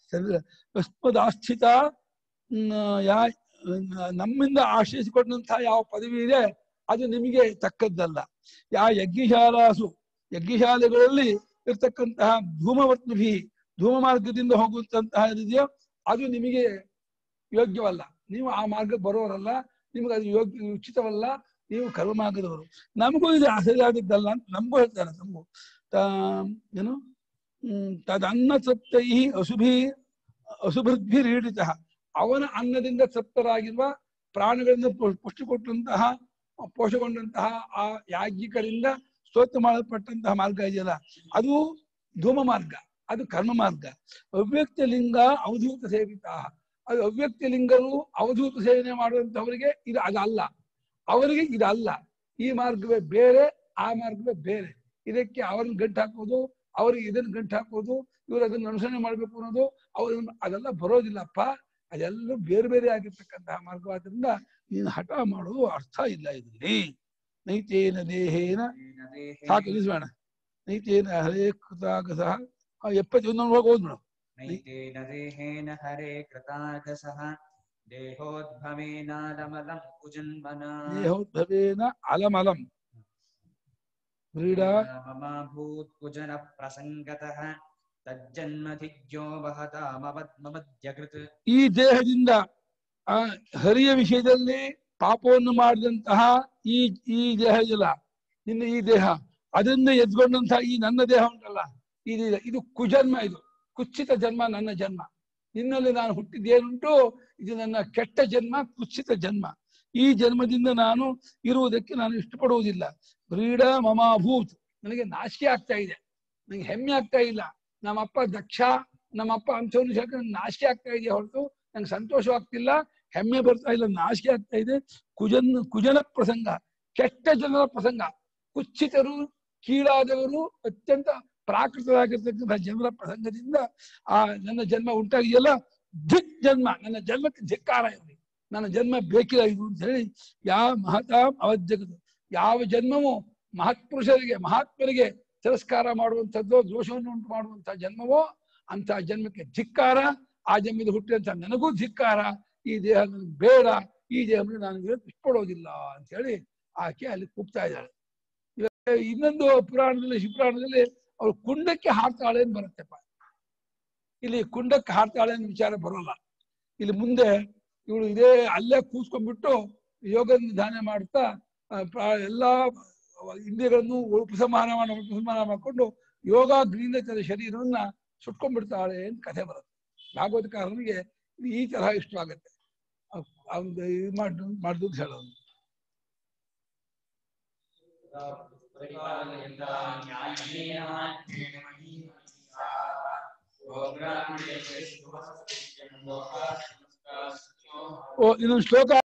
ಸ್ಪದಾಸ್ಥಿತ, ಯಾ ನಮ್ಮಿಂದ ಆಶ್ರಯಿಸಿಕೊಂಡಂತಹ ಯಾವ ಪದವಿ ಇದೆ ಅದು ನಿಮಗೆ ತಕ್ಕದ್ದಲ್ಲ. ಯಾ ಯಜ್ಞಶಾಲಾಸು ಯಜ್ಞಶಾಲೆಗಳಲ್ಲಿ ಇರ್ತಕ್ಕಂತಹ ಧೂಮವರ್ತ್ಮಭಿ ಧೂಮ ಮಾರ್ಗದಿಂದ ಹೋಗುವಂತಹ ಇದೆಯೋ ಅದು ನಿಮಗೆ ಯೋಗ್ಯವಲ್ಲ. ನೀವು ಆ ಮಾರ್ಗಕ್ಕೆ ಬರೋರಲ್ಲ, ನಿಮಗೆ ಅದು ಯೋಗ್ಯ ಉಚಿತವಲ್ಲ, ನೀವು ಕರ್ಮಮಾರ್ಗದವರು. ನಮಗೂ ಇದು ಸರಿಯಾದದ್ದಲ್ಲ ಅಂತ ನಮಗೂ ಹೇಳ್ತಾರೆ. ನಮಗೂ ಏನು ತದನ್ನ ತೃಪ್ತೈ ಅಶುಭಿ ಅಶುಭೃದ್ಭಿರೀಡಿತ, ಅವನ ಅನ್ನದಿಂದ ತೃಪ್ತರಾಗಿರುವ ಪ್ರಾಣಿಗಳಿಂದ ಪುಷ್ಟಿ ಕೊಟ್ಟಂತಹ ಪೋಷಗೊಂಡಂತಹ ಆ ಯಾಜ್ಞಿಕರಿಂದ ಸ್ತೋತ್ರ ಮಾಡಲ್ಪಟ್ಟಂತಹ ಮಾರ್ಗ ಇದೆಯಲ್ಲ ಅದು ಧೂಮ ಮಾರ್ಗ, ಅದು ಕರ್ಮ ಮಾರ್ಗ. ಅವ್ಯಕ್ತ ಲಿಂಗ ಅವಧೂತ ಸೇವಿತ, ಅದು ಅವ್ಯಕ್ತ ಲಿಂಗರು ಅವಧೂತ ಸೇವನೆ ಮಾಡುವಂತವರಿಗೆ ಇದು ಅದಲ್ಲ, ಅವರಿಗೆ ಇದಲ್ಲ. ಈ ಮಾರ್ಗವೇ ಬೇರೆ, ಆ ಮಾರ್ಗವೇ ಬೇರೆ. ಇದಕ್ಕೆ ಅವ್ರನ್ನ ಗಂಟು ಹಾಕೋದು, ಅವ್ರಿಗೆ ಇದನ್ನ ಗಂಟು ಹಾಕೋದು, ಇವ್ರು ಅದನ್ನ ಅನುಸರಣೆ ಮಾಡ್ಬೇಕು ಅನ್ನೋದು ಅವ್ರ ಅದೆಲ್ಲ ಬರೋದಿಲ್ಲಪ್ಪ. ಅದೆಲ್ಲ ಬೇರೆ ಬೇರೆ ಆಗಿರ್ತಕ್ಕಂತಹ ಮಾರ್ಗವಾದ್ರಿಂದ ನೀನು ಹಠ ಮಾಡೋದು ಅರ್ಥ ಇಲ್ಲ ಇದರಲ್ಲಿ. ನೈತೇನ ದೇಹೇನ ಸಾಕು ನಿಲ್ಲಿಸೋಣ. ನೈತೇನ ಹರೇ ಕೃತಾಗಸಃ ಎಪ್ಪತ್ತೊಂದೊಂದು ಹೋಗೋದು ಮೇಡಮ್. ನೈತೇನ ದೇಹೇನ ಹರೇ ಕೃತಾಗಸಃ ದೇಹೋದ್ಭವೇನಾಲಮಲಂ ಕುಜನ್ಮನ ದೇಹೋದ್ಭವೇನ ಅಲಮಲಂ ಕ್ರೀಡಾ ಮಮಾಭೂತ್ ಕುಜನ ಪ್ರಸಂಗತಃ ತಜ್ಜನ್ಮಧಿಜ್ಞೋ ವಹತಾಮವದ್ಮಮದ್ಯಕೃತ್. ಈ ದೇಹದಿಂದ ಆ ಹರಿಯ ವಿಷಯದಲ್ಲಿ ಪಾಪವನ್ನು ಮಾಡಿದಂತಹ ಈ ಈ ದೇಹ ಇಲ್ಲ, ನಿನ್ನ ಈ ದೇಹ ಅದರಿಂದ ಎದ್ಕೊಂಡಂತಹ ಈ ನನ್ನ ದೇಹ ಉಂಟಲ್ಲ, ಇದು ಇದು ಕುಜನ್ಮ, ಇದು ಕುತ್ಸಿತ ಜನ್ಮ. ನನ್ನ ಜನ್ಮ ನಿನ್ನಲ್ಲಿ ನಾನು ಹುಟ್ಟಿದ್ದೇನುಂಟು ಇದು ನನ್ನ ಕೆಟ್ಟ ಜನ್ಮ, ಕುತ್ಸಿತ ಜನ್ಮ. ಈ ಜನ್ಮದಿಂದ ನಾನು ಇರುವುದಕ್ಕೆ ನಾನು ಇಷ್ಟಪಡುವುದಿಲ್ಲ. ಕ್ರೀಡ ಮಮಾಭೂತ್, ನನಗೆ ನಾಚಿಕೆ ಆಗ್ತಾ ಇದೆ, ನನಗೆ ಹೆಮ್ಮೆ ಆಗ್ತಾ ಇಲ್ಲ. ನಮ್ಮಪ್ಪ ದಕ್ಷ, ನಮ್ಮಪ್ಪ ಅಂಶವನ್ನು ಶಾಖ ನಾಚಿಕೆ ಆಗ್ತಾ ಇದೆಯಾ ಹೊರತು ನಂಗೆ ಸಂತೋಷವಾಗ್ತಿಲ್ಲ, ಹೆಮ್ಮೆ ಬರ್ತಾ ಇಲ್ಲ, ನಾಚಿಕೆ ಆಗ್ತಾ ಇದೆ. ಕುಜನ್ ಕುಜನ ಪ್ರಸಂಗ, ಕೆಟ್ಟ ಜನರ ಪ್ರಸಂಗ, ಕುಚ್ಚಿತರು ಕೀಳಾದವರು ಅತ್ಯಂತ ಪ್ರಾಕೃತರಾಗಿರ್ತಕ್ಕಂಥ ಜನರ ಪ್ರಸಂಗದಿಂದ ಆ ನನ್ನ ಜನ್ಮ ಉಂಟಾಗಿದೆಯಲ್ಲ, ಧಿಕ್ ಜನ್ಮ, ನನ್ನ ಜನ್ಮಕ್ಕೆ ಧಿಕ್ಕಾರ ಇರಲಿ, ನನ್ನ ಜನ್ಮ ಬೇಕಿಲ್ಲ ಇದು ಅಂತ ಹೇಳಿ ಯಾವ ಮಹತಾಂ ಅವಧ್ಯಗದು, ಯಾವ ಜನ್ಮವು ಮಹತ್ಪುರುಷರಿಗೆ ಮಹಾತ್ಮರಿಗೆ ತಿರಸ್ಕಾರ ಮಾಡುವಂಥದ್ದು, ದೋಷವನ್ನು ಉಂಟು ಮಾಡುವಂತಹ ಜನ್ಮವೋ ಅಂತಹ ಜನ್ಮಕ್ಕೆ ಧಿಕ್ಕಾರ. ಆ ಜನ್ಮದ ಹುಟ್ಟಿದಂತ ನನಗೂ ಧಿಕ್ಕಾರ. ಈ ದೇಹ ನನಗೆ ಬೇಡ, ಈ ದೇಹವನ್ನು ನಾನು ಇಷ್ಟಪಡೋದಿಲ್ಲ ಅಂತ ಹೇಳಿ ಆಕೆ ಅಲ್ಲಿ ಕೂಗ್ತಾ ಇದ್ದಾಳೆ. ಇನ್ನೊಂದು ಪುರಾಣದಲ್ಲಿ ಶಿವಪುರಾಣದಲ್ಲಿ ಅವಳು ಕುಂಡಕ್ಕೆ ಹಾರ್ತಾಳೆ ಅಂತ ಬರುತ್ತೆಪ್ಪ. ಇಲ್ಲಿ ಕುಂಡಕ್ಕೆ ಹಾರ್ತಾಳೆ ಅಂತ ವಿಚಾರ ಬರೋಲ್ಲ. ಇಲ್ಲಿ ಮುಂದೆ ಇವಳು ಇದೇ ಅಲ್ಲೇ ಕೂತ್ಕೊಂಡ್ಬಿಟ್ಟು ಯೋಗ ಧ್ಯಾನ ಮಾಡ್ತಾ ಎಲ್ಲಾ ಇಂದ್ರಿಯಗಳನ್ನು ಉಪಸಂಹಾರ ಮಾಡಿ ಉಪಸಂಹಾರ ಮಾಡಿಕೊಂಡು ಯೋಗಾಗ್ನಿಯಿಂದ ತನ್ನ ಶರೀರವನ್ನ ಸುಟ್ಕೊಂಡ್ಬಿಡ್ತಾಳೆ ಅಂತ ಕಥೆ ಬರುತ್ತೆ. ಭಾಗವತಕಾರನಿಗೆ ಈ ತರಹ ಇಷ್ಟವಾಗತ್ತೆ. ಅವ್ನು ಇದು ಮಾಡಿ ಮಾಡಿದ್ದು ಹೇಳೋದು. ಓ ಇನ್ನೊಂದು ಶ್ಲೋಕ